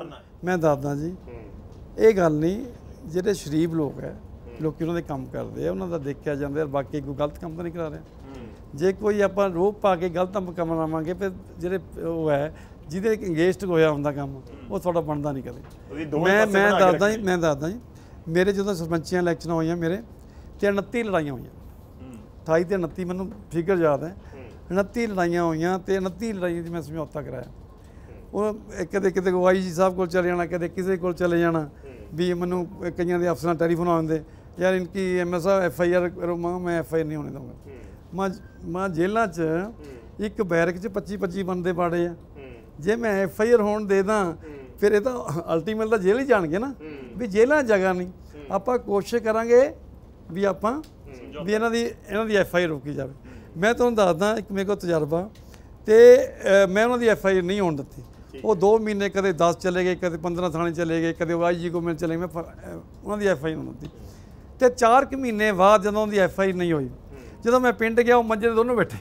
[SPEAKER 2] ਮੈਂ ਦੱਸਦਾ ਜੀ, ਇਹ ਗੱਲ ਨਹੀਂ, ਜਿਹੜੇ ਸ਼ਰੀਫ ਲੋਕ ਹੈ ਲੋਕੀ ਉਹਨਾਂ ਦੇ ਕੰਮ ਕਰਦੇ ਆ, ਉਹਨਾਂ ਦਾ ਦੇਖਿਆ ਜਾਂਦਾ, ਬਾਕੀ ਕੋਈ ਗਲਤ ਕੰਮ ਤਾਂ ਨਹੀਂ ਕਰਾ ਰਿਹਾ। ਜੇ ਕੋਈ ਆਪਾਂ ਰੋਪ ਪਾ ਕੇ ਗਲਤ ਕੰਮ ਲਾਵਾਂਗੇ, ਫਿਰ ਜਿਹੜੇ ਉਹ ਹੈ ਜਿਹਦੇ ਇੰਗੇਜਡ ਹੋਇਆ ਹੁੰਦਾ ਕੰਮ, ਉਹ ਤੁਹਾਡਾ ਬਣਦਾ ਨਹੀਂ ਕਦੇ। ਮੈਂ ਦੱਸਦਾ ਜੀ, ਮੇਰੇ ਜਦੋਂ ਸਰਪੰਚੀਆਂ ਇਲੈਕਸ਼ਨਾਂ ਹੋਈਆਂ ਮੇਰੇ ਤੇ 29 ਲੜਾਈਆਂ ਹੋਈਆਂ, 28 ਤੇ 29 ਮੈਨੂੰ ਫਿਗਰ ਯਾਦ ਹੈ, 29 ਲੜਾਈਆਂ ਹੋਈਆਂ ਤੇ 29 ਲੜਾਈਆਂ 'ਚ ਮੈਂ ਸਮਝੌਤਾ ਕਰਾਇਆ। ਉਹ ਕਦੇ ਕਿਤੇ OIG ਸਾਹਿਬ ਕੋਲ ਚਲੇ ਜਾਣਾ, ਕਦੇ ਕਿਸੇ ਕੋਲ ਚਲੇ ਜਾਣਾ, ਵੀ ਮੈਨੂੰ ਕਈਆਂ ਦੇ ਅਫਸਰਾਂ ਟੈਲੀਫੋਨ ਆਉਂਦੇ, ਯਾਰ ਇਨਕੀ MS FIR ਕਰੋ, ਮੈਂ FIR ਨਹੀਂ ਹੋਣੇ ਦਊਂਗਾ। ਮੈਂ ਜੇਲ੍ਹਾਂ 'ਚ ਇੱਕ ਬੈਰਕ 'ਚ 25 ਬੰਦੇ ਬਾੜੇ ਆ, ਜੇ ਮੈਂ FIR ਹੋਣ ਦੇ ਦਾਂ ਫਿਰ ਇਹ ਤਾਂ ਅਲਟੀਮੇਟ ਤਾਂ ਜੇਲ੍ਹ ਹੀ ਜਾਣਗੇ ਨਾ, ਵੀ ਜੇਲ੍ਹਾਂ ਜਗ੍ਹਾ ਨਹੀਂ। ਆਪਾਂ ਕੋਸ਼ਿਸ਼ ਕਰਾਂਗੇ ਵੀ ਆਪਾਂ ਵੀ ਇਹਨਾਂ ਦੀ FIR ਰੋਕੀ ਜਾਵੇ। ਮੈਂ ਤੁਹਾਨੂੰ ਦੱਸਦਾ, ਇੱਕ ਮੇਰੇ ਕੋਲ ਤਜਰਬਾ, ਤੇ ਮੈਂ ਉਹਨਾਂ ਦੀ FIR ਨਹੀਂ ਹੋਣ ਦਿੱਤੀ। ਉਹ 2 ਮਹੀਨੇ ਕਦੇ 10 ਚਲੇ ਗਏ, ਕਦੇ 15 ਥਾਣੇ ਚਲੇ ਗਏ, ਕਦੇ OIG ਕੋਲ ਮਿਲ ਚਲੇ ਗਏ, ਮੈਂ ਉਹਨਾਂ ਦੀ FIR ਹੋਣ ਦਿੱਤੀ। ਤੇ 4 ਮਹੀਨੇ ਬਾਅਦ ਜਦੋਂ ਉਹਦੀ FIR ਨਹੀਂ ਹੋਈ, ਜਦੋਂ ਮੈਂ ਪਿੰਡ ਗਿਆ, ਉਹ ਮੰਜੇ 'ਤੇ ਦੋਨੋਂ ਬੈਠੇ,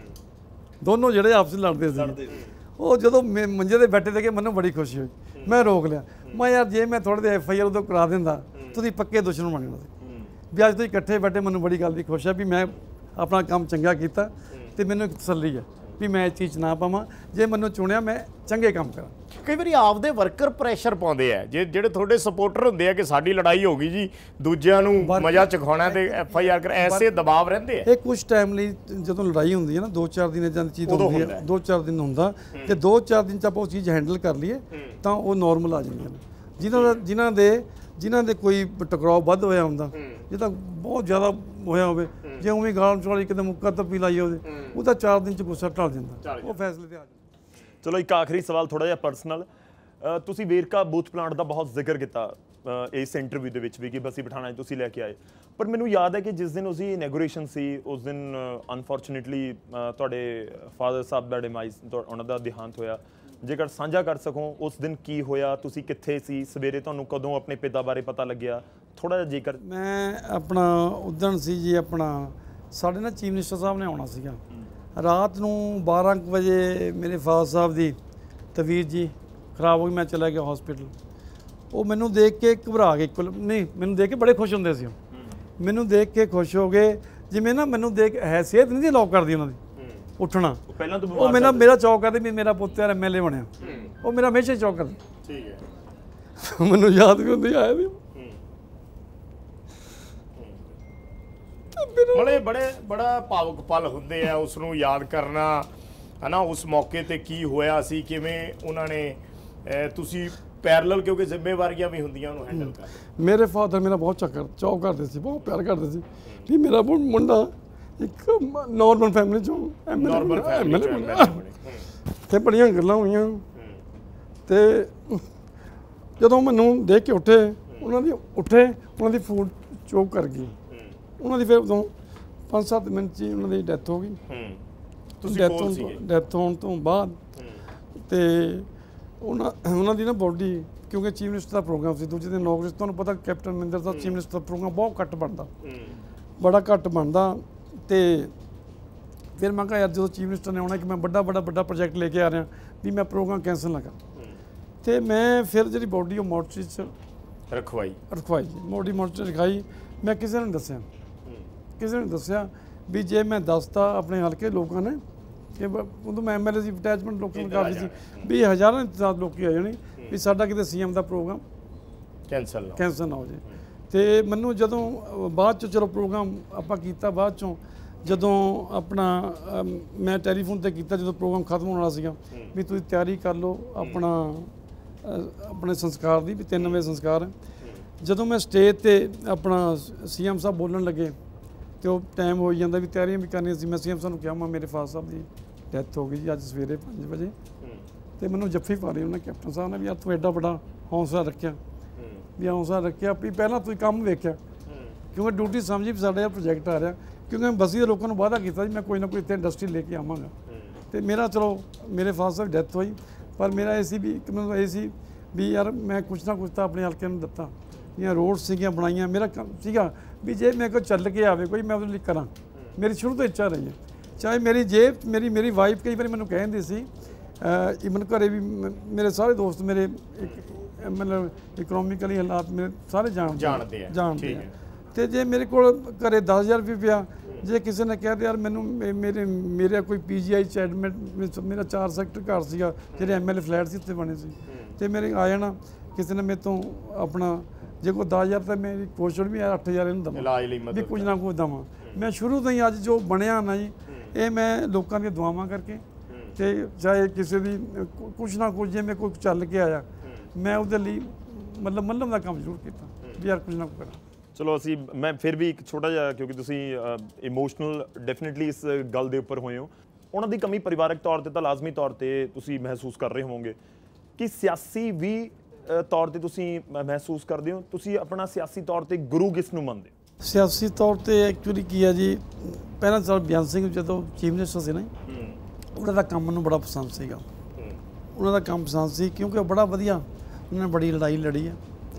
[SPEAKER 2] ਦੋਨੋਂ ਜਿਹੜੇ ਆਪਸ ਵਿੱਚ ਲੜਦੇ ਸੀ, ਉਹ ਜਦੋਂ ਮੰਜੇ 'ਤੇ ਬੈਠੇ ਸੀਗੇ, ਮੈਨੂੰ ਬੜੀ ਖੁਸ਼ੀ ਹੋਈ। ਮੈਂ ਰੋਕ ਲਿਆ, ਮੈਂ ਯਾਰ ਜੇ ਮੈਂ ਥੋੜ੍ਹੇ ਜਿਹੇ FIR ਉਦੋਂ ਕਰਾ ਦਿੰਦਾ, ਤੁਸੀਂ ਪੱਕੇ ਦੁਸ਼ਮਣ ਬਣ ਜਾਣਾ ਸੀ। ਵੀ ਅੱਜ ਤੁਸੀਂ ਇਕੱਠੇ ਬੈਠੇ, ਮੈਨੂੰ ਬੜੀ ਗੱਲ ਦੀ ਖੁਸ਼ ਹੈ ਵੀ ਮੈਂ ਆਪਣਾ ਕੰਮ ਚੰਗਾ ਕੀਤਾ, ਤੇ ਮੈਨੂੰ ਇੱਕ ਤਸੱਲੀ ਹੈ ਵੀ ਮੈਂ ਇਹ ਚੀਜ਼ ਨਾ ਪਾਵਾਂ, ਜੇ ਮੈਨੂੰ ਚੁਣਿਆ ਮੈਂ ਚੰਗੇ ਕੰਮ ਕਰਾਂ।
[SPEAKER 1] ਕਈ ਵਾਰੀ ਆਪਦੇ ਵਰਕਰ ਪ੍ਰੈਸ਼ਰ ਪਾਉਂਦੇ ਆ, ਜਿਹੜੇ ਤੁਹਾਡੇ ਸਪੋਰਟਰ ਹੁੰਦੇ ਆ ਕਿ ਸਾਡੀ ਲੜਾਈ ਹੋ ਗਈ ਜੀ, ਦੂਜਿਆਂ ਨੂੰ ਮਜ਼ਾ ਚਖਾਉਣਾ ਤੇ FIR ਕਰ, ਐਸੇ ਦਬਾਅ ਰਹਿੰਦੇ ਆ।
[SPEAKER 2] ਇਹ ਕੁਝ ਟਾਈਮ ਲਈ ਜਦੋਂ ਲੜਾਈ ਹੁੰਦੀ ਹੈ ਨਾ, 2-4 ਦਿਨ ਇਦਾਂ ਦੀ ਚੀਜ਼ ਹੁੰਦੀ ਹੈ, 2-4 ਦਿਨ ਹੁੰਦਾ, ਤੇ 2-4 ਦਿਨ 'ਚ ਆਪਾਂ ਉਹ ਚੀਜ਼ ਹੈਂਡਲ ਕਰ ਲਈਏ ਤਾਂ ਉਹ ਨੋਰਮਲ ਆ ਜਾਂਦੀਆਂ ਨੇ। ਜਿਨ੍ਹਾਂ ਦੇ ਕੋਈ ਟਕਰਾਅ ਵੱਧ ਹੋਇਆ ਹੁੰਦਾ, ਜੇ ਤਾਂ ਬਹੁਤ ਜ਼ਿਆਦਾ ਹੋਇਆ ਹੋਵੇ, ਜੇ ਉਵੇਂ ਗਾਲ ਚੋਲੀ ਕਿਤੇ ਮੁੱਕਾ ਤੱਪੀ ਲਾਈ ਹੋਵੇ, ਉਹ ਤਾਂ 4 ਦਿਨ 'ਚ ਗੁੱਸਾ ਢਲ ਜਾਂਦਾ, ਉਹ ਫੈਸਲੇ ਤੇ ਆ ਜਾਂਦਾ।
[SPEAKER 3] ਚਲੋ ਇੱਕ ਆਖਰੀ ਸਵਾਲ ਥੋੜਾ ਜਿਹਾ ਪਰਸਨਲ, ਤੁਸੀਂ ਵੇਰਕਾ ਬੂਥ ਪਲਾਂਟ ਦਾ ਬਹੁਤ ਜ਼ਿਕਰ ਕੀਤਾ ਇਸ ਇੰਟਰਵਿਊ ਦੇ ਵਿੱਚ ਵੀ ਕਿ ਬਸੀ ਪਠਾਣਾ 'ਚ ਤੁਸੀਂ ਲੈ ਕੇ ਆਏ, ਪਰ ਮੈਨੂੰ ਯਾਦ ਹੈ ਕਿ ਜਿਸ ਦਿਨ ਉਸਦੀ ਇਨੈਗੋਰੇਸ਼ਨ ਸੀ, ਉਸ ਦਿਨ ਅਨਫੋਰਚੂਨੇਟਲੀ ਤੁਹਾਡੇ ਫਾਦਰ ਸਾਹਿਬ ਦਾ ਡਿਮਾਈਜ਼, ਉਹਨਾਂ ਦਾ ਦੇਹਾਂਤ ਹੋਇਆ। ਜੇਕਰ ਸਾਂਝਾ ਕਰ ਸਕੋ ਉਸ ਦਿਨ ਕੀ ਹੋਇਆ, ਤੁਸੀਂ ਕਿੱਥੇ ਸੀ, ਸਵੇਰੇ ਤੁਹਾਨੂੰ ਕਦੋਂ ਆਪਣੇ ਪਿਤਾ ਬਾਰੇ ਪਤਾ ਲੱਗਿਆ, ਥੋੜਾ ਜਿਹਾ ਜੇਕਰ।
[SPEAKER 2] ਮੈਂ ਆਪਣਾ ਉਦਣ ਸੀ ਜੀ, ਆਪਣਾ ਸਾਡੇ ਨਾਲ ਚੀਫ ਮਿਨਿਸਟਰ ਸਾਹਿਬ ਨੇ ਆਉਣਾ ਸੀਗਾ, ਰਾਤ ਨੂੰ 12 ਵਜੇ ਮੇਰੇ ਫਾਦਰ ਸਾਹਿਬ ਦੀ ਤਬੀਅਤ ਜੀ ਖਰਾਬ ਹੋ ਗਈ, ਮੈਂ ਚਲਾ ਗਿਆ ਹਸਪੀਟਲ। ਉਹ ਮੈਨੂੰ ਦੇਖ ਕੇ ਘਬਰਾ ਗਏ, ਨਹੀਂ ਮੈਨੂੰ ਦੇਖ ਕੇ ਬੜੇ ਖੁਸ਼ ਹੁੰਦੇ ਸੀ, ਮੈਨੂੰ ਦੇਖ ਕੇ ਖੁਸ਼ ਹੋ ਗਏ, ਜਿਵੇਂ ਨਾ ਮੈਨੂੰ ਦੇਖ ਹੈਸੀਅਤ ਨਹੀਂ ਸੀ ਲੌਕ ਕਰਦੀ ਉਹਨਾਂ ਦੀ ਉੱਠਣਾ, ਉਹ ਮੇਰਾ ਚੌਕ ਕਰਦੇ ਵੀ ਮੇਰਾ ਪੁੱਤ ਯਾਰ MLA ਬਣਿਆ, ਉਹ ਮੇਰਾ ਹਮੇਸ਼ਾ ਚੌਕ ਕਰਦਾ। ਠੀਕ ਹੈ, ਮੈਨੂੰ ਯਾਦ ਵੀ ਹੁੰਦੀ ਆਇਆ ਵੀ
[SPEAKER 1] ਬੜਾ ਭਾਵੁਕ ਪਲ ਹੁੰਦੇ ਆ, ਉਸ ਨੂੰ ਯਾਦ ਕਰਨਾ ਹੈ ਨਾ, ਉਸ ਮੌਕੇ ਤੇ ਕੀ ਹੋਇਆ ਸੀ, ਕਿਵੇਂ ਉਹਨਾਂ ਨੇ ਤੁਸੀਂ ਪੈਰਲਲ, ਕਿਉਂਕਿ ਜ਼ਿੰਮੇਵਾਰੀਆਂ ਵੀ ਹੁੰਦੀਆਂ, ਉਹਨੂੰ ਹੈਂਡਲ ਕਰ।
[SPEAKER 2] ਮੇਰੇ ਫਾਦਰ ਮੇਰਾ ਬਹੁਤ ਚੌਕ ਕਰਦੇ ਸੀ, ਬਹੁਤ ਪਿਆਰ ਕਰਦੇ ਸੀ ਵੀ ਮੇਰਾ ਮੁੰਡਾ ਇੱਕ ਨੋਰਮਲ ਫੈਮਿਲੀ ਚੋਂ MLA ਤੇ ਬੜੀਆਂ ਗੱਲਾਂ ਹੋਈਆਂ। ਤੇ ਜਦੋਂ ਮੈਨੂੰ ਦੇਖ ਕੇ ਉਹਨਾਂ ਦੀ ਫੂਡ ਚੋਕ ਕਰ ਗਈ, ਉਹਨਾਂ ਦੀ ਫਿਰ ਉਦੋਂ 5-7 ਮਿੰਟ 'ਚ ਉਹਨਾਂ ਦੀ ਡੈਥ ਹੋ ਗਈ। ਡੈਥ ਹੋਣ ਤੋਂ ਬਾਅਦ ਤੇ ਉਹਨਾਂ ਦੀ ਨਾ ਬੋਡੀ, ਕਿਉਂਕਿ ਚੀਫ ਮਿਨਿਸਟਰ ਦਾ ਪ੍ਰੋਗਰਾਮ ਸੀ ਦੂਜੇ ਦਿਨ 9 ਵਜੇ, ਤੁਹਾਨੂੰ ਪਤਾ ਕੈਪਟਨ ਅਮਰਿੰਦਰ ਦਾ ਚੀਫ ਮਿਨਿਸਟਰ ਦਾ ਪ੍ਰੋਗਰਾਮ ਬਹੁਤ ਘੱਟ ਬਣਦਾ, ਬੜਾ ਘੱਟ ਬਣਦਾ। ਤੇ ਫਿਰ ਮੈਂ ਕਿਹਾ ਯਾਰ ਜਦੋਂ ਚੀਫ ਮਿਨਿਸਟਰ ਨੇ ਆਉਣਾ ਕਿ ਮੈਂ ਵੱਡਾ ਪ੍ਰੋਜੈਕਟ ਲੈ ਕੇ ਆ ਰਿਹਾ, ਵੀ ਮੈਂ ਪ੍ਰੋਗਰਾਮ ਕੈਂਸਲ ਨਾ ਕਰਾਂ। ਤੇ ਮੈਂ ਫਿਰ ਜਿਹੜੀ ਬੋਡੀ ਉਹ ਮੋਰਚਰੀ 'ਚ ਰਖਵਾਈ ਜੀ, ਮੋਰਚਰੀ ਰਖਾਈ। ਮੈਂ ਕਿਸੇ ਨੂੰ ਦੱਸਿਆ ਵੀ ਜੇ ਮੈਂ ਦੱਸਤਾ ਆਪਣੇ ਹਲਕੇ ਲੋਕਾਂ ਨੇ ਕਿ ਉਦੋਂ ਮੈਂ MLA ਸੀ, ਅਟੈਚਮੈਂਟ ਲੋਕਾਂ ਨੂੰ ਕਾਫੀ ਸੀ, ਵੀ ਹਜ਼ਾਰਾਂ ਇੰਤਜ਼ਾਰ ਲੋਕੀ ਆ ਜਾਣੇ ਵੀ ਸਾਡਾ ਕਿਤੇ CM ਦਾ ਪ੍ਰੋਗਰਾਮ ਕੈਂਸਲ ਨਾ ਹੋ ਜਾਏ। ਤੇ ਮੈਨੂੰ ਜਦੋਂ ਬਾਅਦ 'ਚ ਚਲੋ ਪ੍ਰੋਗਰਾਮ ਆਪਾਂ ਕੀਤਾ, ਬਾਅਦ 'ਚੋਂ ਜਦੋਂ ਆਪਣਾ ਮੈਂ ਟੈਲੀਫੋਨ ਤੇ ਕੀਤਾ ਜਦੋਂ ਪ੍ਰੋਗਰਾਮ ਖਤਮ ਹੋਣ ਵਾਲਾ ਸੀਗਾ, ਵੀ ਤੁਸੀਂ ਤਿਆਰੀ ਕਰ ਲਓ ਆਪਣੇ ਸੰਸਕਾਰ ਦੀ, ਵੀ 3 ਵਜੇ ਸੰਸਕਾਰ ਹੈ। ਜਦੋਂ ਮੈਂ ਸਟੇਜ ਤੇ ਆਪਣਾ CM ਸਾਹਿਬ ਬੋਲਣ ਲੱਗੇ ਤੇ ਉਹ ਟਾਈਮ ਹੋ ਜਾਂਦਾ, ਵੀ ਤਿਆਰੀਆਂ ਵੀ ਕਰਨੀਆਂ ਸੀ। ਮੈਂ CM ਸਾਹਿਬ ਨੂੰ ਕਿਹਾ, ਮੈਂ ਮੇਰੇ ਫਾਦਰ ਸਾਹਿਬ ਦੀ ਡੈਥ ਹੋ ਗਈ ਜੀ ਅੱਜ ਸਵੇਰੇ 5 ਵਜੇ, ਤੇ ਮੈਨੂੰ ਜੱਫੀ ਪਾ ਲਈ ਉਹਨਾਂ ਕੈਪਟਨ ਸਾਹਿਬ ਨੇ ਵੀ ਯਾਰ ਤੂੰ ਐਡਾ ਵੱਡਾ ਹੌਸਲਾ ਰੱਖਿਆ, ਵੀ ਪਹਿਲਾਂ ਤੁਸੀਂ ਕੰਮ ਵੇਖਿਆ, ਕਿਉਂਕਿ ਡਿਊਟੀ ਸਮਝੀ ਵੀ ਸਾਡਾ ਇਹ ਪ੍ਰੋਜੈਕਟ ਆ ਰਿਹਾ, ਕਿਉਂਕਿ ਮੈਂ ਬਸੀ ਦੇ ਲੋਕਾਂ ਨੂੰ ਵਾਅਦਾ ਕੀਤਾ ਸੀ ਮੈਂ ਕੋਈ ਨਾ ਕੋਈ ਇੱਥੇ ਇੰਡਸਟਰੀ ਲੈ ਕੇ ਆਵਾਂਗਾ। ਤੇ ਮੇਰਾ ਚਲੋ ਮੇਰੇ ਫਾਦਰ ਸਾਹਿਬ ਡੈਥ ਹੋਈ, ਪਰ ਮੇਰਾ ਇਹ ਸੀ ਵੀ ਮੈਨੂੰ ਇਹ ਸੀ ਵੀ ਯਾਰ ਮੈਂ ਕੁਛ ਨਾ ਕੁਛ ਤਾਂ ਆਪਣੇ ਹਲਕੇ ਨੂੰ ਦਿੱਤਾ, ਜਾਂ ਰੋਡ ਸੀਗੀਆਂ ਬਣਾਈਆਂ, ਮੇਰਾ ਕੰਮ ਸੀਗਾ ਵੀ ਜੇ ਮੇਰੇ ਕੋਲ ਚੱਲ ਕੇ ਆਵੇ ਕੋਈ, ਮੈਂ ਉਹਦੇ ਲਈ ਕਰਾਂ। ਮੇਰੀ ਸ਼ੁਰੂ ਤੋਂ ਇੱਛਾ ਰਹੀ ਹੈ, ਚਾਹੇ ਮੇਰੀ ਵਾਈਫ ਕਈ ਵਾਰੀ ਮੈਨੂੰ ਕਹਿੰਦੀ ਸੀ, ਇਵਨ ਘਰੇ ਵੀ ਮੇਰੇ ਸਾਰੇ ਦੋਸਤ ਮੇਰੇ मतलब इकोनॉमिकली हालात मेरे सारे
[SPEAKER 1] जानते
[SPEAKER 2] हैं तो जे मेरे को घरे 10,000 रुपये पिया जे किसी ने कह दिया यार मैनू मेरे कोई PGI च एडमिट मेरा 4 सैक्टर घर सीगा ਜਿਹੜੇ MLA फ्लैट ਸੀ ਉੱਥੇ बने सी तो मेरे आ जाना किसी ने मेरे तो अपना जे कोई 10,000 तो मेरी कोशिश भी 8,000 ਇਹਨੂੰ ਦਵਾਂ ਵੀ ਕੁਝ ਨਾ ਕੁਝ ਦਵਾਂ मैं शुरू ਤੋਂ ਹੀ ਅੱਜ ਜੋ ਬਣਿਆ ਨਾ ਜੀ ਇਹ ਮੈਂ ਲੋਕਾਂ ਦੀਆਂ ਦੁਆਵਾਂ ਕਰਕੇ ਤੇ ਚਾਹੇ ਕਿਸੇ ਦੀ ਕੁਝ ਨਾ ਕੁਝ ਜਿਵੇਂ ਕੋਈ ਚੱਲ ਕੇ ਆਇਆ ਮੈਂ ਉਹਦੇ ਲਈ ਮਤਲਬ ਮੱਲਮ ਦਾ ਕੰਮ ਜ਼ਰੂਰ ਕੀਤਾ ਵੀ ਯਾਰ ਕੁਝ ਨਾ ਕੁਝ ਕਰਾਂ।
[SPEAKER 3] ਚਲੋ ਅਸੀਂ ਮੈਂ ਫਿਰ ਵੀ ਇੱਕ ਛੋਟਾ ਜਿਹਾ ਕਿਉਂਕਿ ਤੁਸੀਂ ਇਮੋਸ਼ਨਲ ਡੈਫੀਨਿਟਲੀ ਇਸ ਗੱਲ ਦੇ ਉੱਪਰ ਹੋਏ ਹੋ ਉਹਨਾਂ ਦੀ ਕਮੀ ਪਰਿਵਾਰਕ ਤੌਰ ਤੇ ਤਾਂ ਲਾਜ਼ਮੀ ਤੌਰ ਤੇ ਤੁਸੀਂ ਮਹਿਸੂਸ ਕਰ ਰਹੇ ਹੋਵੋਗੇ ਕਿ ਸਿਆਸੀ ਵੀ ਤੌਰ ਤੇ ਤੁਸੀਂ ਮਹਿਸੂਸ ਕਰਦੇ ਹੋ ਤੁਸੀਂ ਆਪਣਾ ਸਿਆਸੀ ਤੌਰ ਤੇ ਗੁਰੂ ਕਿਸ ਨੂੰ ਮੰਨਦੇ ਹੋ?
[SPEAKER 2] ਸਿਆਸੀ ਤੌਰ ਤੇ ਐਕਚੁਅਲੀ ਕੀ ਹੈ ਜੀ ਪਹਿਲਾਂ ਸਰ ਬਿਆਨ ਸਿੰਘ ਜਦੋਂ ਚੀਫ ਮਿਨਿਸਟਰ ਸੀ ਨਾ ਉਹਨਾਂ ਦਾ ਕੰਮ ਮੈਨੂੰ ਬੜਾ ਪਸੰਦ ਸੀਗਾ ਉਹਨਾਂ ਦਾ ਕੰਮ ਪਸੰਦ ਸੀ ਕਿਉਂਕਿ ਉਹ ਬੜਾ ਵਧੀਆ ਉਹਨਾਂ ਨੇ ਬੜੀ ਲੜਾਈ ਲੜੀ ਹੈ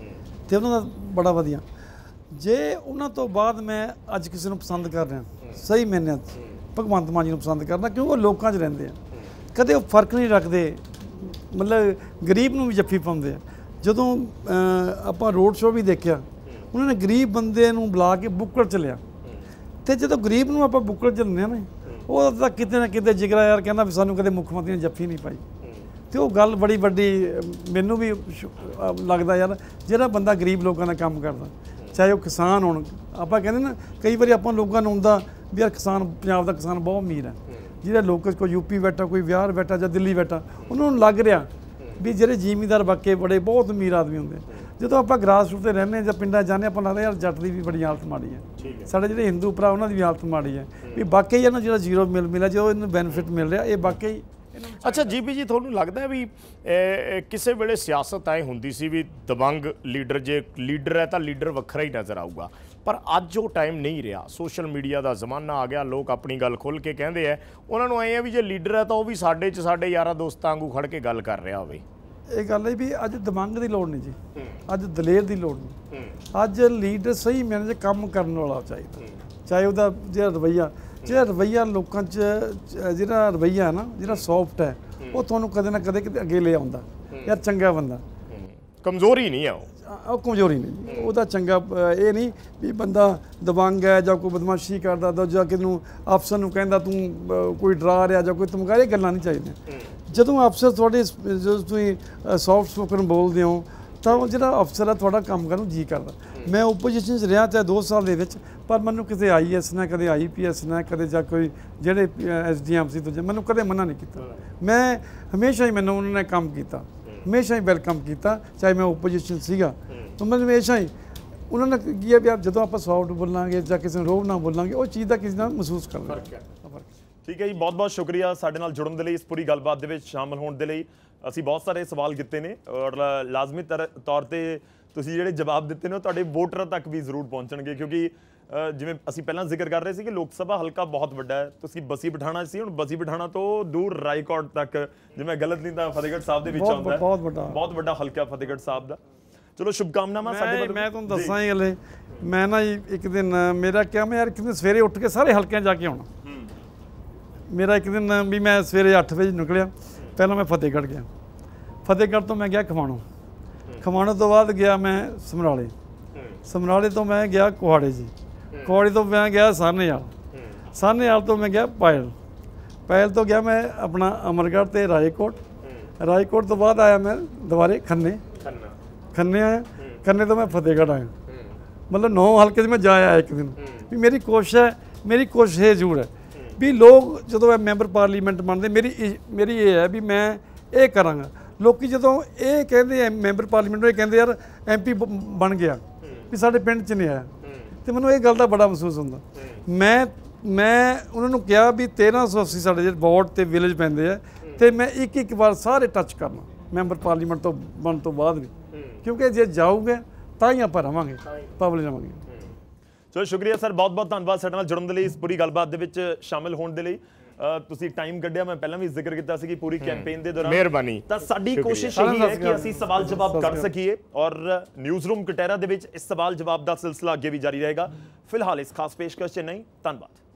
[SPEAKER 2] ਤੇ ਉਹਨਾਂ ਦਾ ਬੜਾ ਵਧੀਆ ਜੇ ਉਹਨਾਂ ਤੋਂ ਬਾਅਦ ਮੈਂ ਅੱਜ ਕਿਸੇ ਨੂੰ ਪਸੰਦ ਕਰ ਰਿਹਾ ਸਹੀ ਮਾਇਨਿਆਂ 'ਚ ਭਗਵੰਤ ਮਾਨ ਜੀ ਨੂੰ ਪਸੰਦ ਕਰਨਾ ਕਿਉਂਕਿ ਉਹ ਲੋਕਾਂ 'ਚ ਰਹਿੰਦੇ ਆ ਕਦੇ ਉਹ ਫਰਕ ਨਹੀਂ ਰੱਖਦੇ ਮਤਲਬ ਗਰੀਬ ਨੂੰ ਵੀ ਜੱਫੀ ਪਾਉਂਦੇ ਆ ਜਦੋਂ ਆਪਾਂ ਰੋਡ ਸ਼ੋਅ ਵੀ ਦੇਖਿਆ ਉਹਨਾਂ ਨੇ ਗਰੀਬ ਬੰਦੇ ਨੂੰ ਬੁਲਾ ਕੇ ਬੁੱਕੜ 'ਚ ਲਿਆ ਤੇ ਜਦੋਂ ਗਰੀਬ ਨੂੰ ਆਪਾਂ ਬੁੱਕੜ 'ਚ ਲੈਂਦੇ ਆ ਨਾ ਉਹ ਤਾਂ ਕਿਤੇ ਨਾ ਕਿਤੇ ਜਿਗਰਾ ਯਾਰ ਕਹਿੰਦਾ ਵੀ ਸਾਨੂੰ ਕਦੇ ਮੁੱਖ ਮੰਤਰੀ ਨੇ ਜੱਫੀ ਨਹੀਂ ਪਾਈ ਤੇ ਉਹ ਗੱਲ ਬੜੀ ਵੱਡੀ ਮੈਨੂੰ ਵੀ ਲੱਗਦਾ ਯਾਰ ਜਿਹੜਾ ਬੰਦਾ ਗਰੀਬ ਲੋਕਾਂ ਦਾ ਕੰਮ ਕਰਦਾ ਚਾਹੇ ਉਹ ਕਿਸਾਨ ਹੋਣ ਆਪਾਂ ਕਹਿੰਦੇ ਨਾ ਕਈ ਵਾਰੀ ਆਪਾਂ ਲੋਕਾਂ ਨੂੰ ਹੁੰਦਾ ਵੀ ਯਾਰ ਕਿਸਾਨ ਪੰਜਾਬ ਦਾ ਕਿਸਾਨ ਬਹੁਤ ਅਮੀਰ ਹੈ ਜਿਹੜੇ ਲੋਕ ਕੋਈ UP ਬੈਠਾ ਕੋਈ ਬਿਹਾਰ ਬੈਠਾ ਜਾਂ ਦਿੱਲੀ ਬੈਠਾ ਉਹਨਾਂ ਨੂੰ ਲੱਗ ਰਿਹਾ ਵੀ ਜਿਹੜੇ ਜ਼ਿਮੀਂਦਾਰ ਵਾਕੇ ਬੜੇ ਬਹੁਤ ਅਮੀਰ ਆਦਮੀ ਹੁੰਦੇ ਜਦੋਂ ਆਪਾਂ ਗ੍ਰਾਸ ਰੂਟ ਤੇ ਰਹਿੰਦੇ ਜਾਂ ਪਿੰਡਾਂ ਜਾਂਦੇ ਆਪਾਂ ਲੱਗਦਾ ਯਾਰ ਜੱਟ ਦੀ ਵੀ ਬੜੀ ਹਾਲਤ ਮਾੜੀ ਹੈ ਸਾਡੇ ਜਿਹੜੇ ਹਿੰਦੂ ਭਰਾ ਉਹਨਾਂ ਦੀ ਵੀ ਹਾਲਤ ਮਾੜੀ ਹੈ ਵੀ ਵਾਕਈ ਇਹਨਾਂ ਜਿਹੜਾ ਜ਼ੀਰੋ ਮਿਲਿਆ ਜੋ ਇਹਨੂੰ ਬੈਨੀਫਿਟ ਮਿਲ ਰਿਹਾ ਇਹ ਵਾਕਈ।
[SPEAKER 1] ਅੱਛਾ GP ਜੀ ਤੁਹਾਨੂੰ ਲੱਗਦਾ ਵੀ ਕਿਸੇ ਵੇਲੇ ਸਿਆਸਤ ਐ ਹੁੰਦੀ ਸੀ ਵੀ ਦਬੰਗ ਲੀਡਰ ਜੇ ਲੀਡਰ ਹੈ ਤਾਂ ਲੀਡਰ ਵੱਖਰਾ ਹੀ ਨਜ਼ਰ ਆਊਗਾ ਪਰ ਅੱਜ ਉਹ ਟਾਈਮ ਨਹੀਂ ਰਿਹਾ ਸੋਸ਼ਲ ਮੀਡੀਆ ਦਾ ਜ਼ਮਾਨਾ ਆ ਗਿਆ ਲੋਕ ਆਪਣੀ ਗੱਲ ਖੁੱਲ੍ਹ ਕੇ ਕਹਿੰਦੇ ਆ ਉਹਨਾਂ ਨੂੰ ਐਂ ਆ ਵੀ ਜੇ ਲੀਡਰ ਹੈ ਤਾਂ ਉਹ ਵੀ ਸਾਡੇ 'ਚ ਸਾਡੇ ਯਾਰਾਂ ਦੋਸਤਾਂ ਵਾਂਗੂ ਖੜ੍ਹ ਕੇ ਗੱਲ ਕਰ ਰਿਹਾ ਹੋਵੇ।
[SPEAKER 2] ਇਹ ਗੱਲ ਹੈ ਵੀ ਅੱਜ ਦਬੰਗ ਦੀ ਲੋੜ ਨਹੀਂ ਜੀ ਅੱਜ ਦਲੇਰ ਦੀ ਲੋੜ ਨਹੀਂ ਅੱਜ ਲੀਡਰ ਸਹੀ ਮੈਨੇਜ ਕੰਮ ਕਰਨ ਵਾਲਾ ਚਾਹੀਦਾ ਚਾਹੇ ਉਹਦਾ ਜਿਹੜਾ ਰਵੱਈਆ ਲੋਕਾਂ 'ਚ ਜਿਹੜਾ ਰਵੱਈਆ ਹੈ ਨਾ ਜਿਹੜਾ ਸੌਫਟ ਹੈ ਉਹ ਤੁਹਾਨੂੰ ਕਦੇ ਨਾ ਕਦੇ ਕਿਤੇ ਅੱਗੇ ਲੈ ਆਉਂਦਾ ਯਾਰ ਚੰਗਾ ਬੰਦਾ
[SPEAKER 1] ਕਮਜ਼ੋਰੀ ਨਹੀਂ ਆ
[SPEAKER 2] ਉਹ ਕਮਜ਼ੋਰੀ ਨਹੀਂ ਉਹਦਾ ਚੰਗਾ ਇਹ ਨਹੀਂ ਵੀ ਬੰਦਾ ਦਬੰਗ ਹੈ ਜਾਂ ਕੋਈ ਬਦਮਾਸ਼ੀ ਕਰਦਾ ਜਾਂ ਕਿਸੇ ਨੂੰ ਅਫਸਰ ਨੂੰ ਕਹਿੰਦਾ ਤੂੰ ਕੋਈ ਡਰਾ ਰਿਹਾ ਜਾਂ ਕੋਈ ਧਮਕਾ ਰਿਹਾ ਇਹ ਗੱਲਾਂ ਨਹੀਂ ਚਾਹੀਦੀਆਂ ਜਦੋਂ ਅਫਸਰ ਤੁਹਾਡੇ ਜਦੋਂ ਤੁਸੀਂ ਸੌਫਟ ਸਪੋਕਨ ਬੋਲਦੇ ਹੋ ਤਾਂ ਉਹ ਜਿਹੜਾ ਅਫਸਰ ਹੈ ਤੁਹਾਡਾ ਕੰਮ ਕਰਨ ਨੂੰ ਜੀ ਕਰਦਾ ਮੈਂ ਓਪੋਜੀਸ਼ਨ 'ਚ ਰਿਹਾ ਚਾਹੇ 2 ਸਾਲ ਦੇ ਵਿੱਚ ਪਰ ਮੈਨੂੰ ਕਿਤੇ IAS ਨਾ ਕਦੇ IPS ਨਾ ਕਦੇ ਜਾਂ ਕੋਈ ਜਿਹੜੇ SDM ਸੀ ਦੂਜੇ ਮੈਨੂੰ ਕਦੇ ਮਨਾ ਨਹੀਂ ਕੀਤਾ ਮੈਂ ਹਮੇਸ਼ਾ ਹੀ ਮੈਨੂੰ ਉਹਨਾਂ ਨੇ ਕੰਮ ਕੀਤਾ ਹਮੇਸ਼ਾ ਹੀ ਵੈਲਕਮ ਕੀਤਾ ਚਾਹੇ ਮੈਂ ਓਪੋਜੀਸ਼ਨ ਸੀਗਾ ਤਾਂ ਮੈਂ ਹਮੇਸ਼ਾ ਹੀ ਉਹਨਾਂ ਨੇ ਕੀ ਹੈ ਵੀ ਜਦੋਂ ਆਪਾਂ ਸੌਫਟ ਬੋਲਾਂਗੇ ਜਾਂ ਕਿਸੇ ਨੂੰ ਰੋਬ ਨਾ ਬੋਲਾਂਗੇ ਉਹ ਚੀਜ਼ ਦਾ ਕਿਸੇ ਨਾਲ ਮਹਿਸੂਸ ਕਰਾਂਗੇ।
[SPEAKER 3] ਠੀਕ ਹੈ ਜੀ ਬਹੁਤ ਬਹੁਤ ਸ਼ੁਕਰੀਆ ਸਾਡੇ ਨਾਲ ਜੁੜਨ ਦੇ ਲਈ ਇਸ ਪੂਰੀ ਗੱਲਬਾਤ ਦੇ ਵਿੱਚ ਸ਼ਾਮਲ ਹੋਣ ਦੇ ਲਈ ਅਸੀਂ ਬਹੁਤ ਸਾਰੇ ਸਵਾਲ ਕੀਤੇ ਨੇ ਔਰ ਲਾਜ਼ਮੀ ਤੌਰ ਤੇ ਤੁਸੀਂ ਜਿਹੜੇ ਜਵਾਬ ਦਿੱਤੇ ਨੇ ਤੁਹਾਡੇ ਵੋਟਰਾਂ ਤੱਕ ਵੀ ਜ਼ਰੂਰ ਪਹੁੰਚਣਗੇ ਕਿਉਂਕਿ ਜਿਵੇਂ ਅਸੀਂ ਪਹਿਲਾਂ ਜ਼ਿਕਰ ਕਰ ਰਹੇ ਸੀ ਕਿ ਲੋਕ ਸਭਾ ਹਲਕਾ ਬਹੁਤ ਵੱਡਾ ਹੈ ਤੁਸੀਂ ਬਸੀ ਪਠਾਣਾ ਸੀ ਹੁਣ ਬਸੀ ਪਠਾਣਾ ਤੋਂ ਦੂਰ ਰਾਏਕੋਟ ਤੱਕ ਜਿਵੇਂ ਗਲਤ ਨਹੀਂ ਤਾਂ ਫਤਿਹਗੜ੍ਹ ਸਾਹਿਬ ਦੇ ਵਿੱਚ ਆਉਂਦਾ ਹੈ ਬਹੁਤ ਵੱਡਾ ਹਲਕਾ ਫਤਿਹਗੜ੍ਹ ਸਾਹਿਬ ਦਾ। ਚਲੋ ਸ਼ੁਭਕਾਮਨਾਵਾਂ ਸਾਡੇ ਵੱਲੋਂ।
[SPEAKER 2] ਮੈਂ ਤੁਹਾਨੂੰ ਦੱਸਾਂ ਇਹ ਗੱਲੇ ਮੈਂ ਨਾ ਇੱਕ ਦਿਨ ਮੇਰਾ ਕਿਹਾ ਮੈਂ ਯਾਰ ਇੱਕ ਦਿਨ ਸਵੇਰੇ ਉੱਠ ਕੇ ਸਾਰੇ ਹਲਕਿਆਂ ਜਾ ਕੇ ਆਉਣਾ ਮੇਰਾ ਇੱਕ ਦਿਨ ਵੀ ਮੈਂ ਸਵੇਰੇ 8 ਵਜੇ ਨਿਕਲਿਆ ਪਹਿਲਾਂ ਮੈਂ ਫਤਿਹਗੜ੍ਹ ਗਿਆ ਫਤਿਹਗੜ੍ਹ ਤੋਂ ਮੈਂ ਗਿਆ ਖਮਾਣੋ ਤੋਂ ਬਾਅਦ ਗਿਆ ਮੈਂ ਸਮਰਾਲੇ ਤੋਂ ਮੈਂ ਗਿਆ ਕੁਹਾੜੇ ਜੀ ਕੁਹਾੜੇ ਤੋਂ ਮੈਂ ਗਿਆ ਸਾਹਨੇਵਾਲ ਤੋਂ ਮੈਂ ਗਿਆ ਪਾਇਲ ਤੋਂ ਗਿਆ ਮੈਂ ਆਪਣਾ ਅਮਰਗੜ੍ਹ ਤੇ ਰਾਏਕੋਟ ਤੋਂ ਬਾਅਦ ਆਇਆ ਮੈਂ ਦੁਬਾਰੇ ਖੰਨੇ ਆਇਆ ਖੰਨੇ ਤੋਂ ਮੈਂ ਫਤਿਹਗੜ੍ਹ ਆਇਆ ਮਤਲਬ 9 ਹਲਕੇ 'ਚ ਮੈਂ ਜਾ ਆਇਆ ਇੱਕ ਦਿਨ ਵੀ ਮੇਰੀ ਕੋਸ਼ਿਸ਼ ਇਹ ਜ਼ਰੂਰ ਹੈ ਵੀ ਲੋਕ ਜਦੋਂ ਮੈਂਬਰ ਪਾਰਲੀਮੈਂਟ ਬਣਦੇ ਮੇਰੀ ਇਹ ਹੈ ਵੀ ਮੈਂ ਇਹ ਕਰਾਂਗਾ ਲੋਕੀ ਜਦੋਂ ਇਹ ਕਹਿੰਦੇ ਆ ਮੈਂਬਰ ਪਾਰਲੀਮੈਂਟ ਨੂੰ ਇਹ ਕਹਿੰਦੇ ਯਾਰ MP ਬਣ ਗਿਆ ਵੀ ਸਾਡੇ ਪਿੰਡ 'ਚ ਨਹੀਂ ਆਇਆ ਤੇ ਮੈਨੂੰ ਇਹ ਗੱਲ ਦਾ ਬੜਾ ਮਹਿਸੂਸ ਹੁੰਦਾ ਮੈਂ ਉਹਨਾਂ ਨੂੰ ਕਿਹਾ ਵੀ 1380 ਸਾਡੇ ਜਿਹੜੇ ਵਾਰਡ ਤੇ ਵਿਲੇਜ ਪੈਂਦੇ ਆ ਤੇ ਮੈਂ ਇੱਕ ਵਾਰ ਸਾਰੇ ਟੱਚ ਕਰਨਾ ਮੈਂਬਰ ਪਾਰਲੀਮੈਂਟ ਤੋਂ ਬਣਨ ਤੋਂ ਬਾਅਦ ਵੀ ਕਿਉਂਕਿ ਜੇ ਜਾਊਗੇ ਤਾਂ ਹੀ ਆਪਾਂ ਰਵਾਂਗੇ ਪਬਲਿਕ ਰਵਾਂਗੇ।
[SPEAKER 3] ਚਲੋ ਸ਼ੁਕਰੀਆ ਸਰ ਬਹੁਤ ਬਹੁਤ ਧੰਨਵਾਦ ਸਾਡੇ ਨਾਲ ਜੁੜਨ ਦੇ ਲਈ ਇਸ ਪੂਰੀ ਗੱਲਬਾਤ ਦੇ ਵਿੱਚ ਸ਼ਾਮਿਲ ਹੋਣ ਦੇ ਲਈ ਤੁਸੀਂ ਟਾਈਮ ਕੱਢਿਆ ਮੈਂ ਪਹਿਲਾਂ ਵੀ ਜ਼ਿਕਰ ਕੀਤਾ ਸੀ ਕਿ ਪੂਰੀ ਕੈਂਪੇਨ ਦੇ ਦੌਰਾਨ ਮਿਹਰਬਾਨੀ ਤਾਂ ਸਾਡੀ ਕੋਸ਼ਿਸ਼ ਇਹ ਹੈ ਕਿ ਅਸੀਂ ਸਵਾਲ ਜਵਾਬ ਕਰ ਸਕੀਏ ਔਰ ਨਿਊਜ਼ ਰੂਮ ਕਟਹਿਰਾ ਦੇ ਵਿੱਚ ਇਸ ਸਵਾਲ ਜਵਾਬ ਦਾ ਸਿਲਸਿਲਾ ਅੱਗੇ ਵੀ ਜਾਰੀ ਰਹੇਗਾ। ਫਿਲਹਾਲ ਇਸ ਖਾਸ ਪੇਸ਼ਕਸ਼ 'ਚ ਨਹੀਂ ਧੰਨਵਾਦ।